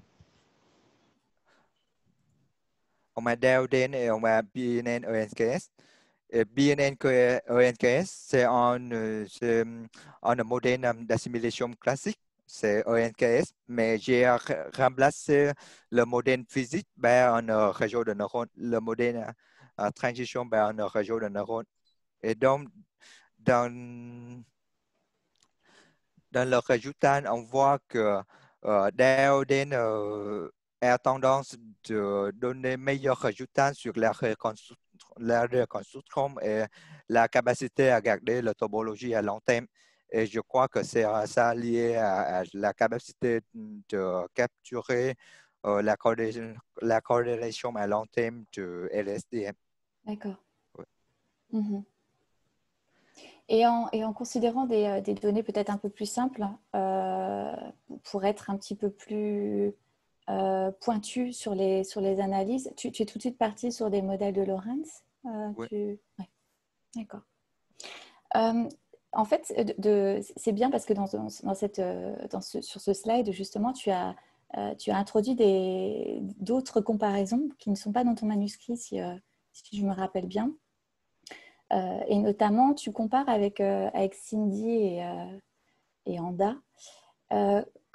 [SPEAKER 1] on m'a Dowden et on m'a B N N O N K S. Et B N N O N K S, c'est un, euh, c'est un modèle d'assimilation classique, c'est O N K S, mais j'ai re- remplacé le modèle physique par un euh, réseau de neurones, le modèle euh, transition par un réseau de neurones. Et donc, dans, dans le résultat, on voit que euh, Dowden euh, a tendance de donner meilleurs résultats sur la reconstruction, la reconstruction et la capacité à garder la topologie à long terme. Et je crois que c'est euh, ça lié à, à la capacité de capturer euh, la, corrélation, la corrélation à long terme de L S D M.
[SPEAKER 6] D'accord.
[SPEAKER 1] Ouais.
[SPEAKER 6] Mhm. Et en, et en considérant des, euh, des données peut-être un peu plus simples, euh, pour être un petit peu plus euh, pointu sur les, sur les analyses, tu, tu es tout de suite parti sur des modèles de Lorentz euh,
[SPEAKER 1] Ouais.
[SPEAKER 6] tu... ouais. D'accord. Euh, en fait, de, de, c'est bien parce que dans, dans cette, dans ce, sur ce slide, justement, tu as, euh, tu as introduit des, d'autres comparaisons qui ne sont pas dans ton manuscrit, si, euh, si je me rappelle bien. Euh, et notamment, tu compares avec, euh, avec Cindy et, euh, et Anda. Euh,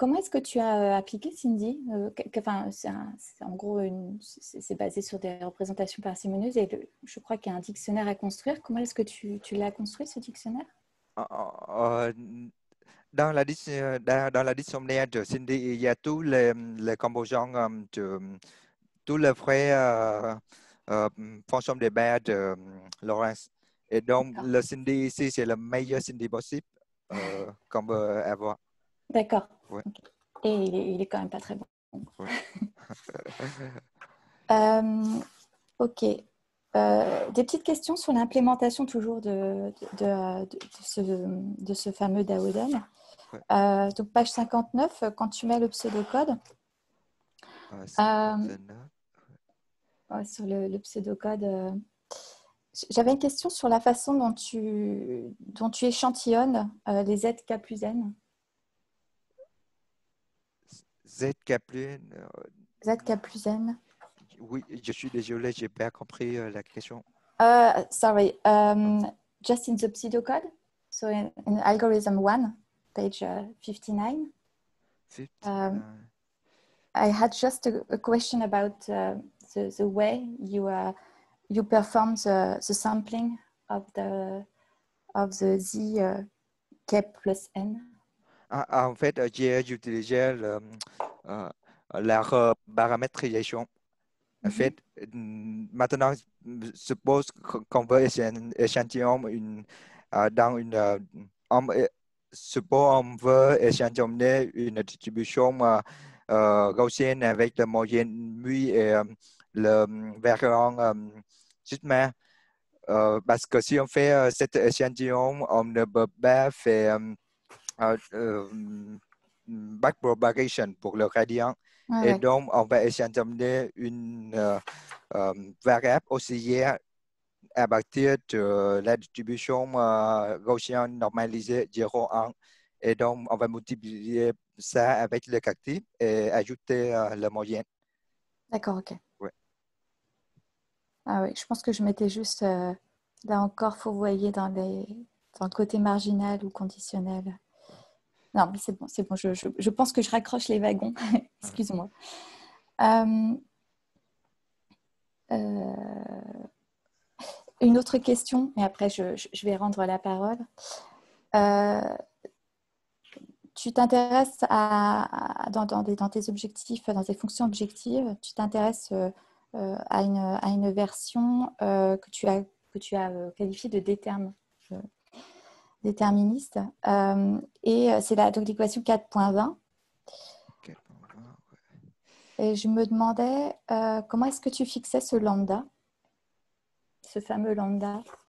[SPEAKER 6] comment est-ce que tu as appliqué Cindy? euh, enfin, c'est, un, c'est en gros, une, c'est, c'est basé sur des représentations parcimonieuses et le, je crois qu'il y a un dictionnaire à construire. Comment est-ce que tu, tu l'as construit, ce dictionnaire?
[SPEAKER 1] Euh, euh, dans la dic- dans, dans la dictionnaire de Cindy, il y a tous les, les composants um, de tous les frais euh, euh, fonctions de base de Lawrence. Et donc,
[SPEAKER 6] D'accord.
[SPEAKER 1] le Cindy ici, c'est le meilleur Cindy possible euh, qu'on peut avoir.
[SPEAKER 6] D'accord.
[SPEAKER 1] Ouais.
[SPEAKER 6] Okay. Et il est, il est quand même pas très bon.
[SPEAKER 1] Ouais.
[SPEAKER 6] euh, ok. Euh, des petites questions sur l'implémentation toujours de, de, de, de, de, ce, de ce fameux Daoden.
[SPEAKER 1] Ouais.
[SPEAKER 6] Euh, donc, page cinquante-neuf, quand tu mets le pseudocode,
[SPEAKER 1] Euh,
[SPEAKER 6] euh, ouais, sur le, le pseudocode, euh, j'avais une question sur la façon dont tu, dont tu échantillonnes euh, les Z K plus N.
[SPEAKER 1] Z K plus N.
[SPEAKER 6] Z K plus N.
[SPEAKER 1] Oui, je suis désolé, j'ai pas compris euh, la question.
[SPEAKER 6] Uh, sorry, um, just in the pseudocode. So in, in algorithm one, page uh, fifty-nine.
[SPEAKER 1] fifty-nine.
[SPEAKER 6] Um, I had just a, a question about uh, the, the way you uh, you perform the, the sampling of the of the Z uh, K plus N.
[SPEAKER 1] Ah, ah, en fait, j'ai utilisé le, euh, la reparamétrisation. En fait, mm, maintenant, suppose qu'on veut échan- échantillon une, euh, dans une, euh, on, euh, suppose on veut échantillonner une distribution euh, euh, gaussienne avec la moyenne mu et euh, le variant euh, sigma. Euh, parce que si on fait euh, cet échantillon, on ne peut pas faire euh, euh, backpropagation pour le gradient.
[SPEAKER 6] Ouais,
[SPEAKER 1] Et
[SPEAKER 6] ouais.
[SPEAKER 1] donc, on va échantillonner une euh, euh, variable oscillaire à partir de la distribution euh, gaussienne normalisée zéro un. Et donc, on va multiplier ça avec le quartier et ajouter euh, la moyenne.
[SPEAKER 6] D'accord, ok.
[SPEAKER 1] Ouais.
[SPEAKER 6] Ah oui, je pense que je mettais juste, euh, là encore, faut voyer dans, les, dans le côté marginal ou conditionnel. Non, mais c'est bon, c'est bon. Je, je, je pense que je raccroche les wagons. Excuse-moi. Euh, euh, une autre question, et après je, je vais rendre la parole. Euh, tu t'intéresses à, à dans, dans, des, dans tes objectifs, dans tes fonctions objectives, tu t'intéresses euh, euh, à, une, à une version euh, que tu as, que tu as euh, qualifiée de déterme, euh, déterministe. Euh, et c'est la, donc l'équation quatre point vingt. Et je me demandais euh, comment est-ce que tu fixais ce lambda, ce fameux lambda.